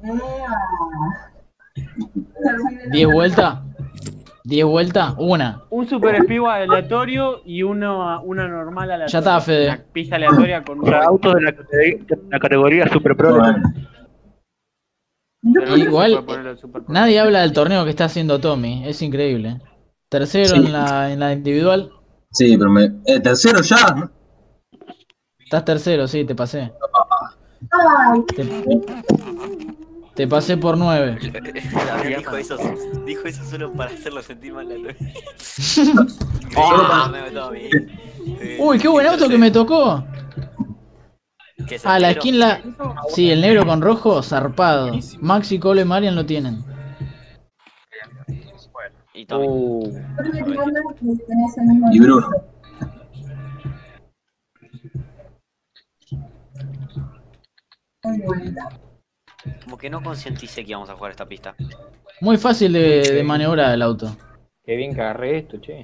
¿Diez vueltas? ¿Diez vueltas? Una. Un super espiva aleatorio y una, una normal aleatoria. Ya está, Fede. Una pista aleatoria con O sea, autos de la categoría, de la categoría super pro. Bueno, Pero no se Igual, puede poner el super pro. nadie habla del torneo que está haciendo Tommy. Es increíble. Tercero Sí. en la, en la individual. sí, pero me. Eh, tercero ya, ¿no? Estás tercero, sí, te pasé. Te, te pasé por nueve. Damián dijo eso, dijo eso solo para hacerlo sentir mal a Luis. Ah. Me meto a mí. Sí. Uy, qué buen auto que me tocó. ¿Qué es Ah, la entero? skin la. Sí, el negro con rojo, zarpado. Maxi, Colo y Marian lo tienen. Y Tommy. Uh. Y Bruno. Como que no concienticé que íbamos a jugar esta pista. Muy fácil de, de maniobrar el auto. Qué bien que agarré esto, che.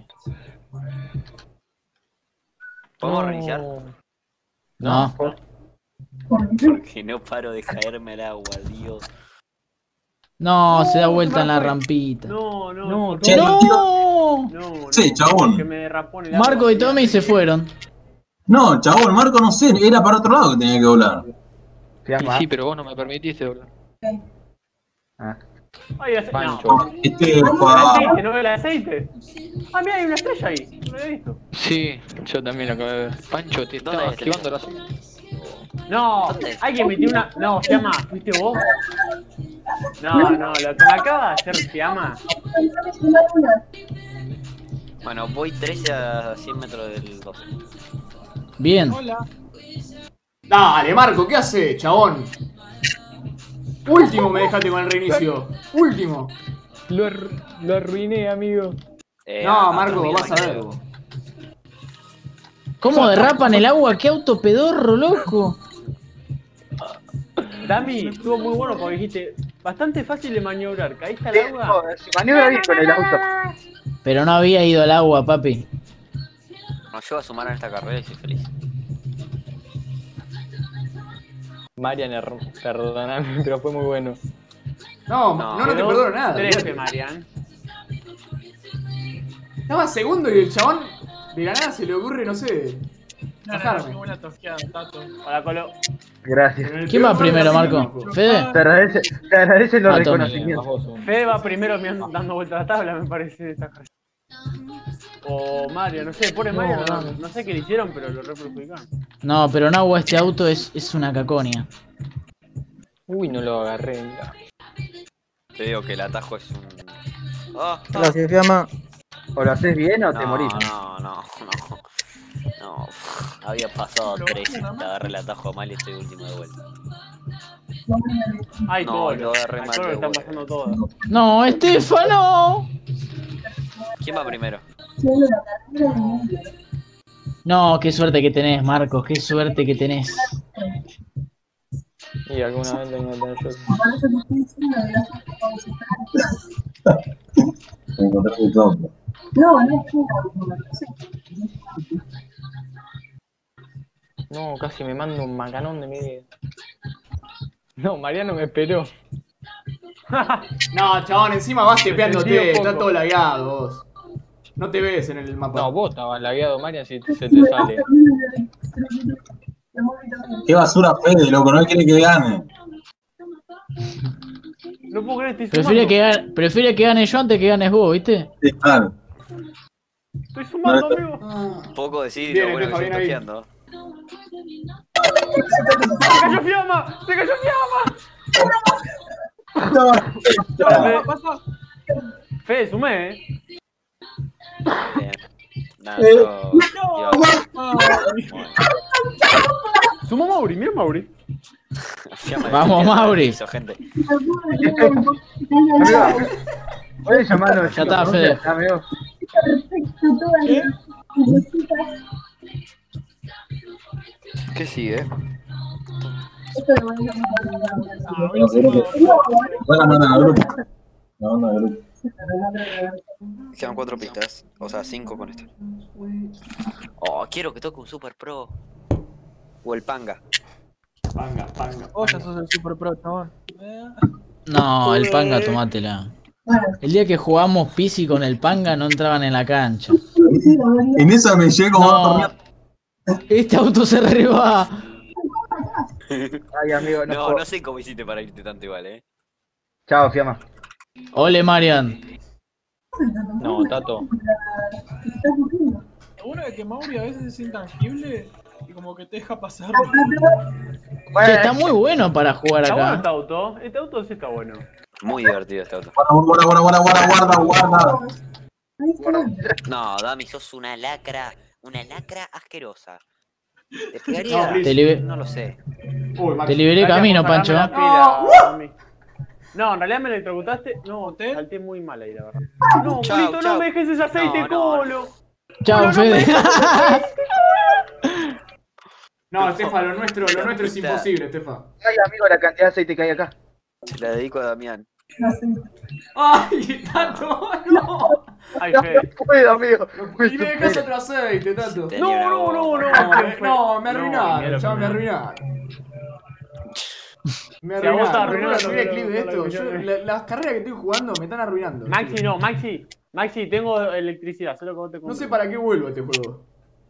¿Podemos No. reiniciar? No. Porque no paro de caerme al agua, Dios. No, se da vuelta en la rampita. No, no, No, por Che, favor. ¡No! no, no, Sí, chabón. Que me derrapó en el agua. Marco y Tommy se fueron. No, chabón, Marco no sé, era para otro lado que tenía que volar. Y sí, pero vos no me permitiste, boludo. Ah. Ay, hace... Pancho. No. Este, ¿El pa- aceite? ¿No ve el aceite? Ah, mira, hay una estrella ahí. No lo había visto. Sí, yo también lo acabo de ver. Pancho, te ¿Dónde estaba es? esquivando la zona. No, ¿Dónde? alguien metió una. No, Fiamma, ¿fuiste vos? No, no, lo que me acaba de hacer Fiamma. Bueno, voy trece a cien metros del doce. Bien. Hola. Dale, Marco, ¿qué haces, chabón? Último me dejaste con el reinicio. Último. Lo, ar- lo arruiné, amigo. Eh, No, a- Marco, a- vas a ver vos. ¿Cómo derrapan el agua? ¡Qué auto pedorro, loco! Dami, estuvo muy bueno porque dijiste, bastante fácil de maniobrar. Caíste al agua. Si maniobra bien con el auto. Pero no había ido al agua, papi. No llevo a sumar en esta carrera y soy feliz. Marian, her- perdoname, pero fue muy bueno. No, No, no, no te Quedó perdono nada. trece, olvídate. Marian. Estaba segundo y el chabón de la nada se le ocurre, no sé. No, no, no, bajarme. qué buena tosqueada, Tato. Hola, Colo. Gracias. En el ¿Quién peor va lugar primero, de la Marco? serie, ¿Fede? Te agradece, te agradece los Ah, Tony. reconocimientos. Fede va primero me anda- dando vueltas a la tabla, me parece. Esta carrera. O Mario, no sé, pobre Mario, no, no sé qué le hicieron, pero lo re perjudicaron. No, pero en agua este auto es, es una caconia. Uy, no lo agarré. mira. Te digo que el atajo es un... Ah, ah. Gracias, Fiamma. O lo haces bien o te No, morís. no, no, no. No, había pasado tres y te agarré el atajo mal y estoy último de vuelta. Ay, No, Colo. lo agarré Al mal Colo de le están vuelta. pasando todas. ¡No, Estefano! ¿Quién va primero? No, qué suerte que tenés, Marcos, qué suerte que tenés. Y alguna vez tengo que tener yo. Encontraste todo. No, no, No, casi me mando un macanón de mi vida. No, Mariano me esperó. No, chabón, encima vas Me tepeándote, sentí un está poco. todo lagueado vos. No te ves en el mapa. No, vos estabas lagueado, Marian, si se te sale. Qué basura Fede, loco, no quiere que gane. No puedo creer, estoy Prefiere sumando. que, gane, prefiere que gane yo antes que ganes vos, ¿viste? Sí, claro. Estoy sumando, amigo. Poco decir Bien, lo bueno que Estefa, estoy bien ahí. toqueando. ¡Se cayó Fiamma! ¡Se cayó Fiamma! No. Fede, Pasa. Fede, sumé, eh. Bien. Nada, yo... No. Ay. Bueno, Sumó Mauri, mira Mauri. Fiamma, Vamos, estoy Mauri. piso, gente. Amigo, ¿puedes llamarlo? Ya está, Fede. Amigo. ¿Qué? ¿Qué sigue? Ah, hoy sí no. Buena manda la grupo. La manda de grupo. Quedan cuatro pistas, o sea, cinco con esto. Oh, quiero que toque un Super Pro. O el Panga. Panga, panga. Vos ya sos el super pro, chabón. No, el panga, tomátela. El día que jugamos Pisi con el panga no entraban en la cancha. En esa me llego No, este auto se reba. Ay, amigo, no, No, puedo. no sé cómo hiciste para irte tanto igual, eh. Chao, Fiamma. Ole, Marian. No, Tato. Lo bueno es que Mauri a veces es intangible y como que te deja pasarlo. Che, está muy bueno para jugar Está bueno acá. este auto. Este auto sí está bueno. Muy divertido este auto. Guarda, guarda, guarda, guarda, guarda, guarda. No, Dami, sos una lacra. Una lacra asquerosa. Te No, pegaría. please. Te, libe- No lo sé. Uy, Max. te liberé Gracias camino, por sacarme Pancho. la pila, Dami. No, en realidad me electrocutaste. No, ¿Te? salté muy mal ahí, la verdad. No, Chau, Bolito, chau. no me dejes ese aceite, No, no, Colo. Chao, Colo, no me Fede. dejes ese aceite. No, Estefa, lo nuestro, lo nuestro es imposible, Estefa. Ay, amigo, la cantidad de aceite que hay acá. Se la dedico a Damián. ¡Ay, Tato! ¡No! Ay, No, Fede. no puedo, amigo. Me Y me dejas supera. otro aceite, Tato. Tenía No, una no, no, bomba. no. No, ¿quién me, fue? no, me No, arruinaron, mira lo ya que me me- arruinaron. Me Si a vos te arruinaron. arruinó, ¿Puedo subir el no, clip no, de no, esto? no, Yo- no. la- Las carreras que estoy jugando me están arruinando. Maxi, no, Maxi. Maxi, tengo electricidad, solo que vos te No compres. sé para qué vuelvo a este juego.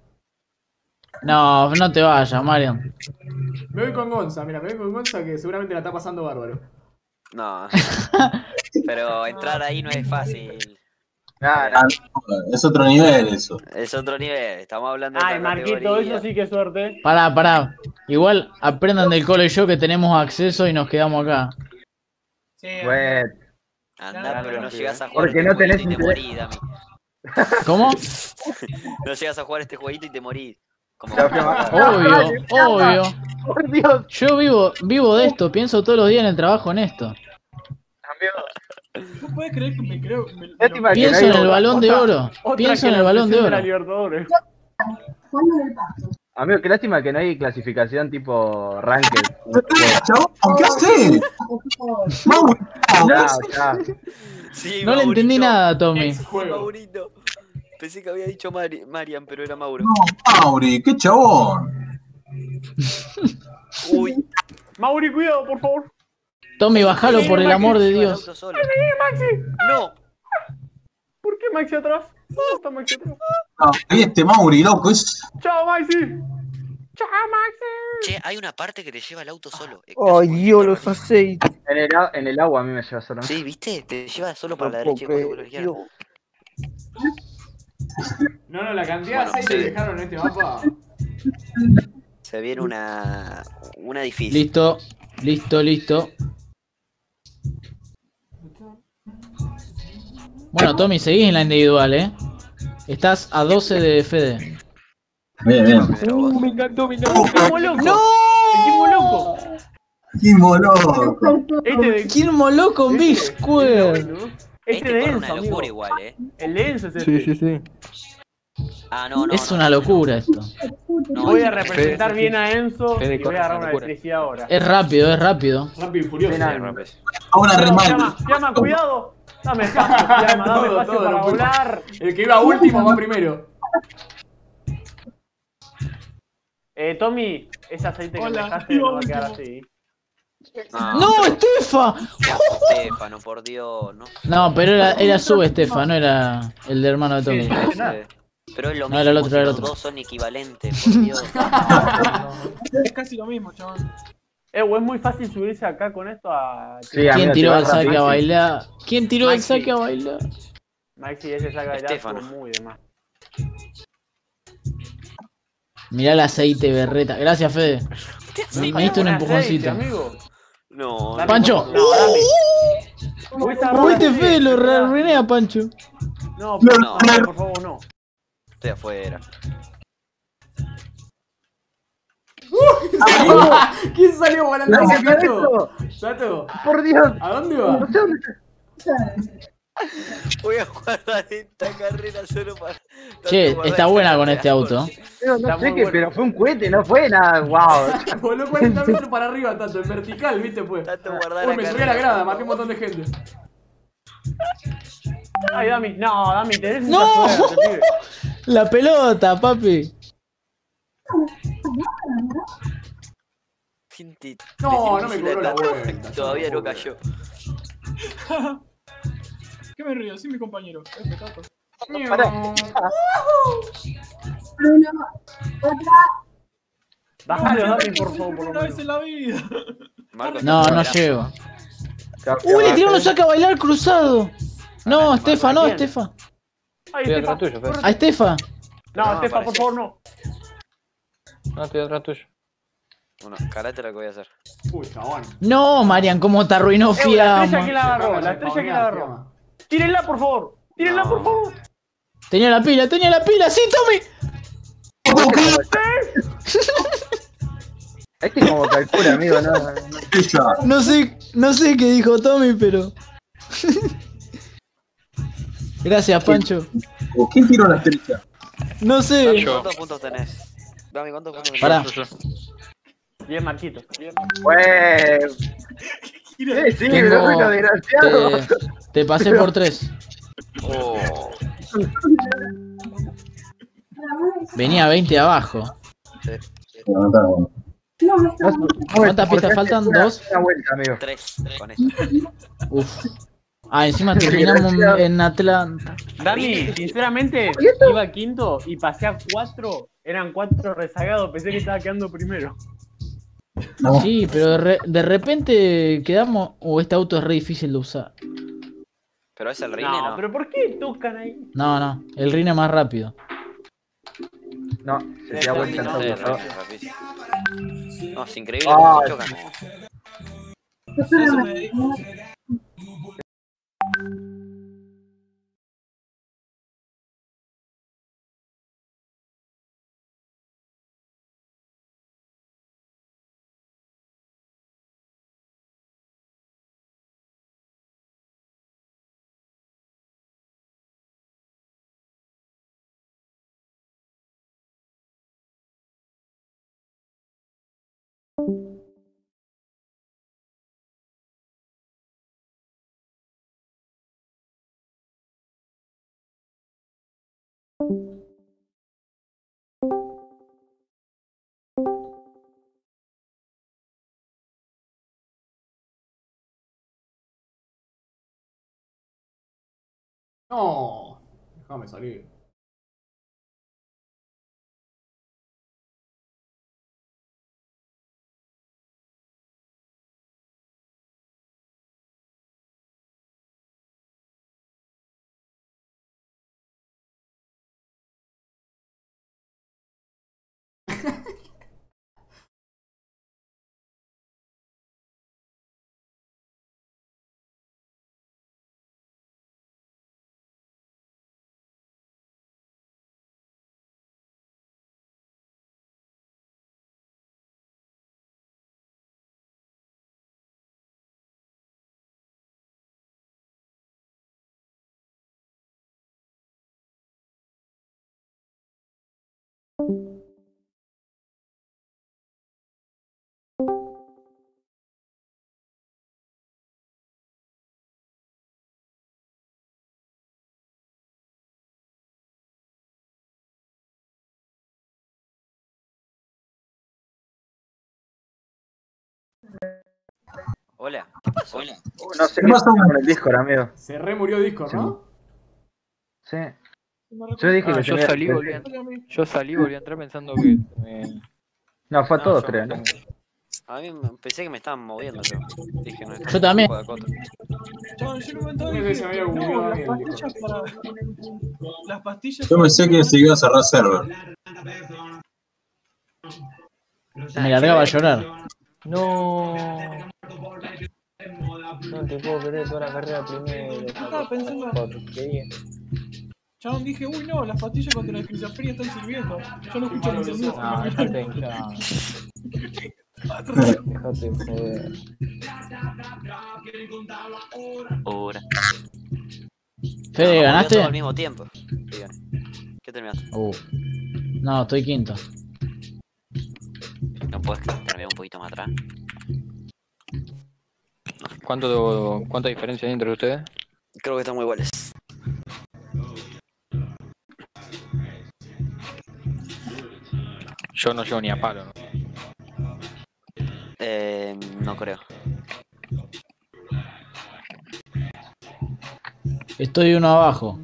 No, no te vayas, Marian. Me voy con Gonza, mira, me voy con Gonza que seguramente la está pasando bárbaro. No. Pero entrar ahí no es fácil. Nah, Ah, es otro nivel eso. Es otro nivel. Estamos hablando de Ay, otra Marquito, categoría. eso sí que es suerte. Pará, pará. Igual aprendan del Colo y yo que tenemos acceso y nos quedamos acá. Sí, bueno. Andá, pero no llegas a jugar Porque este no tenés jueguito y te interés. morís, Dami. ¿Cómo? No llegas a jugar este jueguito y te morís. Como Obvio, obvio. Yo vivo, vivo de esto, pienso todos los días en el trabajo en esto. ¿No puedes creer que me creo? Me, Lástima me- que Pienso no en hay el otra- balón de oro. Otra Pienso que en la el balón de obsesión la oro. Libertadores. Amigo, qué lástima que no hay clasificación tipo ranked. Chabón, ¿qué haces? Mauro, Chao, chao. Sí, No le entendí Maurito. nada, Tommy. Sí, Maurito. Pensé que había dicho Mari- Marian, pero era Mauro. Mauri, qué chabón. Uy. Mauri, cuidado, por favor. Tommy, bajalo por el amor de Dios. Maxi! ¡No! ¿Por qué Maxi atrás? ¿Dónde está Maxi atrás? No, y este Mauri, loco, es. ¡Chao, Maxi! ¡Chao, Maxi! Che, hay una parte que te lleva el auto solo. Eh, Ay, Dios, los aceites. En el, a- en el agua a mí me lleva solo. Sí, ¿viste? Te lleva solo para la No derecha y puedo después te vuelve a la izquierda. No, no, la cantidad Bueno, de aceite sí. que dejaron en este mapa. Se viene una. Una difícil. Listo, listo, listo. Bueno, Tommy, seguís en la individual, ¿eh? Estás a doce de Fede. Bien, bien. Uh, me encantó, me encantó. ¡Equipo loco! ¡No! ¡Equipo loco! Quimo loco. Este de... Quilmo loco en Big Este, Square. Este Este de corre Enzo, una amigo. locura igual, eh. El de Enzo es este. Sí, sí, sí. Ah, no, no. Es no, una no, locura esto. no, Voy a no, representar Fede, bien a Enzo Fede y voy corre a agarrar una una locura. electricidad ahora. Es rápido, es rápido. Rápido y furioso. no, no, no. Ahora Cuidado, remal. llama, llama, cuidado. Dame espacio, llama, dame Todo, espacio todo para lo puto. volar. El que iba último va primero. Eh, Tommy, ese aceite que Hola, me dejaste no va a último. quedar así. ¡No, Estefa! Estefano, por Dios, no. No, pero era, era su Estefa, no era el de hermano de Tommy. No sé. Pero es lo No, mismo, era el otro, si era el los otro. dos son equivalentes, por Dios. Es casi lo mismo, chaval. Eh, o es muy fácil subirse acá con esto a... Sí, ¿Quién amigo, tiró te el vas saque a rápido. bailar? ¿Quién tiró el Maxi. saque a bailar? Maxi, ese saca de Estefano. muy de más. Mirá el aceite berreta. Gracias, Fede. Me, me diste un Un empujoncito. aceite, amigo. No, Dame, Pancho. No, dame. Fuiste a agarrar Uy, te aceite, Fede, lo esperá. arruiné a Pancho. No, por, No. no, por favor, no. estoy afuera. ¿Quién salió volando No, ese gato? esto. Tato, Por Dios. ¿a dónde va? No sé dónde está. Voy a guardar esta carrera solo para. Che, está buena con este auto. Pero Está no sé muy qué, bueno. pero fue un cohete, no fue nada. Wow. Voló cuarenta metros para arriba, Tato, en vertical, ¿viste? Pues. Tato, guardar Uy, la me subí a carrera. la grada, maté un montón de gente. Ay, Dami. No, Dami, tenés ¡No! mucha suerte, pibe. La pelota, papi. Gente, No, le no me tiré cobró la Tato, vuelta. Todavía yo no puedo cayó. ¿Qué me río? Sí, mi compañero. F, Tato. creer. Pará. Uno, otra. Bájalo, No, Dami, por favor, por lo Una vez menos. en la vida. Marcos, No, está no afuera. llego. Chao, Uy, le que tiraron un va. saque a bailar cruzado. No, Ah, Estefa, no, ¿quién? Estefa. Ay, Estoy Estefa. atrás tuyo, Fede. A Estefa. No, No, Estefa, por apareció. favor, no. No, estoy atrás tuyo. Bueno, karate lo que voy a hacer. Uy, chabón. No, Marian, cómo te arruinó Eh, la estrella, ¿quién Fiamma. la agarró? Se La estrella, ¿quién la agarró? llama. Tírenla, por favor. Tírenla, No. por favor. Tenía la pila, tenía la pila, sí, Tommy. Este como calcula, amigo, no. no- Ella. No sé, no sé qué dijo Tommy, pero. Gracias, Pancho. ¿O quién tiró la estrella? No sé. Dami, ¿cuántos puntos tenés? Dami, ¿cuántos puntos tenés? Pará. Bien, Marquito. Bien. Pues. Sí, sí, Tengo- loco, desgraciado. Te, te pasé por tres. Oh. Venía veinte abajo. Levantaron. ¿Cuántas pistas faltan? Una- ¿Dos? Una vuelta, amigo. Tres con esto. Uf. Ah, encima terminamos en Atlanta. Dami, sinceramente, iba quinto y pasé a cuatro. Eran cuatro rezagados. Pensé que estaba quedando primero. Sí, pero de, re- de repente quedamos. O este auto es re difícil de usar. Pero es el Rine, No, ¿no? pero ¿por qué tocan ahí? No, no. El Rine es más rápido. No, se te da vuelta No, el Sí, auto. rápido, rapidísimo. No, es increíble Ah, cómo se chocan. Eso me dijo. No, déjame salir. Hola, ¿qué pasó? Hola. Uh, no sé qué pasó con el Discord, amigo. Se remurió Discord, ¿no? Sí. Yo dije Ah, que yo tenía- salí y volví a Yo salí y volví a entrar pensando que me... No, fue a No, todos, yo- creo, ¿no? A mí me- pensé que me estaban moviendo yo. Dije, no, esto Yo es también. culpa de Coto. Chabón, yo en un momento Yo pensé que se había dije, no, bugueado las bien, pastillas para... Las pastillas Yo pensé que se iba a cerrar server. Me largaba a llorar. No. No te puedo creer toda la carrera primero. Estaba pensando... Porquería. Chabón, dije, uy, no, las pastillas contra la esquizofrenia están sirviendo. Yo no escucho mis sonidos. No, déjate hinchar. Déjate joder. Ahora. Fede, No, ¿ganaste? todo al mismo tiempo. Sí, gané. ¿Qué terminaste? Uh. No, estoy quinto. ¿No puedes terminar un poquito más atrás? ¿Cuánto, ¿Cuánta diferencia hay entre ustedes? Creo que están muy iguales. Yo no llego ni a palo, ¿no? Eh, no creo. Estoy uno abajo.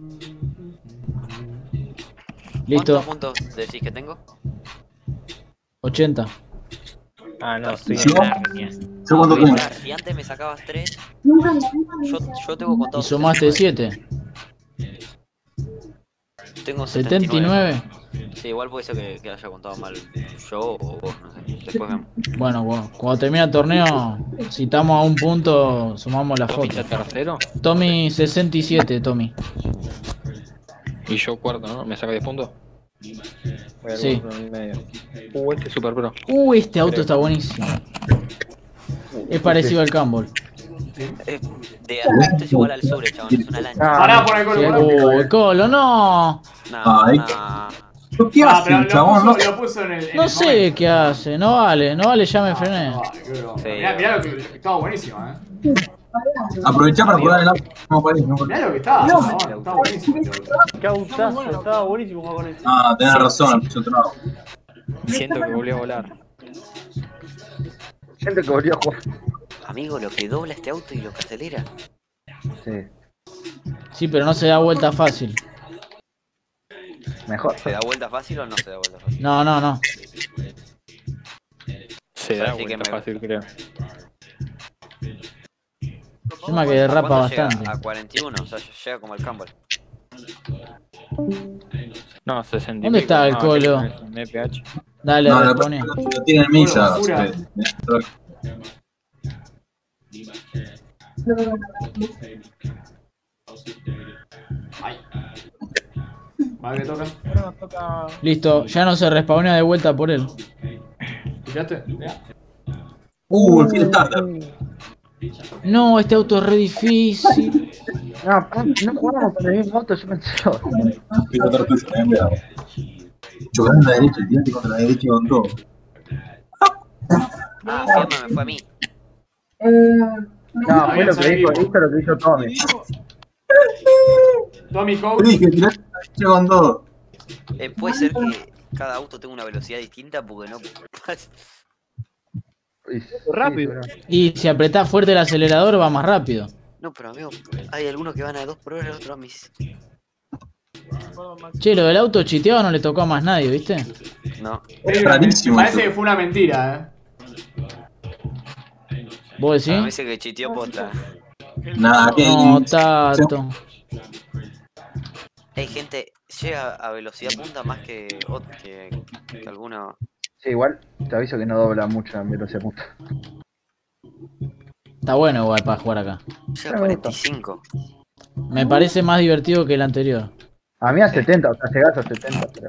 Listo. ¿Cuántos puntos decís que tengo? ochenta. Ah, no, estoy ¿Yo? en Narnia. ¿Yo cuánto tengo? Si antes me sacabas tres, yo, yo tengo contado Y sumaste setenta y nueve. siete. Tengo setenta y nueve. Sí, igual puede ser que, que haya contado mal yo o vos, no sé. Después vemos. Bueno, bueno, cuando termine el torneo, si estamos a un punto, sumamos la ¿Tommy foto. ya tercero? Tommy sesenta y siete, Tommy. Y yo cuarto, ¿no? ¿Me saca diez puntos? Voy a Sí. uno y medio. Uh, este es super pro. Uh, este auto está buenísimo. Es parecido al Campbell. Eh, de esto es igual al sur, chabón, es una lancha. Pará por el Colo, pará. Uh, el Colo, no. No, Ay, no. ¿Qué Ah, pero hace, lo chabón? puso, No, lo puso en el. en No el sé qué hace, no vale, no vale, ya me momento. frené. No, vale, qué broma. Sí. Mirá, mirá lo que estaba buenísimo, eh. aprovechá para curar el auto. No, parece, no, Mirá lo que estaba, No, chabón, estaba buenísimo. Qué autazo, estaba buenísimo jugar con eso. Ah, tenés razón, el otro lado. Siento que volví a volar. Gente que volvió a jugar. Amigo, lo que dobla este auto y lo que acelera. Sí. Sí, pero no se da vuelta fácil. Mejor. ¿Se da vuelta fácil o no se da vuelta fácil? No, no, no. Se da Así que vuelta me- fácil, creo. Encima que derrapa ¿Cuánto llega? bastante. A cuarenta y uno, o sea, llega como el Campbell. No, sesenta y ¿Dónde pico. está el No, Colo? es un M P H. Dale, No, lo, responde. lo tiene en milla. Pura eh, Ay. Vale, que toca. Ahora nos toca... Listo, ya no se respawnea de vuelta por él. ¿Escuchaste? Mirá. Uh, el Field Starter. No, este auto es re difícil. No, no jugamos con el mismo auto, yo pensé. Field Starter tuyo, eh, cuidado. Chocando a la derecha, tirate contra la derecha y con todo. Ah, Fiamma me fue a mí. No, fue lo que dijo, esto lo que hizo Tommy. Tommy Te Coach. dije, tirate Yo con todo. Eh, puede ser que cada auto tenga una velocidad distinta porque no. Rápido. Y si apretás fuerte el acelerador va más rápido. No, pero amigo, hay algunos que van a dos por hora y otros a mis. Che, lo del auto chiteado no le tocó a más nadie, ¿viste? No. Es rarísimo. Parece que fue una mentira, eh. ¿Vos decís? Me dice que chiteó posta. Nada, que. No, Tato. Hay gente llega a velocidad punta más que, que, que alguno. Sí, igual te aviso que no dobla mucho en velocidad punta. Está bueno igual para jugar acá. Llega a cuarenta y cinco. Me parece más divertido que el anterior. A mí a setenta, o sea, llegás a setenta, pero...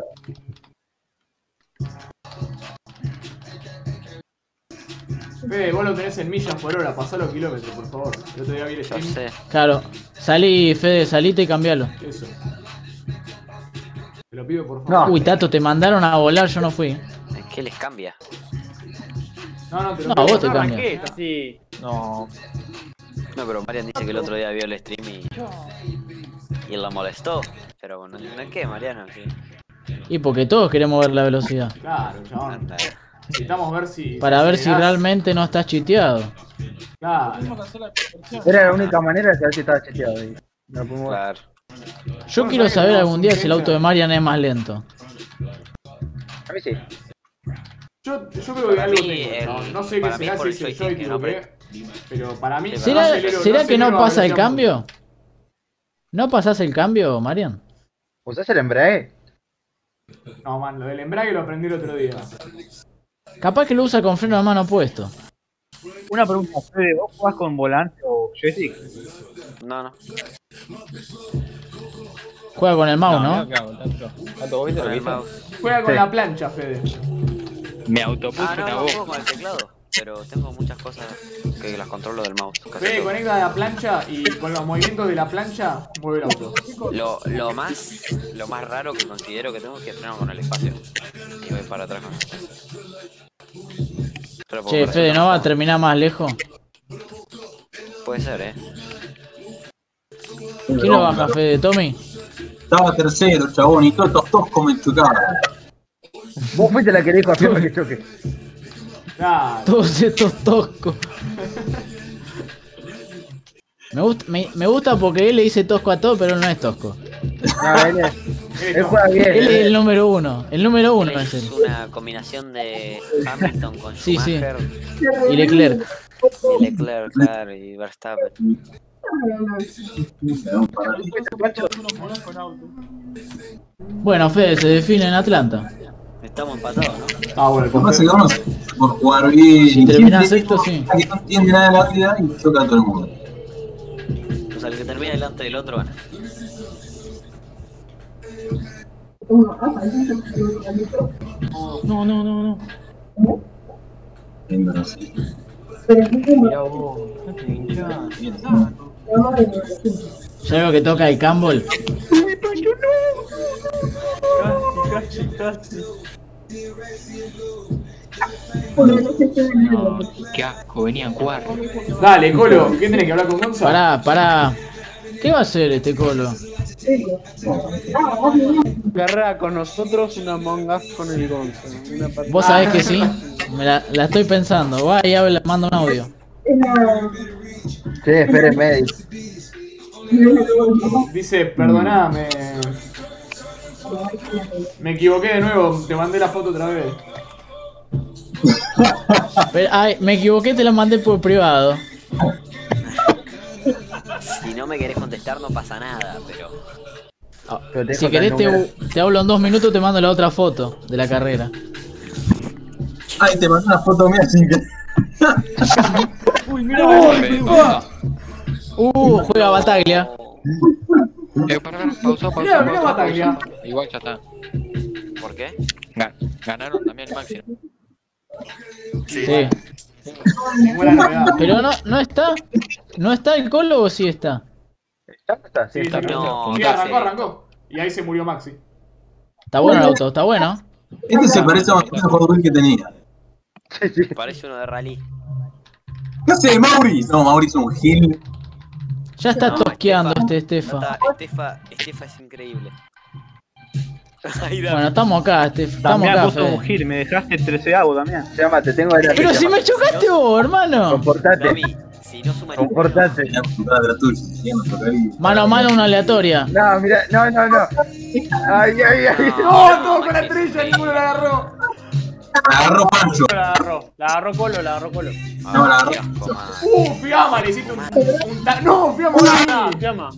Fede, vos lo tenés en millas por hora, pasá los kilómetros, por favor. El otro día vi el stream. Claro, salí, Fede, salite y cambialo. Eso. Te lo pido por favor. No. Uy, Tato, te mandaron a volar, yo no fui. ¿Qué les cambia? No, no, te lo No, pido. vos te cambias. ¿Qué? Así. No. No, pero Marian dice que el otro día vio el stream y. Y él la molestó. Pero bueno, no es que, Mariano, sí. Y porque todos queremos ver la velocidad. Claro, chabón. Necesitamos ver si. Para si ver si acelerás. realmente no estás chiteado. Claro. Era la única manera de saber si estaba cheteado ahí. No podemos ver. Claro. Yo Bueno, quiero ¿sabes que saber tenemos algún un día si el genio? auto de Marian es más lento. A mí sí. Yo, yo creo que Para algo mí, tengo, el- chabón. No sé qué para mí será por si el es el joystick que no joystick, pero para mí. ¿Será, acelero- ¿será que no acelero a pasa el velocidad cambio? ¿No pasás el cambio, Marian? ¿Usás el embrague? punta. No, man, lo del embrague lo aprendí el otro día. Capaz que lo usa con freno de mano puesto. Una pregunta, Fede, ¿vos jugás con volante o joystick? No, no. Juega con el mouse, ¿no? ¿qué hago? Tato, Tato, ¿vos viste lo Con que el hice? mouse. Juega con Sí. la plancha, Fede. Me autopuse Ah, no, una no voz. juego con el teclado. Pero tengo muchas cosas que las controlo del mouse. casi Fede todo. conecta la plancha y con los movimientos de la plancha mueve el auto. Lo, lo más lo más raro que considero que tengo es que freno con el espacio. Y voy para atrás con el espacio. Solo puedo Che, correr Fede, solo. ¿no va a terminar más lejos? Puede ser, eh. ¿Quién lo baja, Fede? ¿Tommy? Estaba tercero, chabón, y todos estos toscos me chocaban. Vos fuiste la que le dijo a Fiamma que choque. Claro. Todos estos toscos. Me gusta, me, me gusta porque él le dice tosco a todo, pero él no es tosco. No, él, es, él juega bien. Él es el número uno. El número uno es Es él. una combinación de Hamilton con Sí, sí. Schumacher Y Leclerc. y Leclerc, claro, y Verstappen. Bueno, Fede, se define en Atlanta. Estamos empatados, ¿no? Ah, bueno, Lo que pasa es que vamos por jugar bien. Si y terminás siempre sexto, sí. que no entiende nada de la vida y choca a todo el mundo. O sea, el que termina delante del otro gana. No, no, no, no. Mirá vos, no te hinchás. Ya veo que toca el Campbell. Casi, casi, casi. No, qué asco, venían cuatro. Dale, Colo, ¿qué tenés que hablar con Gonza? Pará, pará. ¿Qué va a hacer este Colo? Carrera con nosotros, una Among Us con el Gonza. Una partida- Vos sabés que sí. Me la, la estoy pensando. Va y habla, manda un audio. Sí, espérenme. Dice, perdoname. Me equivoqué de nuevo, te mandé la foto otra vez. Pero, ay, me equivoqué, te la mandé por privado. Si no me querés contestar no pasa nada, pero... Pero te Si dejo querés el número. te, te hablo en dos minutos, te mando la otra foto de la carrera. Ay, te mandé una foto mía sin que. Uy, mira, Uh, juega Bataglia. Eh, para, para, pausa, pausa. Mirá, mirá pausa, Bataglia. pausa. Igual ya está. ¿Por qué? Gan- Ganaron también el máximo. Sí. Ninguna novedad. Pero no, no está. ¿No está el Colo o sí está? ¿Está? ¿Está? Sí, Sí, está. sí, No, sí, no arrancó, sé. arrancó. Y ahí se murió Maxi. Está bueno el auto, está bueno. Este se parece a un Hot Wheels que tenía. Parece uno de rally. ¿Qué hace Mauri? No, Mauri es un gil. Ya está No, tosqueando Estefa. este No Estefa. está, Estefa, Estefa es increíble. Bueno, estamos acá, este, estamos También acá, vos sos un Fede. gil, me dejaste treceavo también. Llama, te tengo ahí. Pero si me chocaste vos, hermano. Comportate. Si no suma Comportate. Mano a mano, una aleatoria. No, mira, no, no, no. Ay, ay, ay. No, todo con la estrella, ninguno la agarró. La agarró Pancho. La agarró, la agarró Colo, la agarró Colo. No, la agarró. Uh, Fiamma, le hiciste un. un ta- no, Fiamma, gana. Fiamma.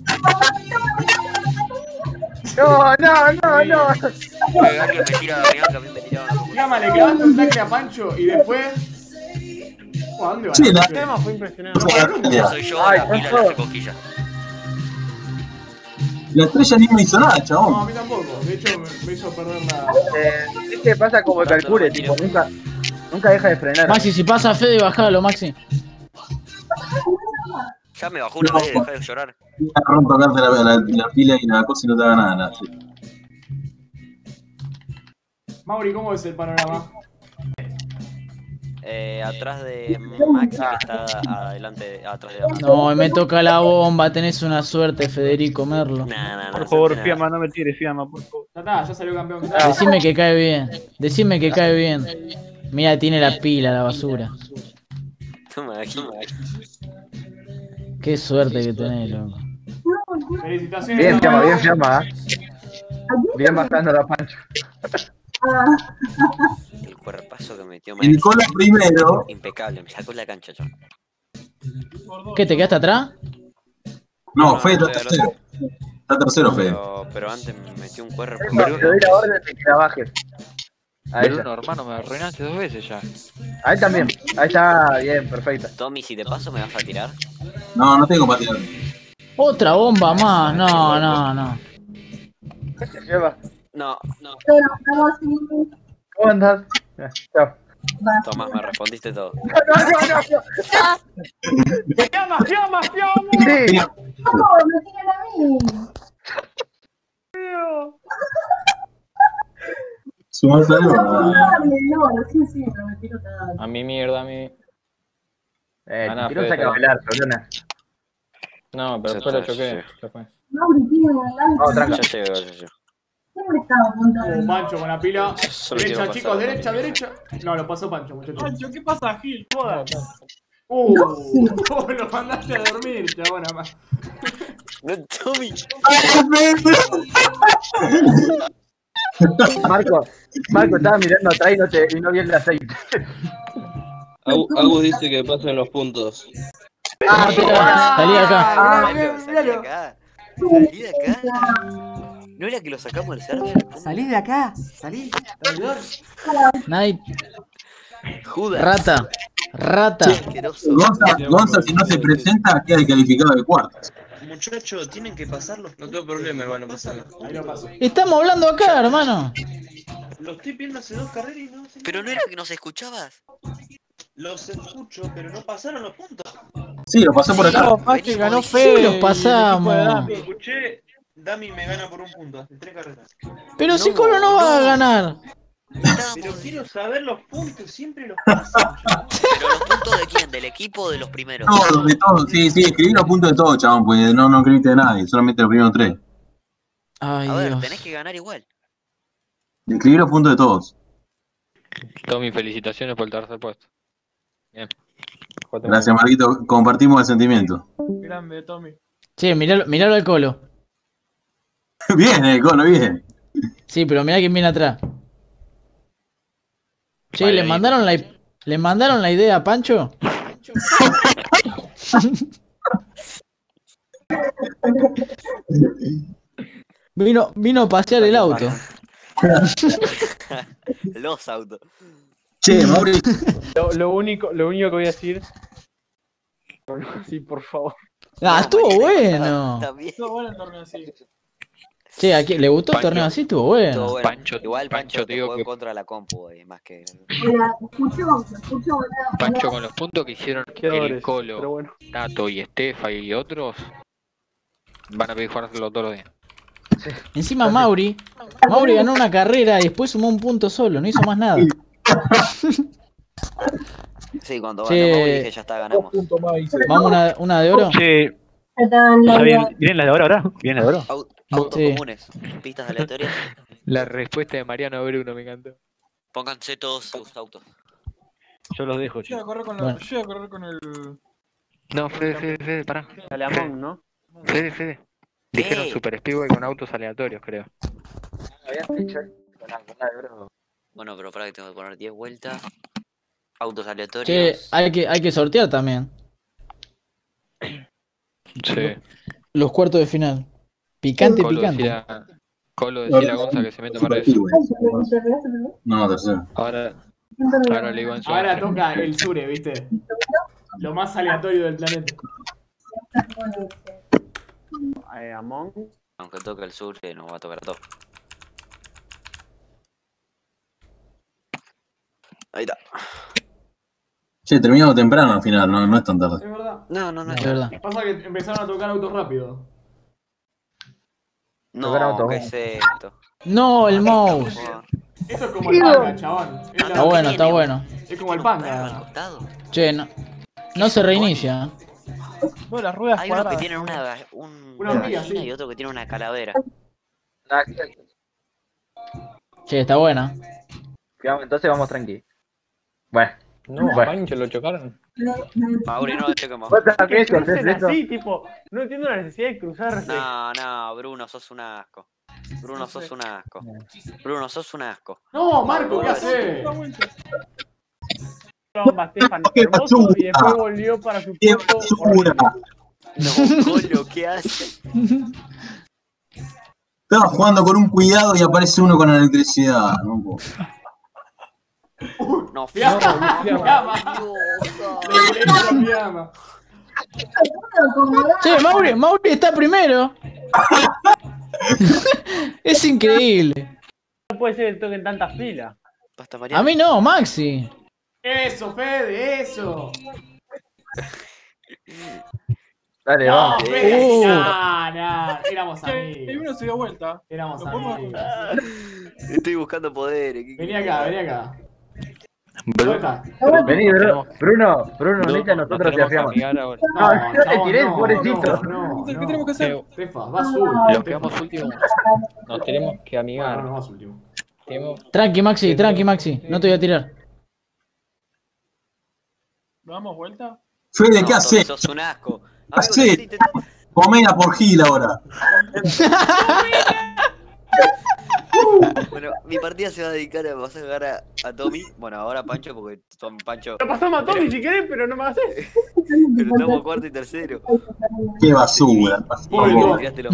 No, no, no, no. Alguien me tira a Bianca, a mí me tiraban a Fiamma, le clavaste un tackle a Pancho y después. Uh, ¿a dónde va? Sí, la- El tema fue impresionante. Soy yo, la pila de las cosquillas. La estrella ni me hizo nada, chabón. No, a mí tampoco. De hecho, me, me hizo perder la. Eh, es que pasa como el calcule, tipo, nunca, nunca deja de frenar. Maxi, si pasa Fede, bajalo, Maxi. Ya me bajó una vez y dejé de llorar. Agarró tocarte la, la, la pila y la cosa y no te haga nada. nada. Mauri, ¿cómo es el panorama? Eh, atrás de Maxi, que está adelante, atrás de Maxi. No, me toca la bomba, tenés una suerte, Federico Merlo. Nah, nah, Por no favor, nada. Fiamma, no me tires, Fiamma, por favor. Ya está, ya salió campeón. Decime que cae bien, decime que cae bien. Mira, tiene la pila, la basura. Toma aquí. Qué suerte que tenés, loco. Felicitaciones. Bien, campeón. Fiamma, bien, Fiamma. Bien bajando la Pancho. El cuerpazo que metió El Maxi. Colo primero. Impecable, me sacó la cancha, yo. ¿Qué, te quedaste atrás? No, No, Fede no, está no, tercero. Está tercero, Fede. Pero, pero antes me metió un cuerpo. No, te doy la orden de que la bajes. A ella. Bruno, hermano, me arruinaste dos veces ya. A él también. Ahí está, bien, perfecta. Tommy, si te paso, ¿me vas a tirar? No, no tengo para tirar. Otra bomba más, no, no, no. ¿Qué se lleva? No, no. ¿Cómo andas? Ya, chao. Tomás, me respondiste todo. No, no, no, no. ¡Fiamma, Fiamma, Fiamma! Sí. No, me tiran a mí. Sumás algo. No, no, sí, sí, no me tiro nada. A mi mierda, a mí. Eh, Ganá, te quiero Fede, sacar a bailar, Solona. No, pero Ya después lo está, choqué. ya Ya fue. Mauri tiene un Vamos, tranca. Ya llego, ya llego. Siempre estaba apuntando. Uh, Pancho con la pila. Solo Derecha, quiero chicos, pasar. derecha, derecha. No, lo pasó Pancho, muchachos. Pancho, ¿qué pasa, Gil? Joda. Uh, lo mandaste a dormir, chabón, nada más. No, Tommy. Marco, Marco estaba mirando atrás y no, te, y no vi el aceite. Agus dice que pasen los puntos. Ah, espera, salí de acá. Ah, Salí bien, de míralo. acá. Salí de acá. ¿No era que lo sacamos del server? Salí de acá, salí. Traidor. Nadie. Judas. Rata, rata. Asqueroso. Gonza, Gonza, si no se presenta, queda descalificado de cuartos. Muchachos, tienen que pasarlos. No tengo problema, hermano, pasarlo. Ahí lo paso. Estamos hablando acá, hermano. Lo estoy viendo hace dos carreras y no sé. Pero no era que nos escuchabas. Los escucho, pero no pasaron los puntos. Sí, lo pasó por acá. No, más que ganó Sí, Fede. los pasamos. Lo escuché, Dami me gana por un punto, hace tres carreras. Pero si Colo no va a ganar. Pero quiero saber los puntos, siempre los pasan. ¿Pero los puntos de quién? ¿Del equipo o de los primeros? Todos, de todos. Sí, sí, escribí los puntos de todos, chabón, pues no, no escribiste de nadie, solamente los primeros tres. Ay, A ver, Dios. tenés que ganar igual. Escribí los puntos de todos. Tommy, felicitaciones por el tercer puesto. Bien. Gracias, Marquito. Compartimos el sentimiento. Grande, Tommy. Che, miralo, miralo al Colo. Bien, el Colo, bien. Sí, pero mirá quién viene atrás. Che, Vale, ¿le ahí. mandaron la, ¿le mandaron la idea a Pancho? Vino, vino a pasear el auto. Los autos. Che, Mauri. Lo, lo único, lo único que voy a decir. Sí, por favor. Ah, estuvo bueno. También. Estuvo bueno el torneo así. Che, ¿a quién le gustó el Pancho. torneo así? Estuvo bueno. Todo bueno. Pancho, Igual Pancho, Pancho, te te digo jugó que en contra de la compu, eh, más que... Mira, escuchó, escuchó, boludo. Pancho con los puntos que hicieron el Quedadores, Colo, pero bueno. Tato y Estefa y otros, van a pedir jugárselo todos los días. Encima Mauri. Mauri ganó una carrera y después sumó un punto solo, no hizo más nada. Sí, cuando Che. ganamos dije ya está, ganamos. Vamos una, una de oro. Che, Estaban ¿ya la- vienen, vienen las de oro ahora? ¿Vienen las de oro? Au- autos Sí. comunes, pistas aleatorias. La respuesta de Mariano Bruno me encantó. Pónganse todos sus autos. Yo los dejo, Yo voy a chicos. correr con, la, Bueno. yo voy a correr con el. No, Fede, Fede, Fede, pará. Dale a Mon, ¿no? Fede, Fede. Dijeron ¿Qué? Super Speedway con autos aleatorios, creo. Habían dicho con alguna, bro. Bueno, pero para que tengo que poner diez vueltas. Autos aleatorios. Che, hay que, hay que sortear también. Sí. Los cuartos de final. Picante, Colo picante. decía, Colo decía a Gonza que se meta para eso. No, tercero. Ahora, ahora le digo en su Ahora toca el Sure, ¿viste? Lo más aleatorio del planeta. Eh, a Mon. Aunque toque el sur, que nos va a tocar a todos. Ahí está. Che, terminamos temprano al final, no, no es tan tarde. Es verdad. No, no, no. Es verdad. Pasa que empezaron a tocar autos rápido. Tocar autos. No, ¿qué es esto? No, el mouse. Esto es como el panga, chabón. Es, Está la- bueno, está bueno. es como el Al panga. costado. Che, no, no se reinicia. No, las ruedas Hay unos que cuadradas. tienen una, ga- un, Una una hormiga, gallina sí. y otro que tiene una calavera. Nah, Che, está buena. digamos, entonces vamos tranqui. Bueno. No, a Bueno. Pancho lo chocaron. Mauri, no lo chequemos. ¿Vos sabés Que que eso, crucen haces eso? así, tipo. No entiendo la necesidad de cruzarse. No, no, Bruno, sos un asco. Bruno, sos un asco. Bruno, sos un asco. No, Marco, ¿qué haces? Toma, Stefan, hermoso, y después volvió para su ¡Qué puesto. basura! No, Colo, ¿qué hace? Estaba jugando con un cuidado y aparece uno con electricidad. No puedo. No, Fiamma, fiamma. fiamma. Le tiré la fiamma. Che, Mauri, Mauri está primero. Es increíble. No puede ser que toquen tantas filas. Basta, Mariano. A mí no, Maxi. Eso, Fede, eso. Dale, No, vamos. Fede, Uh. no, no. Éramos Che, y amigos. uno se dio vuelta. Éramos Lo podemos amigos. Estoy buscando poderes. ¿qué- Vení acá, vení acá. ¿Dónde está? Vení, Bruno. Bruno, Bruno, No, unite a nos nosotros y tenemos que afiamos. amigar ahora. No, No, yo le chabón, tiré, no, pobrecito. No, ¿Qué no, tenemos que hacer? Tefa, va azul. Los que vamos últimos nos tenemos que Bueno, amigar. no vas último. Tenemos- Tranqui, Maxi, tranqui, Maxi. No te voy a tirar. ¿Nos damos vuelta? Fede, ¿qué No, haces? Sos un asco. Amigo, Hacé. necesito- Comela por Gil ahora. Bueno, mi partida se va a dedicar a pasar a, a Tommy. Bueno, ahora a Pancho, porque Tom, Pancho. Lo pasamos a Tommy si querés, pero no me haces. Pero estamos cuarto y tercero. Qué basura. Bueno, Tirátelo.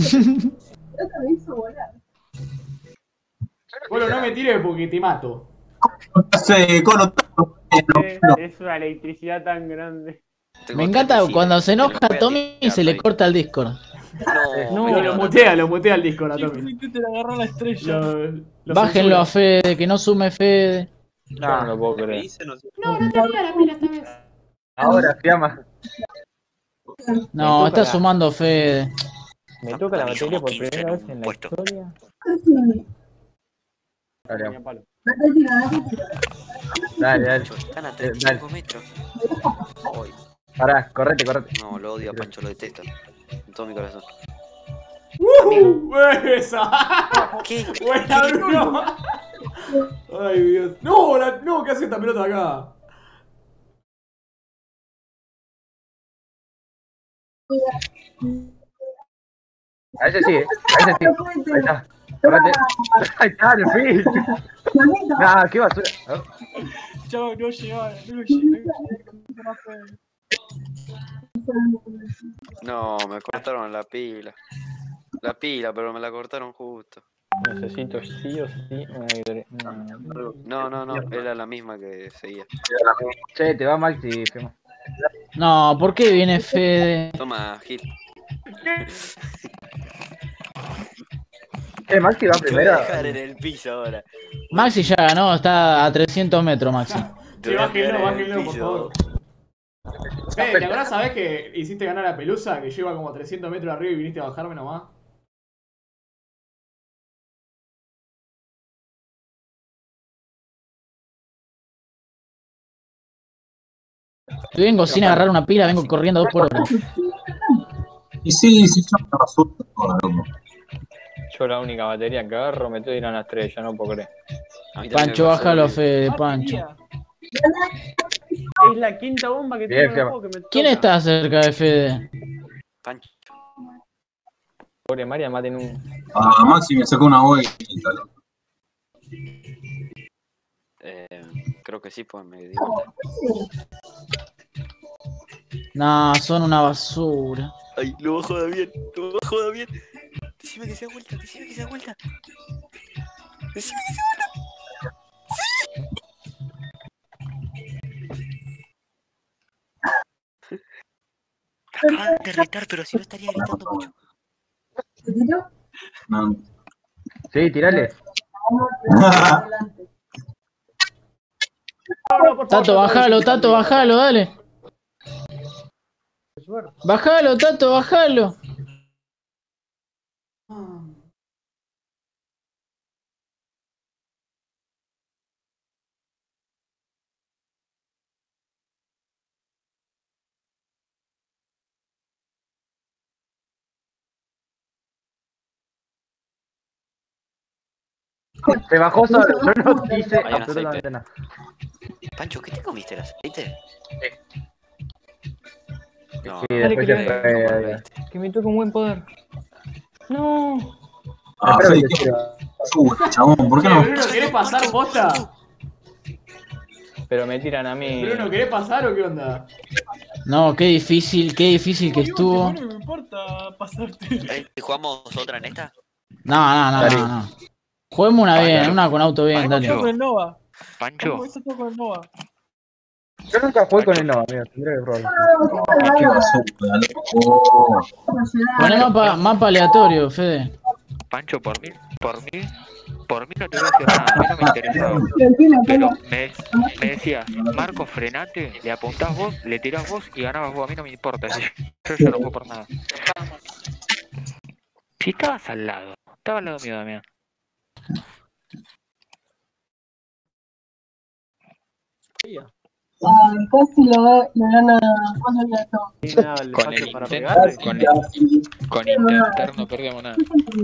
bueno, no me tires porque te mato. Hace Colo. Eh, Es una electricidad tan grande. Tengo Me encanta otra cuando se piscina, enoja te lo voy a Tommy y tirar se le ahí. corta el Discord. No, Pero lo mutea, lo mutea al Discord a Tommy. Te la agarró la estrella. Lo, lo Bájenlo a censura. Fede, que no sume Fede. Yo no lo puedo ¿Qué creer. hice? No sé. No, no tenía la pila esta vez. Ahora, fiamma. No, Me está toca. sumando Fede. Me toca la Para mí batería somos por quince primera en vez un en la puesto. historia. Dale, Tenía palo. dale, dale. Están a Eh, treinta y dale. cinco metros. Ay, Pará, correte, correte. no, lo odio a Pancho, lo detesto. En todo mi corazón. ¡Uh! ¡Esa! ¿Qué? ¡Buena, Bruno! Ay, Dios. ¡No! La, no, ¿qué hace esta pelota acá? A ese sí, a ese sí. Ahí está. Correte. Ahí está, el fin. Nah, qué basura. Oh, Chao, no llegaba, no llegué. No, me cortaron la pila. La pila, pero me la cortaron justo. Necesito sí o sí una victoria. No. No, no, no, era la misma que seguía. Che, te va Maxi, fiamma. No, ¿por qué viene Fede? Toma, Gil. Eh, Maxi va Te voy a primero. dejar en el piso ahora. Maxi ya ganó, está a trescientos metros, Maxi. Te Sí, voy a bájenlo, dejar en el bájenlo, por piso. favor. Eh, ¿te acordás, sabés que hiciste ganar a Pelusa? Que lleva como trescientos metros arriba y viniste a bajarme nomás. Vengo sin agarrar una pila, vengo corriendo dos por hora. Y sí, sí, yo me resulta todo, loco. Yo la única batería que agarro me estoy tirando a la estrella, no puedo creer. Pancho, bájalo a Fede, Pancho. Es la quinta bomba que tengo en el juego que me toca. ¿Quién está cerca de Fede? Pancho. Pobre María, maten un. Ah, Maxi me sacó una boy. Eh, creo que sí, pues me di vuelta. Nah, son una basura. Ay, lo bajo de bien, lo bajo de bien. Decime que se da vuelta, decime que se da vuelta. Decime que se da vuelta. ¡Sí! Me acaban de retar, pero si no estaría gritando mucho. No. Sí, tirale. Tato, bajalo, Tato, bajalo, dale. Bajalo, Tato, bajalo. Se bajó solo, yo no quise Hay un absolutamente aceite. nada. Pancho, ¿qué te comiste? ¿El aceite? No, Sí, Dale, después que, se le- fue. que me toque un buen poder. No. Ah, Espero Fede, que te qué sirva. basura, chabón, ¿por qué Che, no? Bruno, ¿querés pasar posta? Pero me tiran a mí. Bruno, ¿querés pasar o qué onda? No, qué difícil, qué difícil que estuvo. No me importa pasarte. Eh, ¿Jugamos otra en esta? No, no, no, no, no. Juguemos una bien, una con auto bien, Vamos dale. con el Nova. Pancho, Vamos todo con el Nova. Yo nunca jugué con el Nova, amigo, tendré que probarlo. Ah, qué basura, loco. Poné mapa, mapa aleatorio, Fede. Pancho, por mí, por mí, por mí no te voy a decir nada, a mí no me interesaba. Pero me, me decías, Marco, frenate, le apuntás vos, le tirás vos y ganabas vos, a mí no me importa, si yo, yo no juego por nada. Si estabas al lado, estaba al lado mío, Damián. Casi lo, lo gana más aleatorio. ¿Tiene nada el Con el espacio para intento, pegarle? con, el, con intentar no perdemos nada.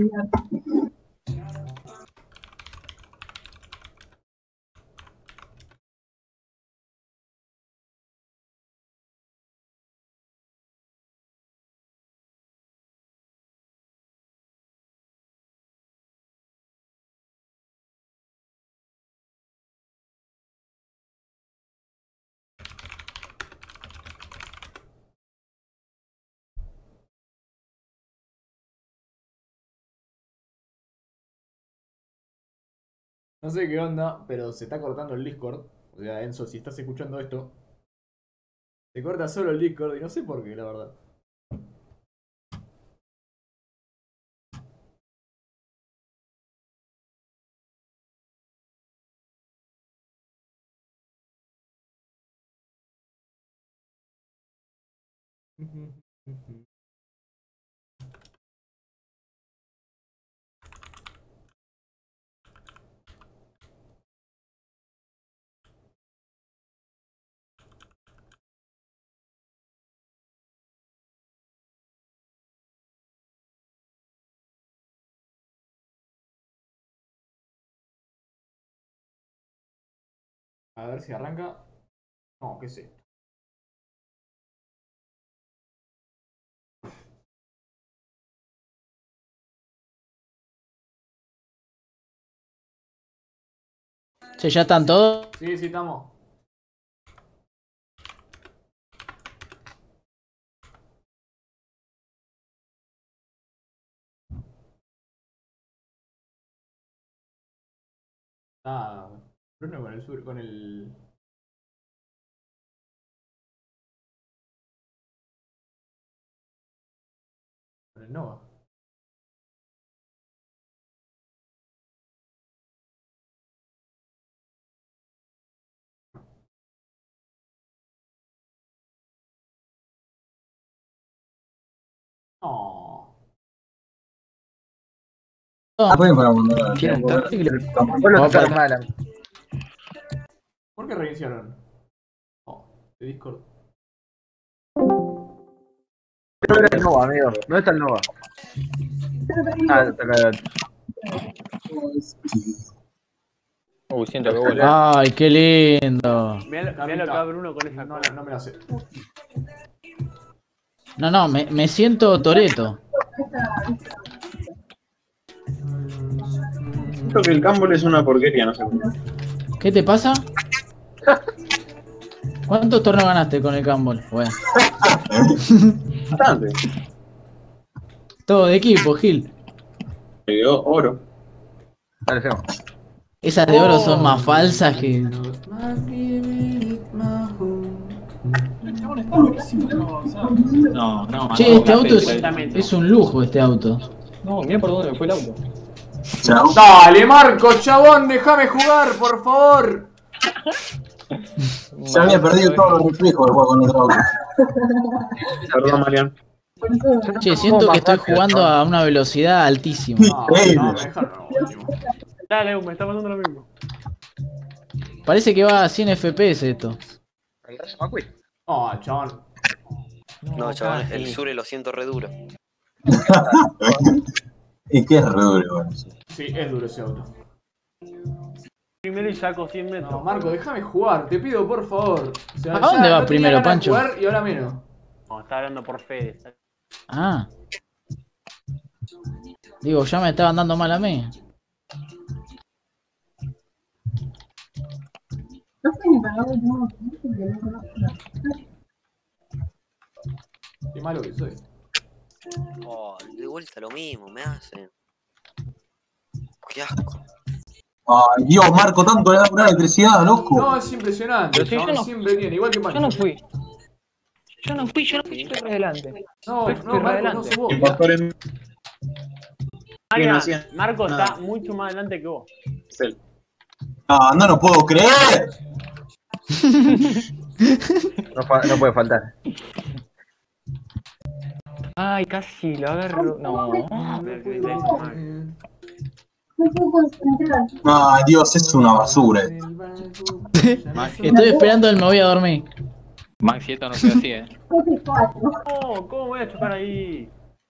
No sé qué onda, pero se está cortando el Discord. O sea, Enzo, si estás escuchando esto, se corta solo el Discord y no sé por qué, la verdad. A ver si arranca. No, ¿qué sé? Che, ¿ya están todos? Sí, sí, estamos. Ah, Bruno con el sur, con el. Con el Nova. No. Ah, pueden para mandar. Tiene un toque y le tampoco lo tocaron mal. ¿Por qué reiniciaron? Oh, de Discord. No era el Nova, amigo. ¿Dónde está el Nova? Ah, está cagado. Uy, siento que vuela. Ay, qué lindo. Mirá lo mirá lo que va Bruno con esa No, cola. no me la sé. No, no, me, me siento Toreto. Siento que el Campbell es una porquería, no sé por qué. ¿Qué te pasa? ¿Cuántos torneos ganaste con el Campbell? Bueno. Bastante. Todo de equipo, Gil. Me dio oro. Dale, Feo. Esas de oro son más falsas que... No, no, Che, no, este no, auto es, completamente. es un lujo, este auto. No, mira por dónde me fue el auto. Dale, Marco, chabón, déjame jugar, por favor. Ya había perdido todos los reflejos del juego con otro auto. Perdón, Marian. Che, siento que estoy jugando a una velocidad altísima. No, me dejaron último. Dale, me está pasando lo mismo. Parece que va a cien F P S esto. Oh, chabón. No, chaval, el Sure lo siento re duro. Es que es re duro, bueno. Sí, es duro ese auto. Primero y saco cien metros. No, Marco, déjame jugar, te pido por favor. O sea, ¿A dónde ya vas no tenía primero, ganas de Pancho? jugar y ahora menos. No, está hablando por Fede. Ah. Digo, ya me estaban dando mal a mí. No sé ni para dónde tengo que ir porque no conozco nada. Qué malo que soy. Oh, de vuelta lo mismo, me hacen. Qué asco. Ay, Dios, Marco, tanto le da una electricidad, loco. No, es impresionante. Pero si chabón, yo no- siempre tiene, igual que Pancho. Yo no fui. Yo no fui, yo no fui, yo estoy re adelante. No, Fui- no, fui re Marco, no adelante. sos vos. El mirá. pastor es Marian, hacía Marco nada. está mucho más adelante que vos. él. Ah, no lo puedo creer. No, fa- no puede faltar. Ay, casi lo agarro. No. Me grité eso, Marco. No puedo concentrar. Ay, Dios, es una basura. Estoy esperando el me voy a dormir. Maxi, esto no fue así, eh. F cuatro. No, ¿cómo voy a chocar ahí?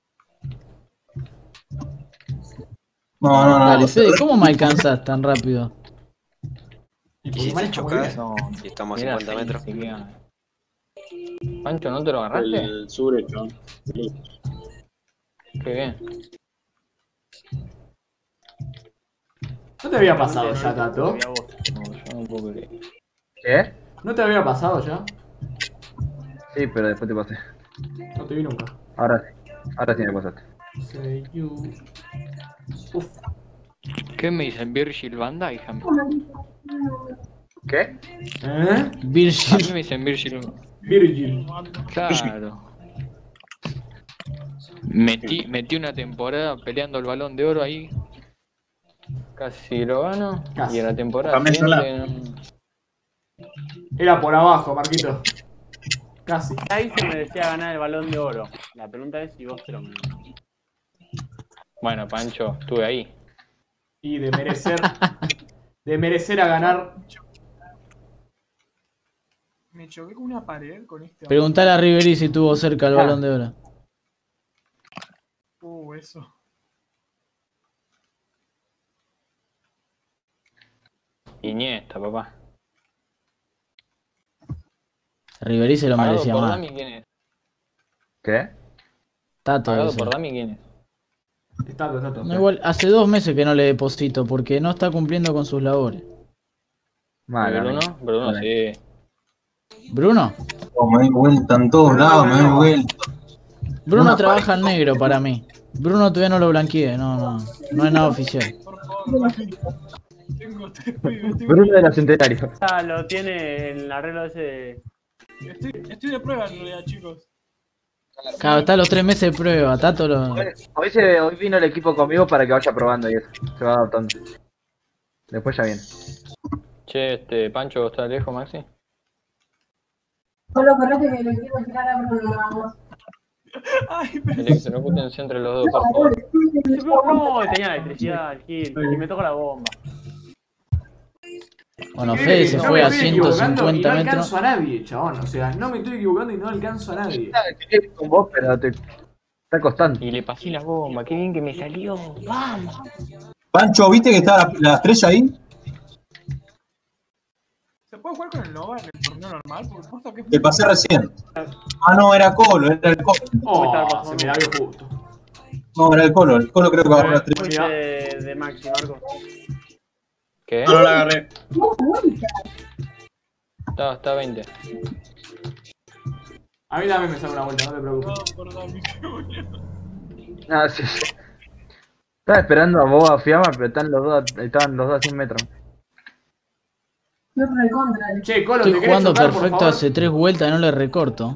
No, no, no. Dale, Fede, ¿cómo me alcanzas tan rápido? Y Y porque si te maneja muy bien. chocas, No. y estamos a Mira, cincuenta sí, metros. se queda. Pancho, ¿no te lo agarraste? El Sure, chabón. Qué bien. ¿No te había pasado ya, Tato? No, yo no puedo creer. ¿Qué? ¿No te había pasado ya? Sí, pero después te pasé. No te vi nunca. Ahora sí. Ahora sí me pasaste. Say you. Uf. ¿Qué me dicen? Virgil Van Dijk. ¿Qué? ¿Eh? A mí Virgil. me dicen Virgil. Virgil. Claro. Metí, metí una temporada peleando el Balón de Oro ahí. Casi lo gano. Casi. Y en la temporada También siguiente, no- Era por abajo, Marquito. Casi. Ahí se merecía ganar el balón de oro. La pregunta es si vos te lo mereces. Bueno, Pancho, estuve ahí. Y de merecer. De merecer a ganar. Me choqué con una pared con este. Preguntale a Ribery si tuvo cerca el balón de oro. Uh, eso. Iniesta, papá. Ribery se lo Pagado merecía por más. Dami, ¿quién es? ¿Qué? Tato Pagado ese. por Dami, ¿quién es? Está, está, está. No, igual, hace dos meses que no le deposito porque no está cumpliendo con sus labores. Mal, Bruno, amigo. Bruno, Vale. sí. ¿Bruno? Oh, me doy vuelta en todos lados, me doy vuelta. Bruno Una trabaja en negro para mí. Bruno todavía no lo blanqueé, no, no. No es nada oficial. Por favor, tengo tres pibes. tengo- Bruno de la Centenario. Ah, lo tiene en el arreglo ese de... Estoy, estoy de prueba en realidad, chicos. Claro, está a los tres meses de prueba, Tato lo... Hoy, hoy se, hoy vino el equipo conmigo para que vaya probando y eso. Se va adaptando. Después ya viene. Che, este, Pancho, ¿está lejos, Maxi? Solo correte que le quiero tirar a Bruno nada más. Ay, pero... Electrocútense entre los dos, por favor. No, tenía la electricidad, el Gil. Y me tocó la bomba. Bueno, Mire, Fede que se no fue me a estoy ciento equivocando y cincuenta no metros. alcanzo a nadie, chabón. O sea, no me estoy equivocando y no alcanzo a nadie. Quería ir con vos, pero te, Está costando. Y le pasé la bomba, qué bien que me salió. ¡Vamos! Pancho, ¿viste que está la, la estrella ahí? ¿Se puede jugar con el Nova en el torneo normal? Porque posta que es Te muy- pasé recién. Ah, no, era Colo, era el Colo. Oh, se me la vio justo. No, era el Colo, el Colo creo que agarró la estrella. Fuiste de, de Maxi, Marco. ¿Qué? No, no la agarré. Está, está veinte. A mí también me sale una vuelta, no te preocupes. No, perdón, qué boludo. Ah, sí, sí. Estaba esperando a Boba Fiamma, pero están los dos, estaban los dos a cien metros. Yo recontra. Che, Colo, Estoy ¿te querés jugando chocar, por perfecto favor? hace tres vueltas y no le recorto.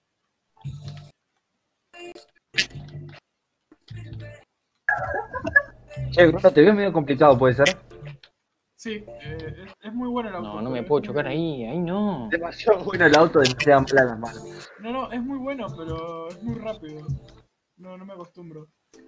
Che, Bruno, te veo medio complicado, ¿puede ser? Sí, eh, es, es muy bueno el auto. No, no me es puedo muy chocar bueno. ahí, ahí no. Demasiado bueno el auto, demasiado mala las manos. No, no, es muy bueno, pero es muy rápido. No, no me acostumbro.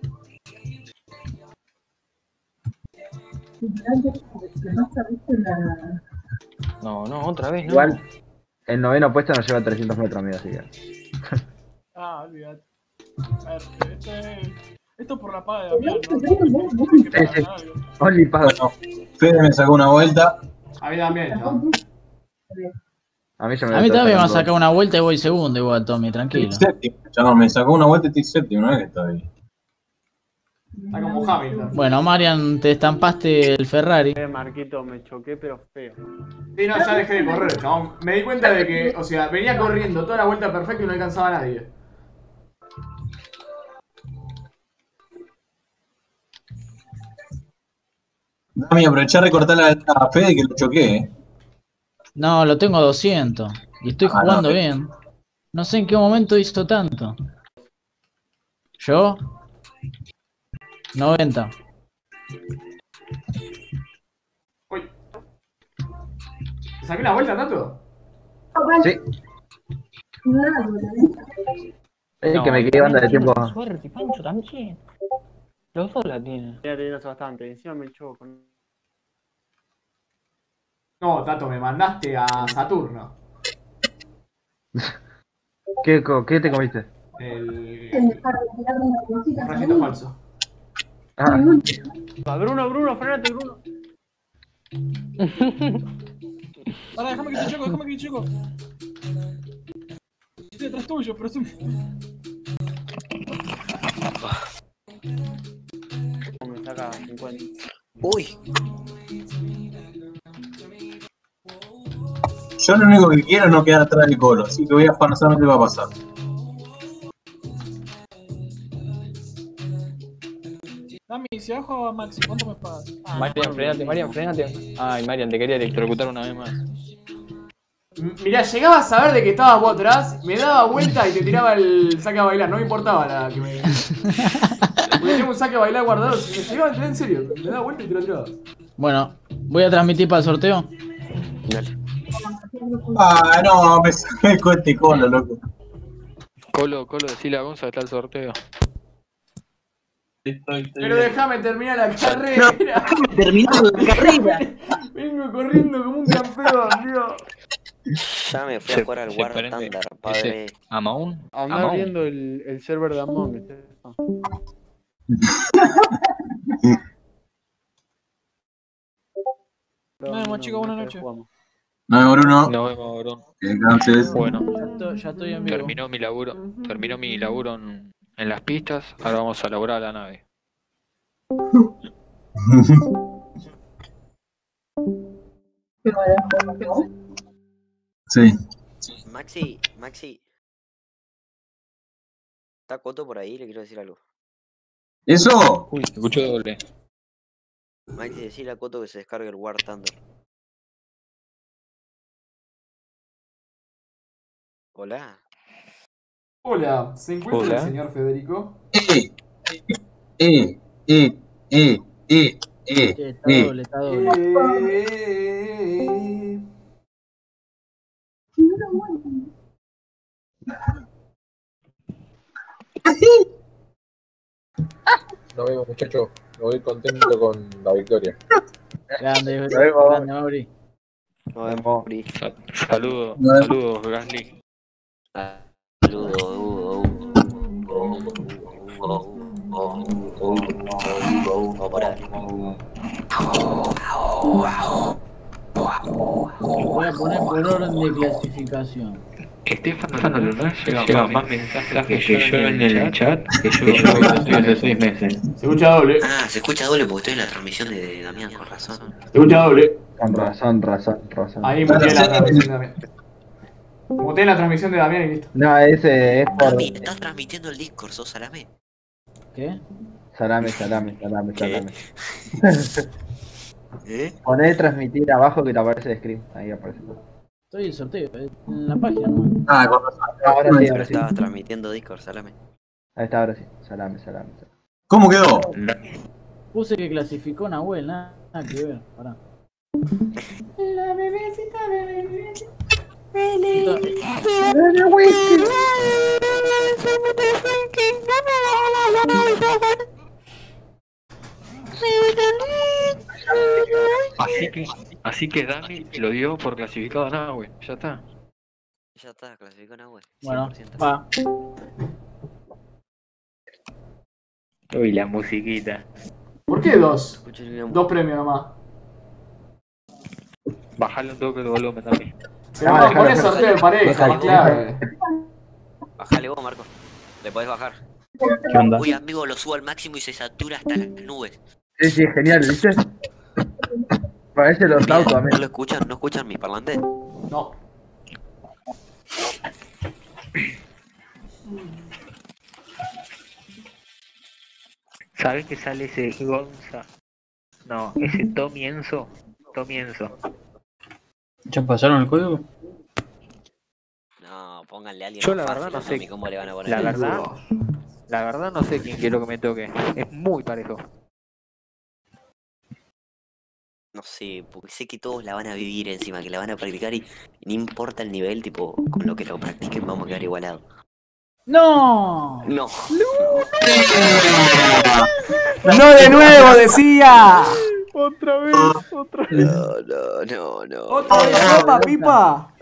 No, no, otra vez, no. Igual, el noveno puesto nos lleva trescientos metros, amigo, así que. Ah, olvidate. A ver, esto es... Esto es por la paga de Damián, ¿no? Sí, sí. Only pago. Bueno, Fede me sacó una vuelta. A mí también, ¿no? A mí, ya me A mí está también me va a sacando- sacar una vuelta y voy segundo igual, Tommy, tranquilo. Estoy séptimo. Ya no, me sacó una vuelta y estoy séptimo, no es que está bien. Está como Hamilton. Bueno, Marian, te estampaste el Ferrari. Eh, Marquito, me choqué, pero feo. Sí, no, ya dejé de correr, chabón. Me di cuenta de que, o sea, venía corriendo toda la vuelta perfecta y no alcanzaba a nadie. Dami, aprovechá a recortar la a Fede que lo choqué, eh. No, lo tengo a doscientos. Y estoy Ah, jugando no. bien. No sé en qué momento hizo tanto. ¿Yo? noventa. Uy. ¿Te saqué la vuelta, Tato? Sí. Es que me quedé banda de tiempo. Suerte, Pancho también. Los dos la tienen. Ya te llenas bastante, encima me choco. No, Tato, me mandaste a Saturno. ¿Qué, co- qué te comiste? El... Un rayito falso. Ah, Ah, Bruno, Bruno, frenate, Bruno. Pará, déjame que te choco, déjame que te choco. Estoy detrás tuyo, pero estoy... Me saca cincuenta. Uy, Yo lo único que quiero es no quedar atrás del Colo, así que voy a jugar, no solamente va a pasar. Dami, si bajo a Maxi, ¿cuánto me pagas? Marian, frenate, Marian, frenate. Ay, Marian, te quería electrocutar una vez más. M- Mirá, llegaba a saber de que estabas vos atrás, me daba vuelta y te tiraba el saque a bailar, no me importaba la que me... Porque tengo un saque a bailar guardado, si me llegaba a entrar en serio, me daba vuelta y te lo tiraba. Bueno, voy a transmitir para el sorteo. Ah, no, me saqué con este Colo, loco. Colo, Colo, decile a Gonza que está el sorteo. Pero déjame terminar la carrera. Terminando la carrera. Vengo corriendo como un campeón, tío. ya me fui a Se- jugar al se War prende Thunder, padre. ese Amon. Andá Amon. viendo el, el server de Among Us. eh. Ah. Nos vemos, chicos, buenas noches. No, Bruno. Nos vemos, Bruno. Que descanses. Bueno, Ya estoy, ya estoy en vivo. terminó mi laburo, terminó mi laburo en, en las pistas, ahora vamos a laburar a la nave. Sí. Maxi, Maxi. ¿Está Coto por ahí? Le quiero decir algo. ¿Eso? Uy, escucho doble. Maxi, decirle a Coto que se descargue el War Thunder. Hola. Hola, ¿se encuentra Hola. el señor Federico? Eh, eh, eh, eh, eh, eh, Che, está eh. doble, está doble. Eh... Nos vemos, muchachos. Me voy contento con la victoria. Grande, Nos vemos. grande, Mauri. Nos vemos, Pri. Sa- Saludos, Nos vemos. saludos, Gasly. Saludos, uh, uh, uh, uh, uh. Voy a poner por orden de clasificación. Estefano Lunar llega más mensajes que yo en el chat que yo estoy hace seis meses. Se escucha doble. Ah, se escucha doble porque estoy en la transmisión de Damián, con razón. Se escucha doble. Con razón, razón, razón. Ahí muteé la transmisión de Damián. Muteé la transmisión de Damián y listo. No, ese es por... Dami, estás transmitiendo el Discord, sos Salame. ¿Qué? Salame, salame, salame, salame. ¿Eh? Poné transmitir abajo que te aparece el screen. Ahí aparece todo. Estoy en sorteo, eh, en la página nomás. Ah, con razón. Ahora sí, Pero ahora sí. estabas transmitiendo Discord, Salame. Ahí está, ahora sí. Salame, salame, salame. ¿Cómo quedó? Puse que clasificó Nahuel, nada, nada que ver, pará. La bebecita, bebecita. Así que, así que Dami lo dio por clasificado a Nahue, ya está. Ya está, clasificó Nahuel. Bueno, va. Uy, la musiquita. ¿Por qué dos? Escuché una- Dos premios nomás. Bajale un toque el volumen también. Pero Ah, no, dejalo, poné dejalo. sorteo de pareja, Dejalo. más clave. Bajale vos, Marco. Le podés bajar. ¿Qué onda? Uy, amigo, lo subo al máximo y se satura hasta las nubes. Sí, sí, genial, ¿viste? Parece los Mira, autos, ¿no amigo. lo escuchan? ¿No escuchan mis parlantes? No. ¿Sabes que sale ese Gonza? No, ese Tomienzo. Tomienzo. ¿Ya pasaron el código? No, pónganle a alguien Yo más la verdad fácil, no sé. Tommy, ¿cómo le van a poner? La verdad, la verdad no sé quién quiero que me toque. Es muy parejo. No sé, porque sé que todos la van a vivir encima, que la van a practicar y no importa el nivel, tipo, con lo que lo practiquen vamos a quedar igualados. ¡No! No. ¡No de nuevo, decía! Otra vez, otra vez. No, no, no, no. ¡Otra vez sopa, pipa!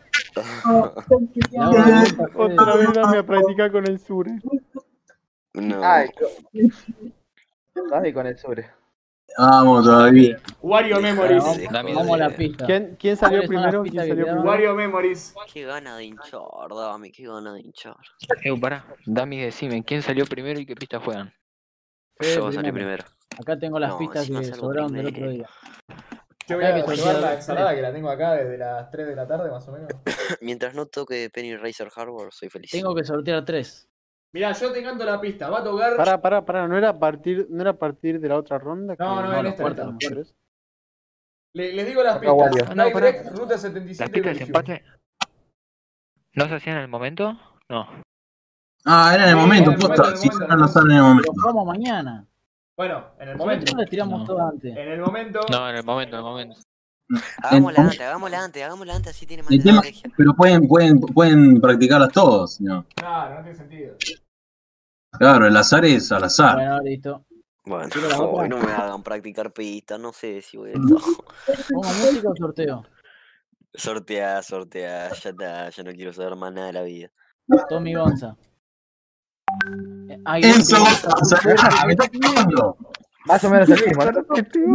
Otra vez dame a practicar con el sur. No. Ay, dale con el sobre. Vamos todavía. Wario Memories. Dame, Vamos a la pista. ¿Quién, quién salió ¿Cuáles son las primero? pistas ¿Quién que salió quedaron? primero? Wario Memories. Qué gana de hinchar, dame, qué gana de hinchar. Eh, pará, Dami, decime, ¿quién salió primero y qué pistas juegan? Fede Yo salí primero. primero. Acá tengo las No, pistas encima que salgo sobraron del otro primero. día. Yo voy Acá a que llevar sortear la tres. ensalada que la tengo acá desde las tres de la tarde más o menos. Mientras no toque Penny Racer Harbor, soy feliz. Tengo que sortear tres. Mirá, yo te canto la pista. Va a tocar. Pará, pará, pará. ¿No era a partir, no era a partir de la otra ronda? No, que- no, No, en la esta. cuarta, en la esta. cuarta. Le- Les digo las Acá Wario. pistas. No, Night pará. Trek, Ruta setenta y ¿Las siete. pistas de Evolution. empate no se hacían en el momento? No. Ah, era en el Sí, momento, en el posta. momento, en el Si momento, no, en no el sale en el momento. Pero jugamos mañana. Bueno, en el Nosotros momento. las tiramos No. todas antes. En el momento. No, en el momento, en el momento. Hagámosla En- antes, hagámosla antes, hagámosla antes, así tiene más El tema, estrategia. pero pueden, pueden, pueden practicarlas todos, ¿no? Claro, no tiene sentido. Claro, el azar es al azar. Bueno, listo. Bueno, ¿Quiero las hoy otras? no me hagan practicar pistas, no sé si voy a ¿Pongo música o sorteo? sortear, sortear, ya está, ya no quiero saber más nada de la vida. Tommy Gonza. Eh, ay, Enzo, no, o sea, me está quemando. Más o menos el mismo, ¿no?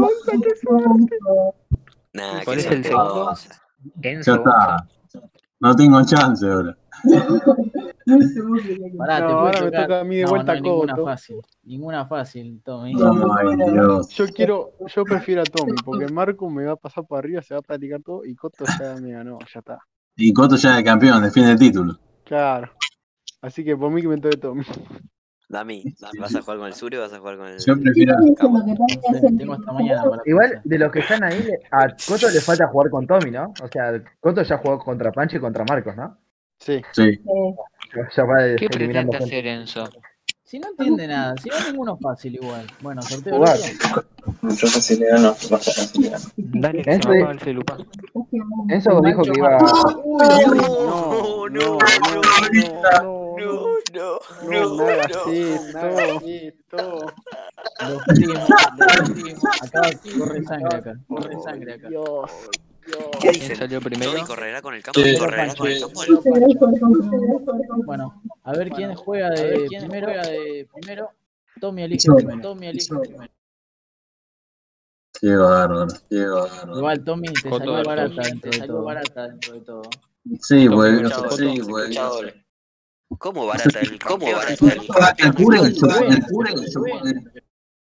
Nada, ¿Cuál que es el sorteo, segundo? Gonza. Ya Enzo. está. No tengo chance ahora. Pará, No, te ahora puede me tocar. toca a mí de No, vuelta no hay ninguna Coto. fácil. Ninguna fácil, Tommy. Ay, Dios. Yo quiero, yo prefiero a Tommy, porque Marco me va a pasar por arriba, se va a practicar todo y Coto ya me ganó, ya está. Y Coto ya es el campeón, defiende el título. Claro. Así que por mí que me toque Tommy. Dami, ¿vas a jugar con el Sur o vas a jugar con el Yo prefiero. Camo? Tengo hasta mañana para Igual, pensar. de los que están ahí, le- a Coto le falta jugar con Tommy, ¿no? O sea, Coto ya jugó contra Pancho y contra Marcos, ¿no? Sí. Sí. Ya va ¿Qué eliminando pretende gente. hacer Enzo? Si no entiende nada, si no hay ninguno fácil igual. Bueno, sorteo. Jugar. otro. Mucho facilidad no, vas a facilidad. Dale, que Enzo, se me apaga el celular. Enzo dijo que iba. No, no, no, no, no, no, no, nada así, todo. Los primos, los primos. Acá corre sangre acá. Corre sangre acá. Dios, ¿Qué ¿Quién dicen? salió primero? ¿Tommy correrá con el campo? Sí, ¿Correrá con el sí. campo? Bueno, A ver quién juega de, ver quién primero, juega de primero. Tommy elige Yo. primero. Tommy elige primero. Qué bárbaro, qué bárbaro. Igual Tommy te Coto salió del barata Tommy. dentro de todo. barata dentro de todo. Sí, pues. Escuchá, Sí, Escuchá, pues. doble. ¿Cómo barata el ¿Cómo campeón? barata El el campeón cure, es el cure, bueno. el cure, el cure.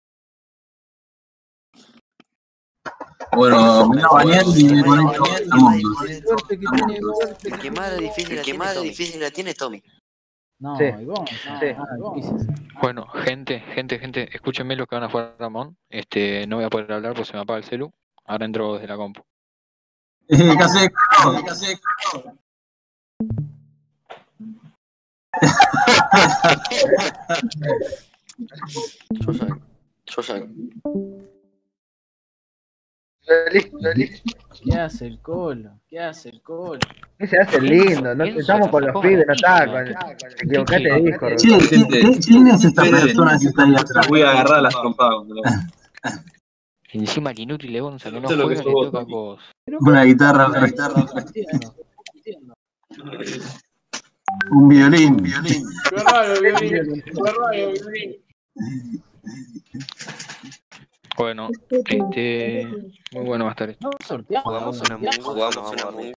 Bueno, me voy a bañar y con esto estamos. Suerte que tiene suerte El que más difícil la tiene Tommy. difícil la tiene Tommy. No, Sí. y vos, no, Sí. ah, difícil. Bueno, gente, gente, gente, escúchenme los que van a jugar a Ramón. Este, no voy a poder hablar porque se me apaga el celu. Ahora entro desde la compu. ¿Qué haces? ¿Qué haces? Yo salgo. Yo salgo. Feliz, feliz. ¿Qué hace el colo? ¿Qué hace el colo? ¿Qué se hace lindo? No estamos con los pibes, no está con. Te equivocaste de disco, Che, ¿quién- quién- ¿quién es esta persona que está ahí atrás? Voy a agarrar las trompadas cuando lo haga. Encima el inútil de Gonza que no Esto es lo que juega sos le vos, toca Tommy. vos. Una guitarra, una guitarra, un violín, un violín. Qué raro, violín. Qué raro, violín. Bueno, este, muy bueno va a estar esto. No sorteamos. Jugamos una Among Us, jugamos una Among Us.